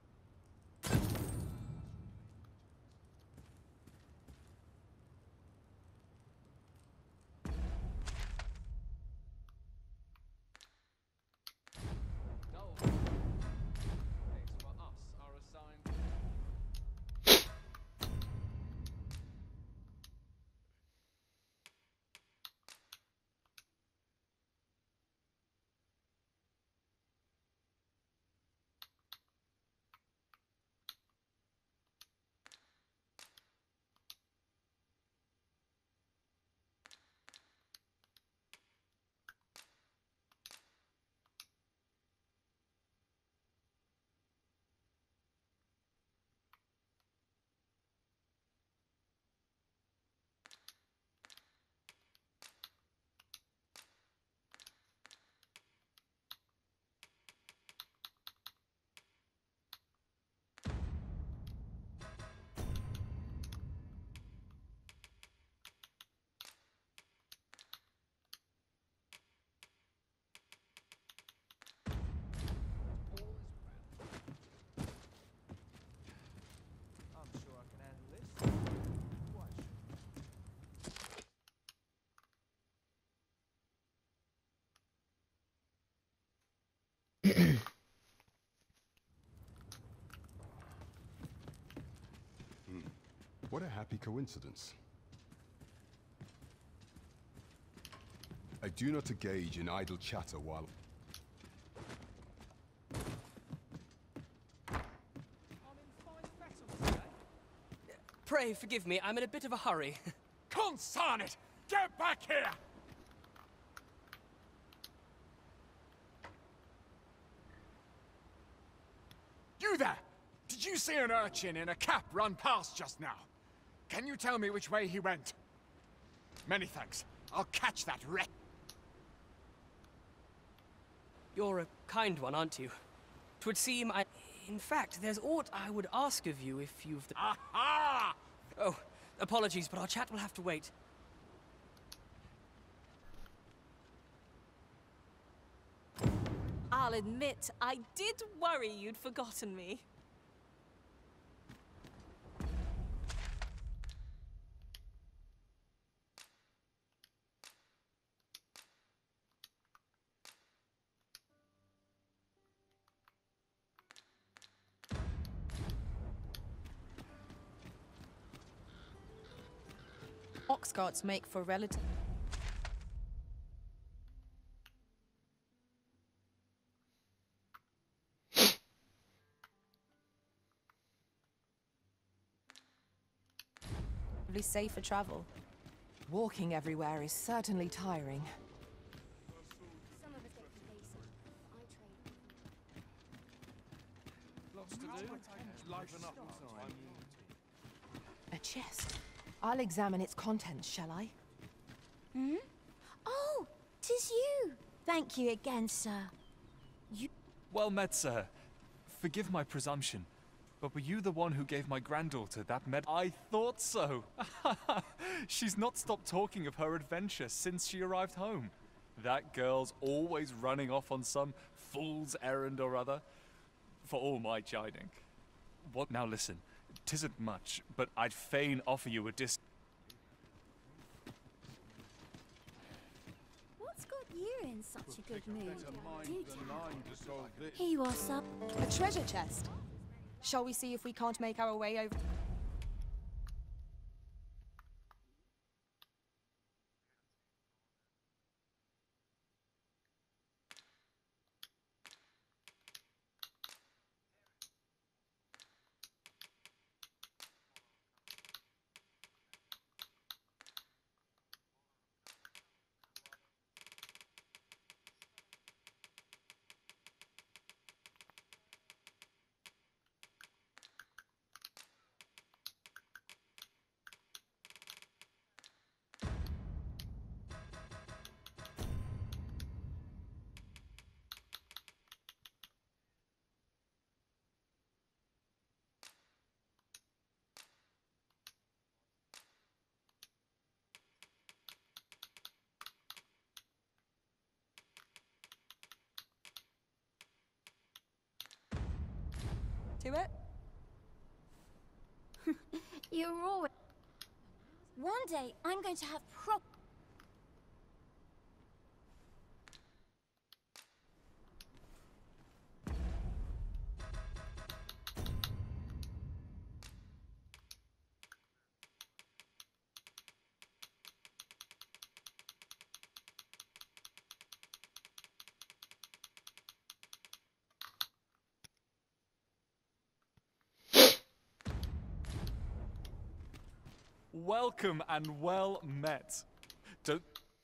What a happy coincidence. I do not engage in idle chatter while... Pray forgive me, I'm in a bit of a hurry. Consign it! Get back here! You there! Did you see an urchin in a cap run past just now? Can you tell me which way he went? Many thanks. I'll catch that wreck. You're a kind one, aren't you? 'Twould seem I... In fact, there's aught I would ask of you if you've... Aha! Oh, apologies, but our chat will have to wait. I'll admit, I did worry you'd forgotten me. Ox carts make for relative. Safe for travel. Walking everywhere is certainly tiring. Some of us get complacent. I trade. Lots to do. Liven up inside. A chest. I'll examine its contents, shall I? Hmm? Oh, 'tis you. Thank you again, sir. Well met, sir. Forgive my presumption, but were you the one who gave my granddaughter that med— I thought so! She's not stopped talking of her adventure since she arrived home. That girl's always running off on some fool's errand or other, for all my chiding. What— Now listen, 'tisn't much, but I'd fain offer you a What's got you in such a good mood? Do tell. Here you are, sir. A treasure chest. Shall we see if we can't make our way over? To it? You're always... One day, I'm going to have Welcome and well met. Don't...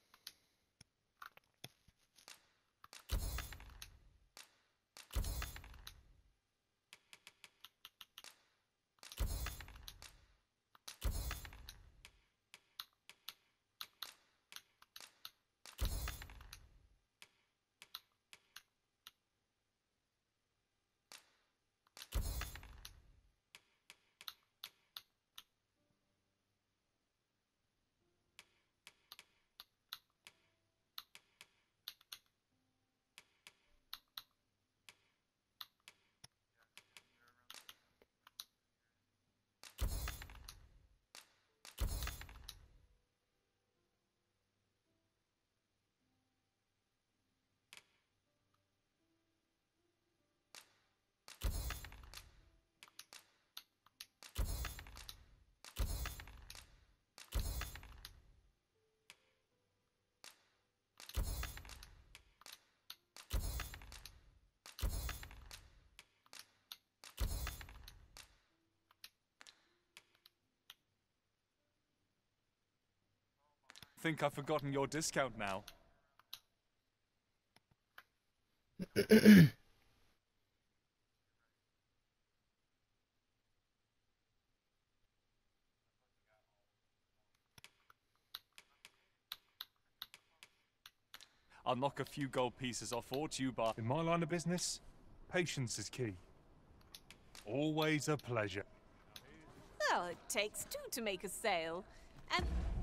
Think I've forgotten your discount now. I'll knock a few gold pieces off for you, but In my line of business, patience is key. Always a pleasure. Well, it takes two to make a sale. And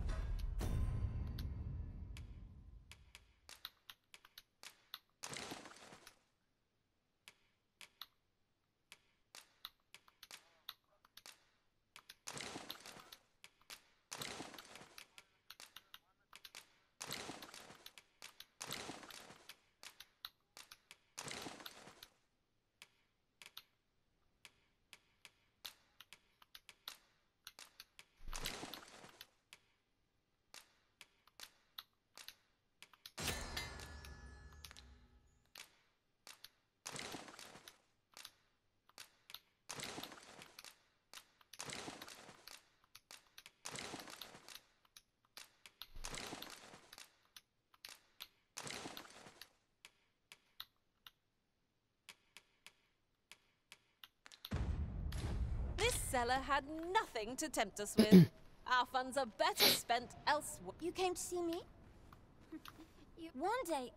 this seller had nothing to tempt us with. Our funds are better spent elsewhere. You came to see me? One day...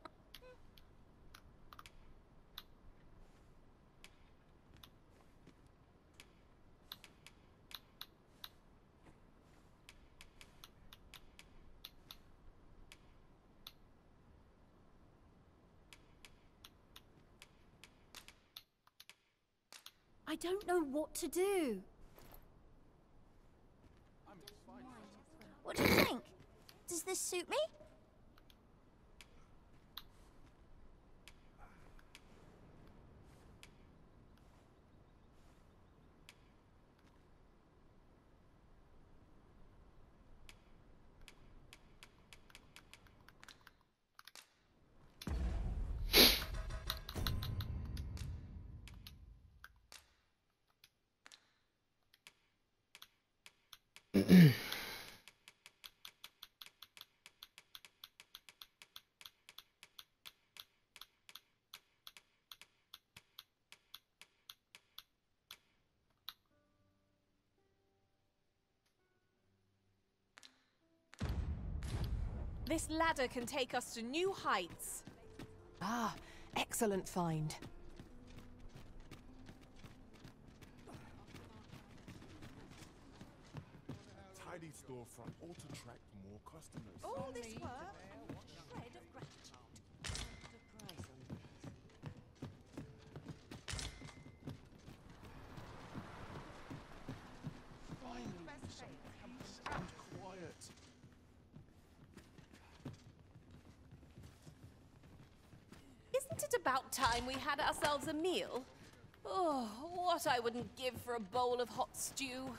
I don't know what to do. What do you think? Does this suit me? This ladder can take us to new heights. Ah, excellent find. Tidy storefront ought to attract more customers. All this work, shred of gratitude. about time we had ourselves a meal. Oh, what I wouldn't give for a bowl of hot stew.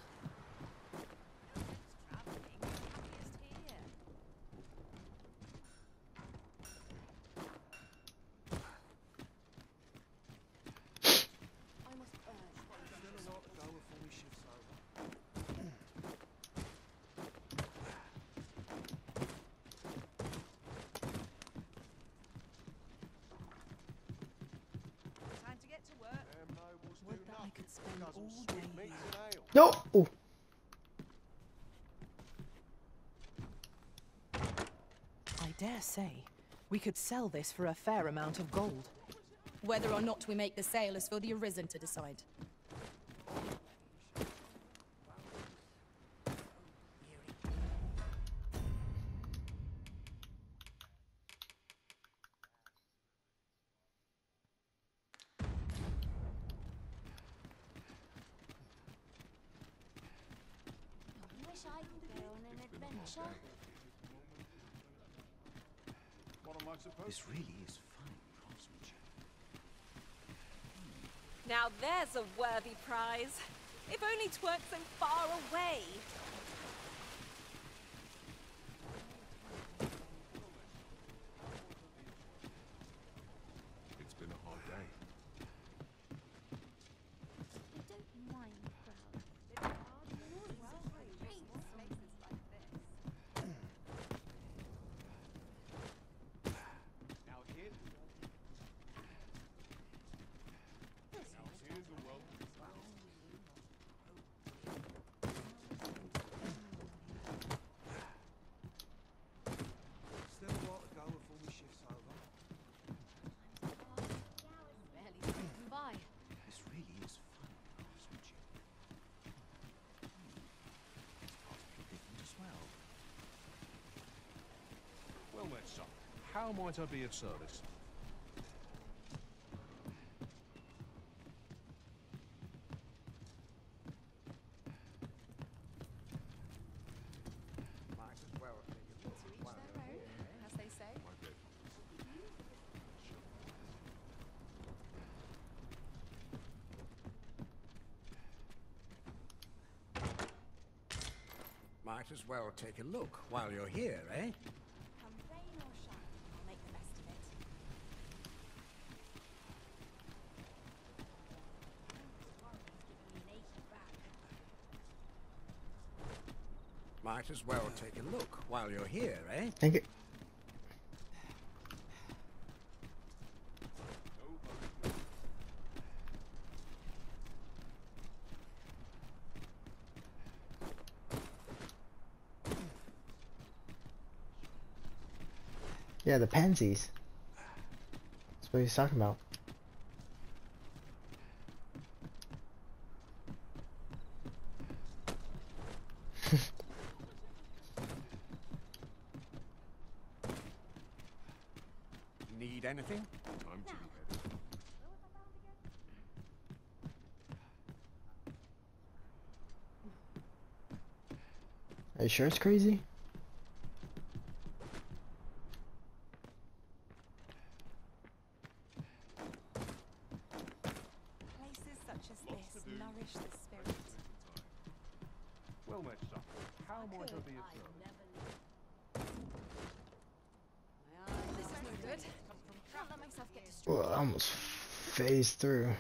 No! Oh. I dare say, we could sell this for a fair amount of gold. Whether or not we make the sale is for the Arisen to decide. Wish I could go on an adventure. This really is fine craftsmanship. Now there's a worthy prize. If only 'tweren't so far away. It's been a hard day. I don't mind crowds. Still a while to go before my shift's over. Bye. This really is fun craftsmanship. It's possibly different as well. Well met, son. How might I be of service? Might as well take a look while you're here, eh? As they say. Might as well take a look while you're here, eh? Come rain or shine, I'll make the best of it. Might as well take a look while you're here, eh? Thank you. Yeah, the pansies. That's what he's talking about. Need anything? Time to be headed. Are you sure it's crazy? Places such as this nourish the spirit. Well met, son. How might I be of service? This is no good. Can't let myself get distracted. Well, I almost phased through.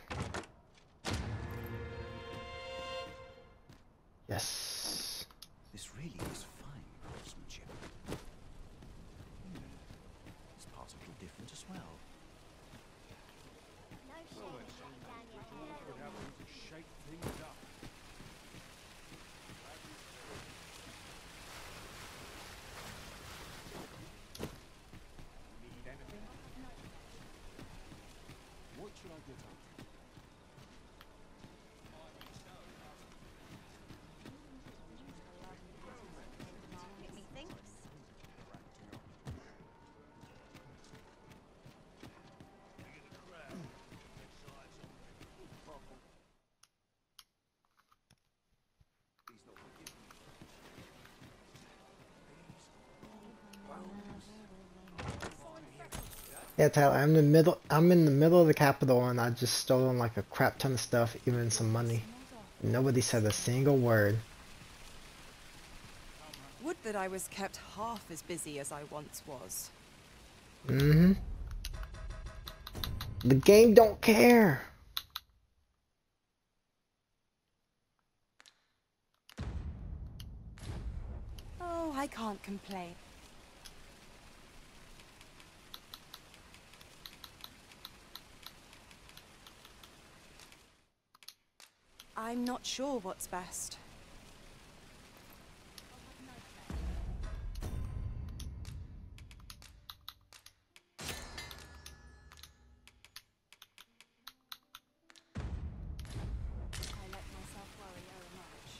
Yes. This really is fine craftsmanship. It's possibly different as well. No shame down your hair. Would have to shake things up. Need anything? What should I get up to? Yeah, Tyler, I'm in the middle. I'm in the middle of the capital, and I just stolen like a crap ton of stuff, even some money. Nobody said a single word. Would that I was kept half as busy as I once was. Mm-hmm. The game don't care. Oh, I can't complain. I'm not sure what's best. I let myself worry much.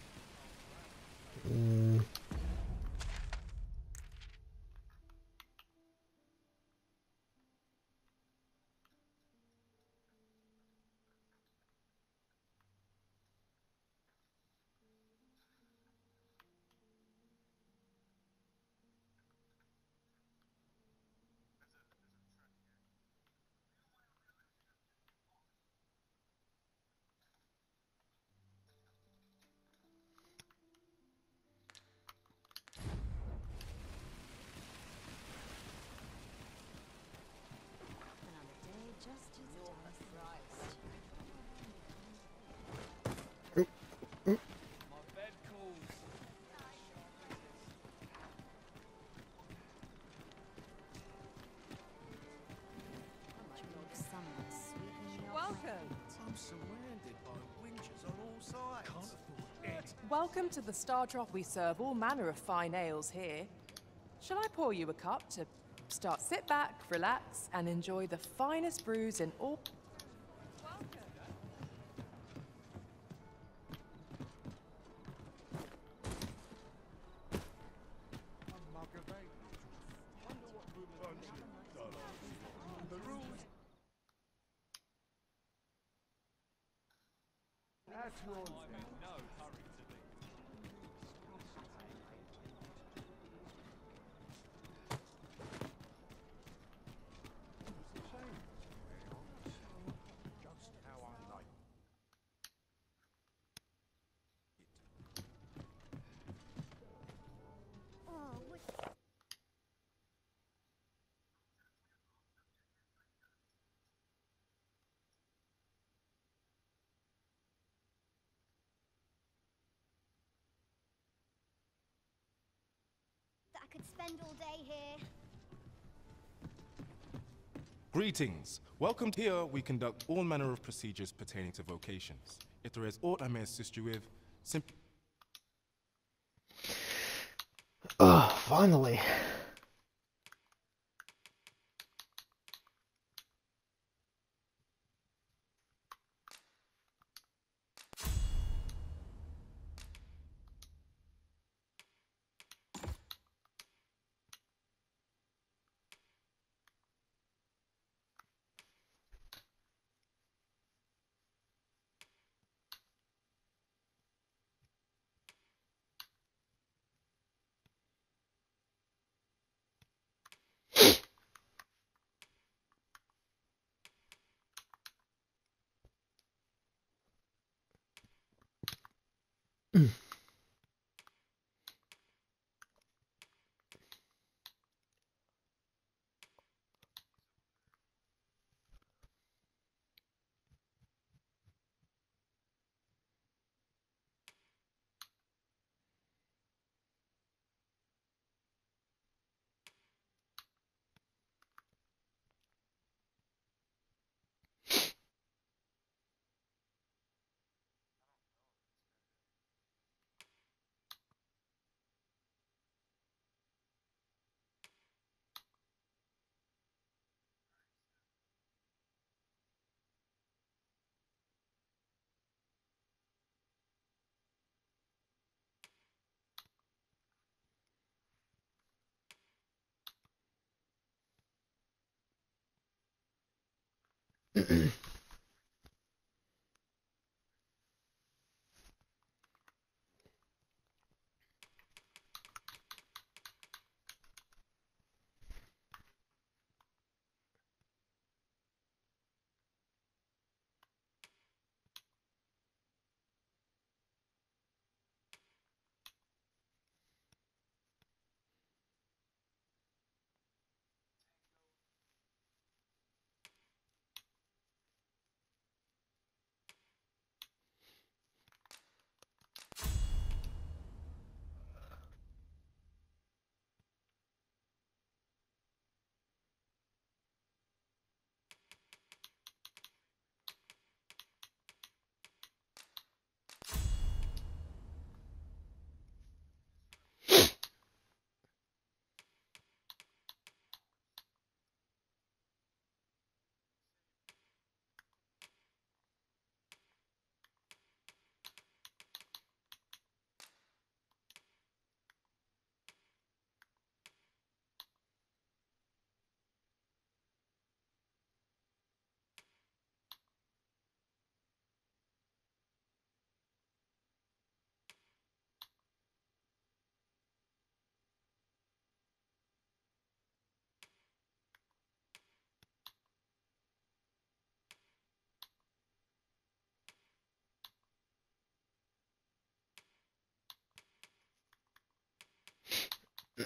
I'm surrounded by winches on all sides. Can't afford it. Welcome to the Star Drop. We serve all manner of fine ales here. Shall I pour you a cup to start? Sit back, relax, and enjoy the finest brews in all... That's yours. Just how I like. I could spend all day here. Greetings. Welcome here. We conduct all manner of procedures pertaining to vocations. If there is aught I may assist you with, simply... Finally.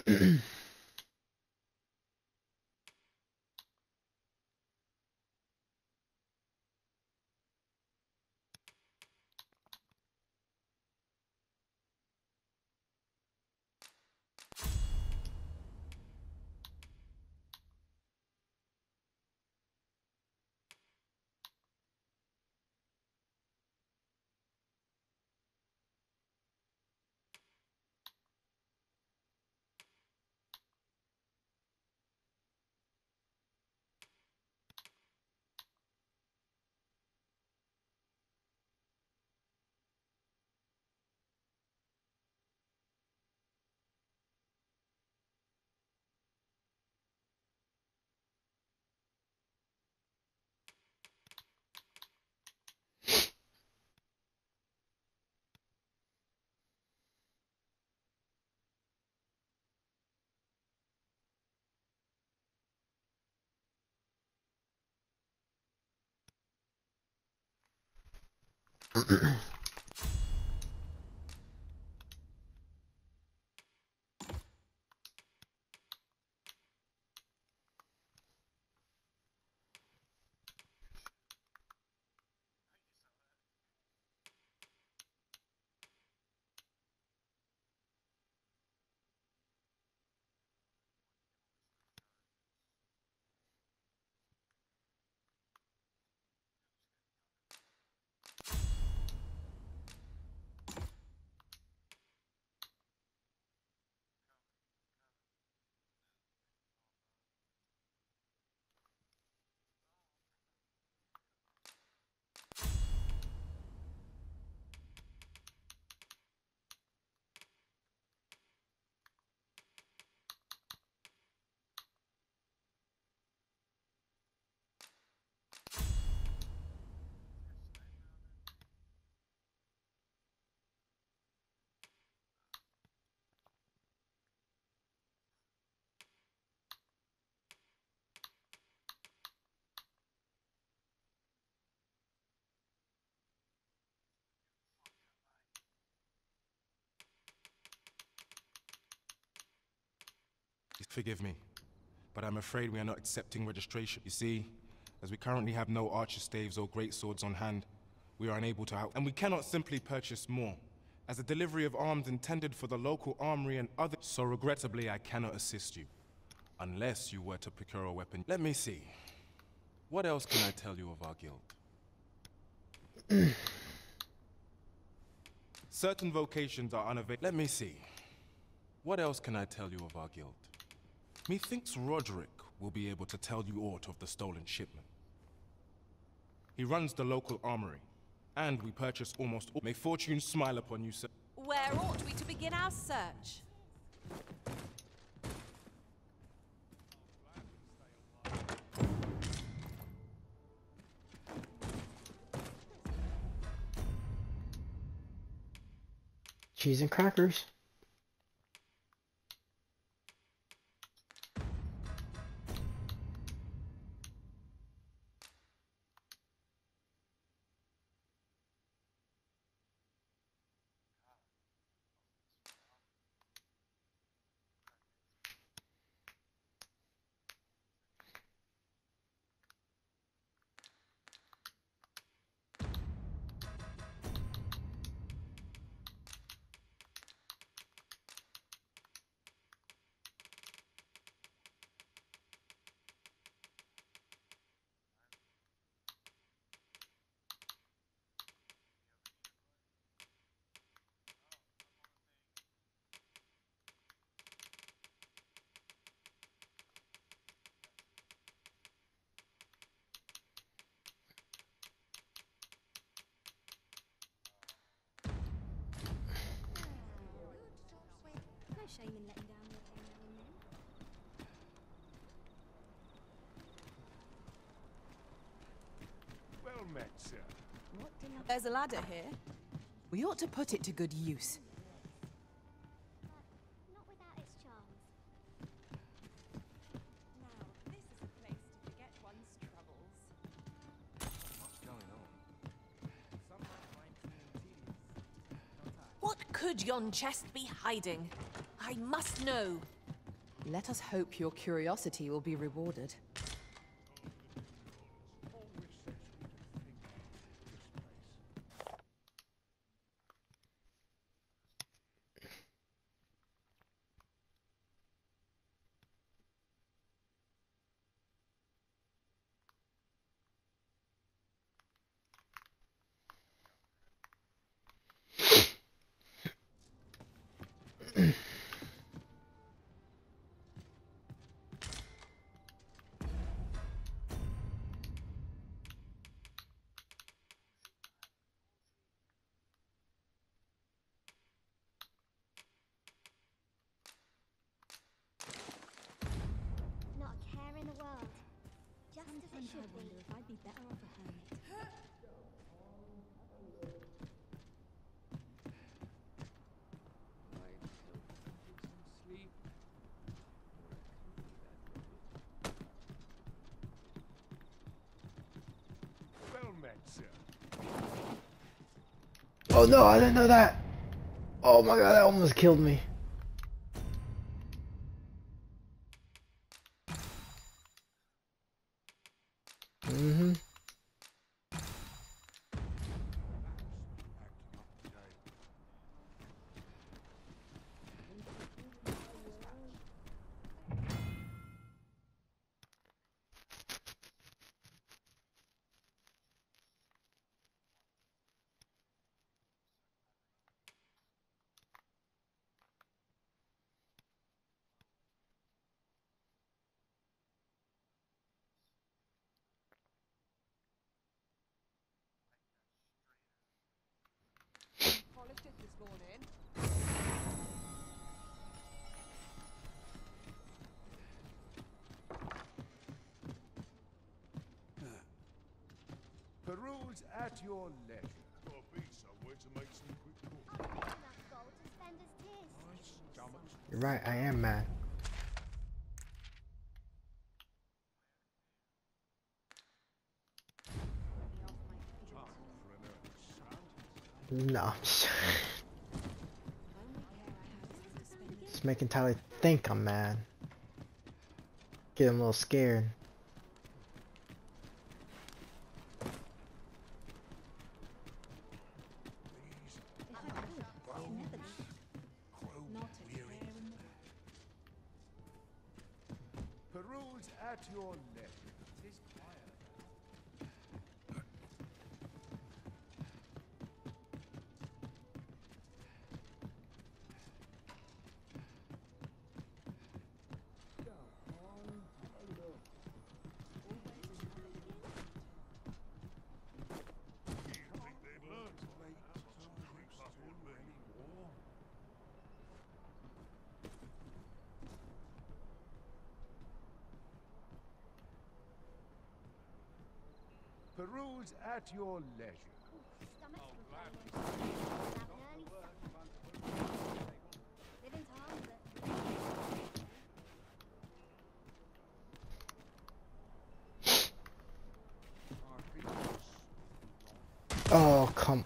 Forgive me, but I'm afraid we are not accepting registration. You see, as we currently have no archer staves or great swords on hand, we are unable to and we cannot simply purchase more, as the delivery of arms intended for the local armory and other. So regrettably, I cannot assist you, unless you were to procure a weapon. Let me see. What else can I tell you of our guild? Certain vocations are unavailable. Let me see. What else can I tell you of our guild? Methinks Roderick will be able to tell you aught of the stolen shipment. He runs the local armory, and we purchase almost all. May fortune smile upon you, sir. Where ought we to begin our search? Cheese and crackers. Shame in letting down your day now and then. Well met, sir. There's a ladder here. We ought to put it to good use. Not without its charms. Now, this is a place to forget one's troubles. What's going on? Some might find cleaning tedious. What could yon chest be hiding? I must know. Let us hope your curiosity will be rewarded. Not a care in the world. Just as it should be. If I'd be better off a hermit. Well met, sir. Oh no, I didn't know that. Oh my god, that almost killed me. Mm-hmm. Polished it this morning. Peruse at your leisure. Gotta be somewhere to make some quick calls. You're right, I am mad. No. Just making Tyler think I'm mad. Get him a little scared. Peruse at your leisure. Tis quiet. Peruse at your leisure. Oh, come.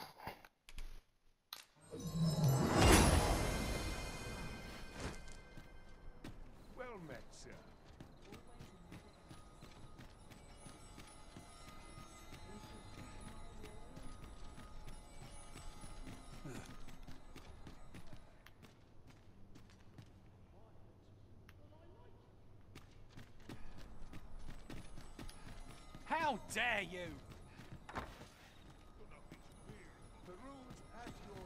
Well met, sir. How dare you! Peruse at your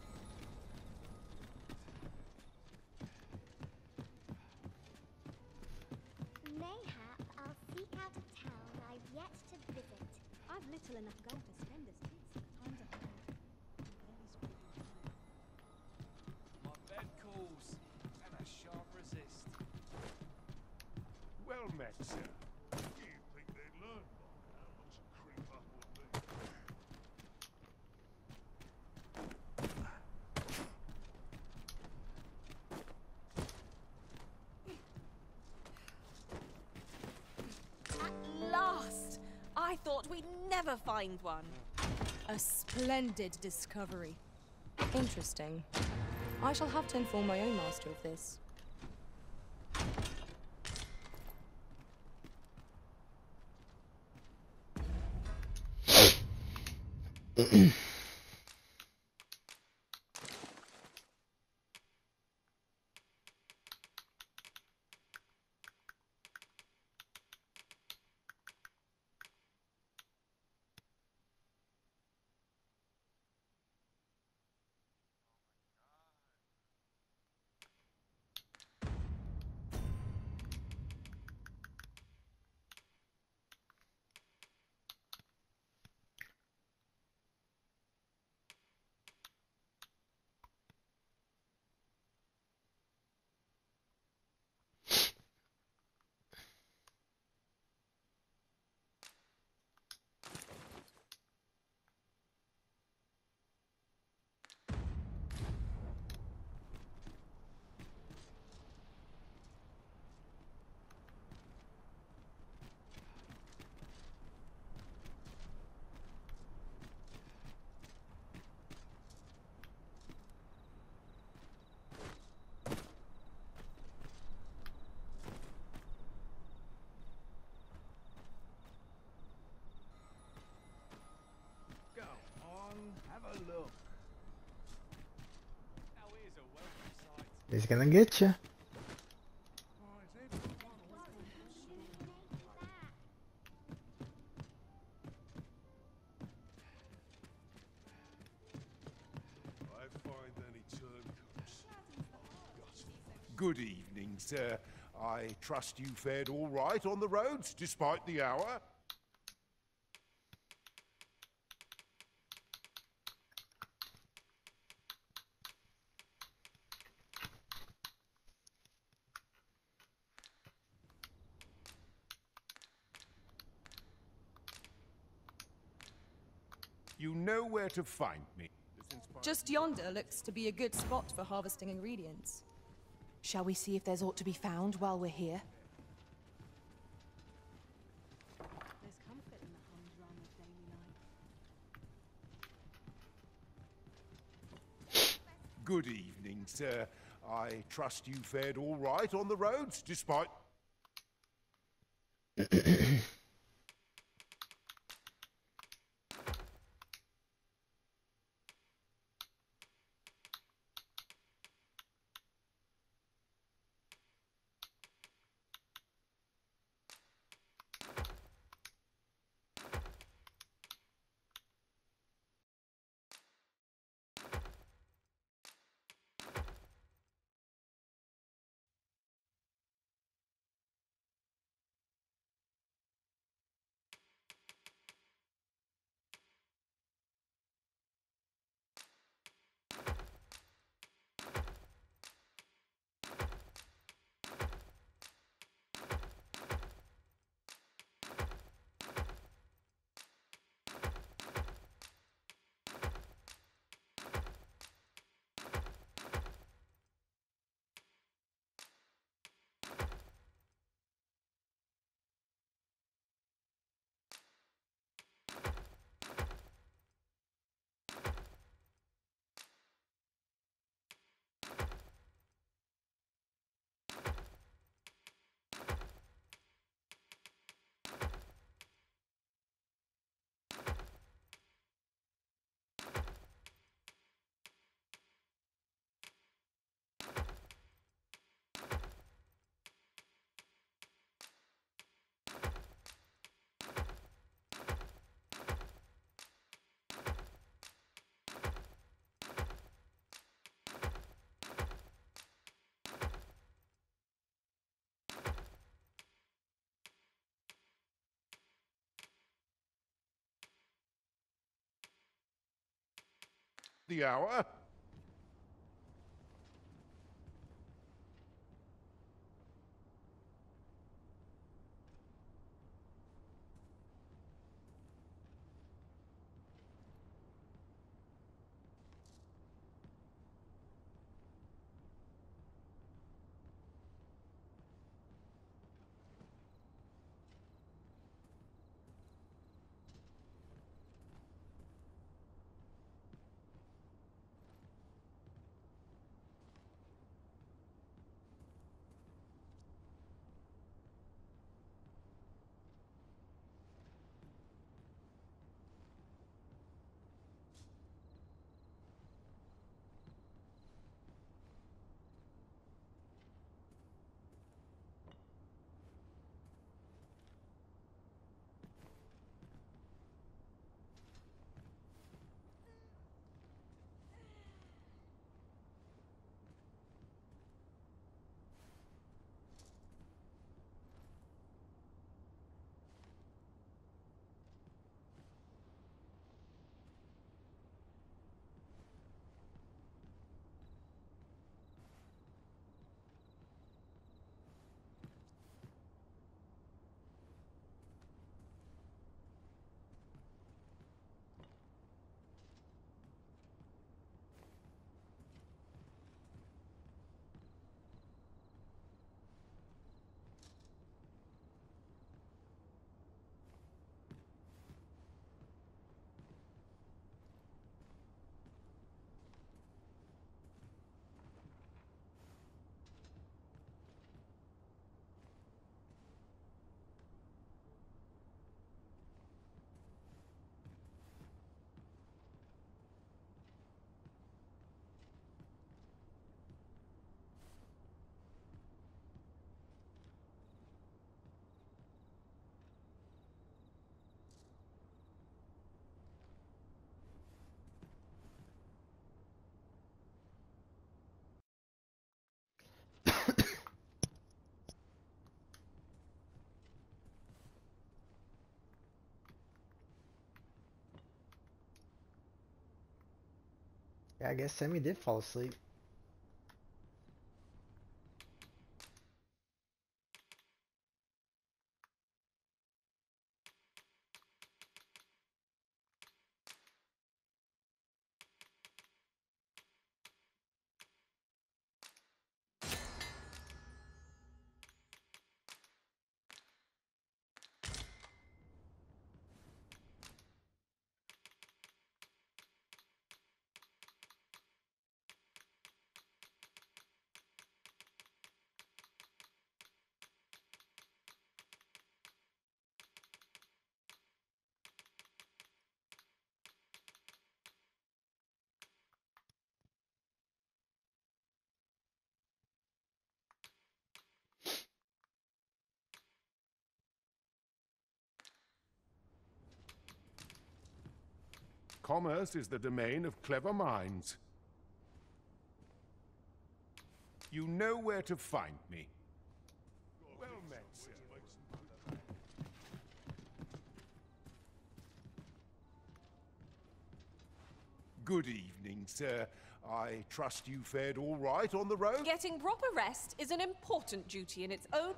Mayhap I'll seek out a town I've yet to visit. I've little enough gold to spend as tis. Times are hard. My bed calls, and I shan't resist. well met, sir. You'd think they'd learn by now not to creep up on me. At last! I thought we'd never find one. A splendid discovery. Interesting. I shall have to inform my own master of this. Go on, have a look. He's gonna get you. Good evening, sir. I trust you fared all right on the roads, despite the hour? You know where to find me. Just yonder looks to be a good spot for harvesting ingredients. Shall we see if there's aught to be found while we're here? There's comfort in the humdrum of daily life. Good evening, sir. I trust you fared all right on the roads, despite... The hour? Yeah, I guess Sammy did fall asleep. Commerce is the domain of clever minds. You know where to find me. Well met, sir. Good evening, sir. I trust you fared all right on the road? Getting proper rest is an important duty in its own...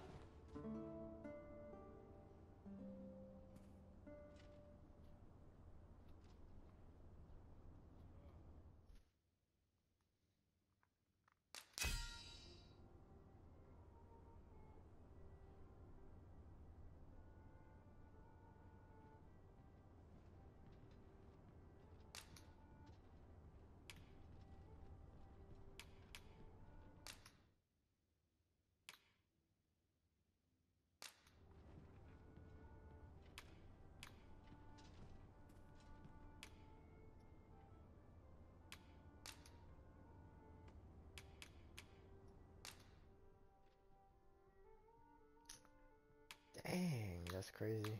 Dang, that's crazy.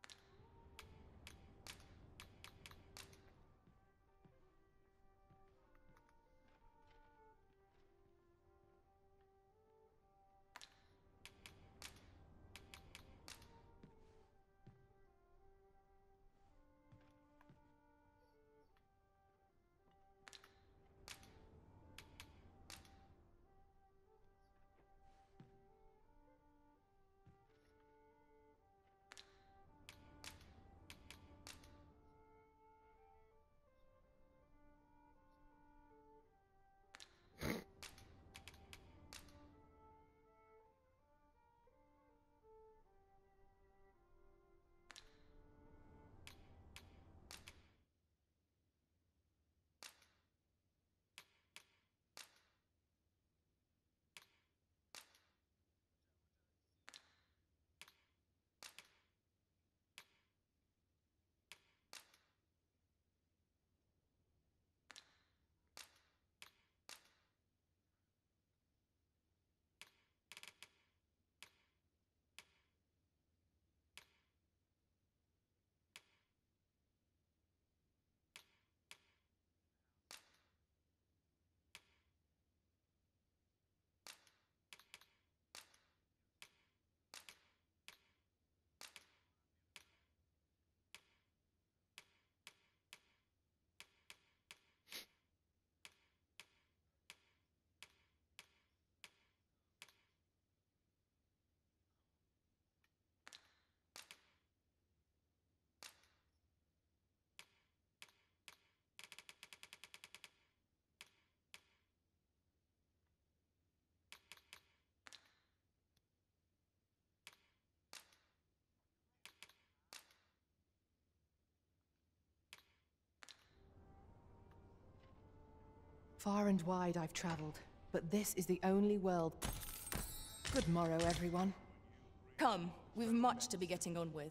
Far and wide I've traveled, but this is the only world. Good morrow, everyone. Come, we've much to be getting on with.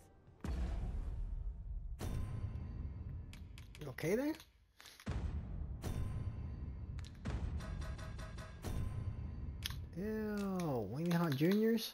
You okay there? Ew, Wing Hot Juniors?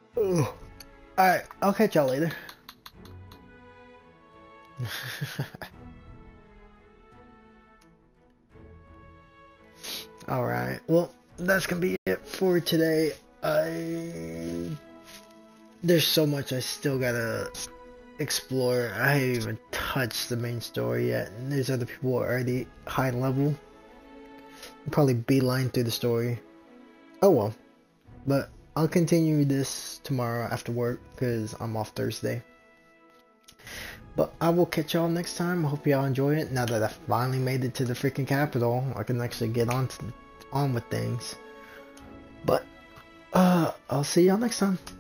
Alright, I'll catch y'all later. Alright, well, that's gonna be it for today. There's so much I still gotta explore. I haven't even touched the main story yet, and there's other people already high level. I'll probably beeline through the story. Oh well. But I'll continue this tomorrow after work, because I'm off Thursday. But I will catch y'all next time. I hope y'all enjoy it. Now that I finally made it to the freaking capital, I can actually get on with things. But I'll see y'all next time.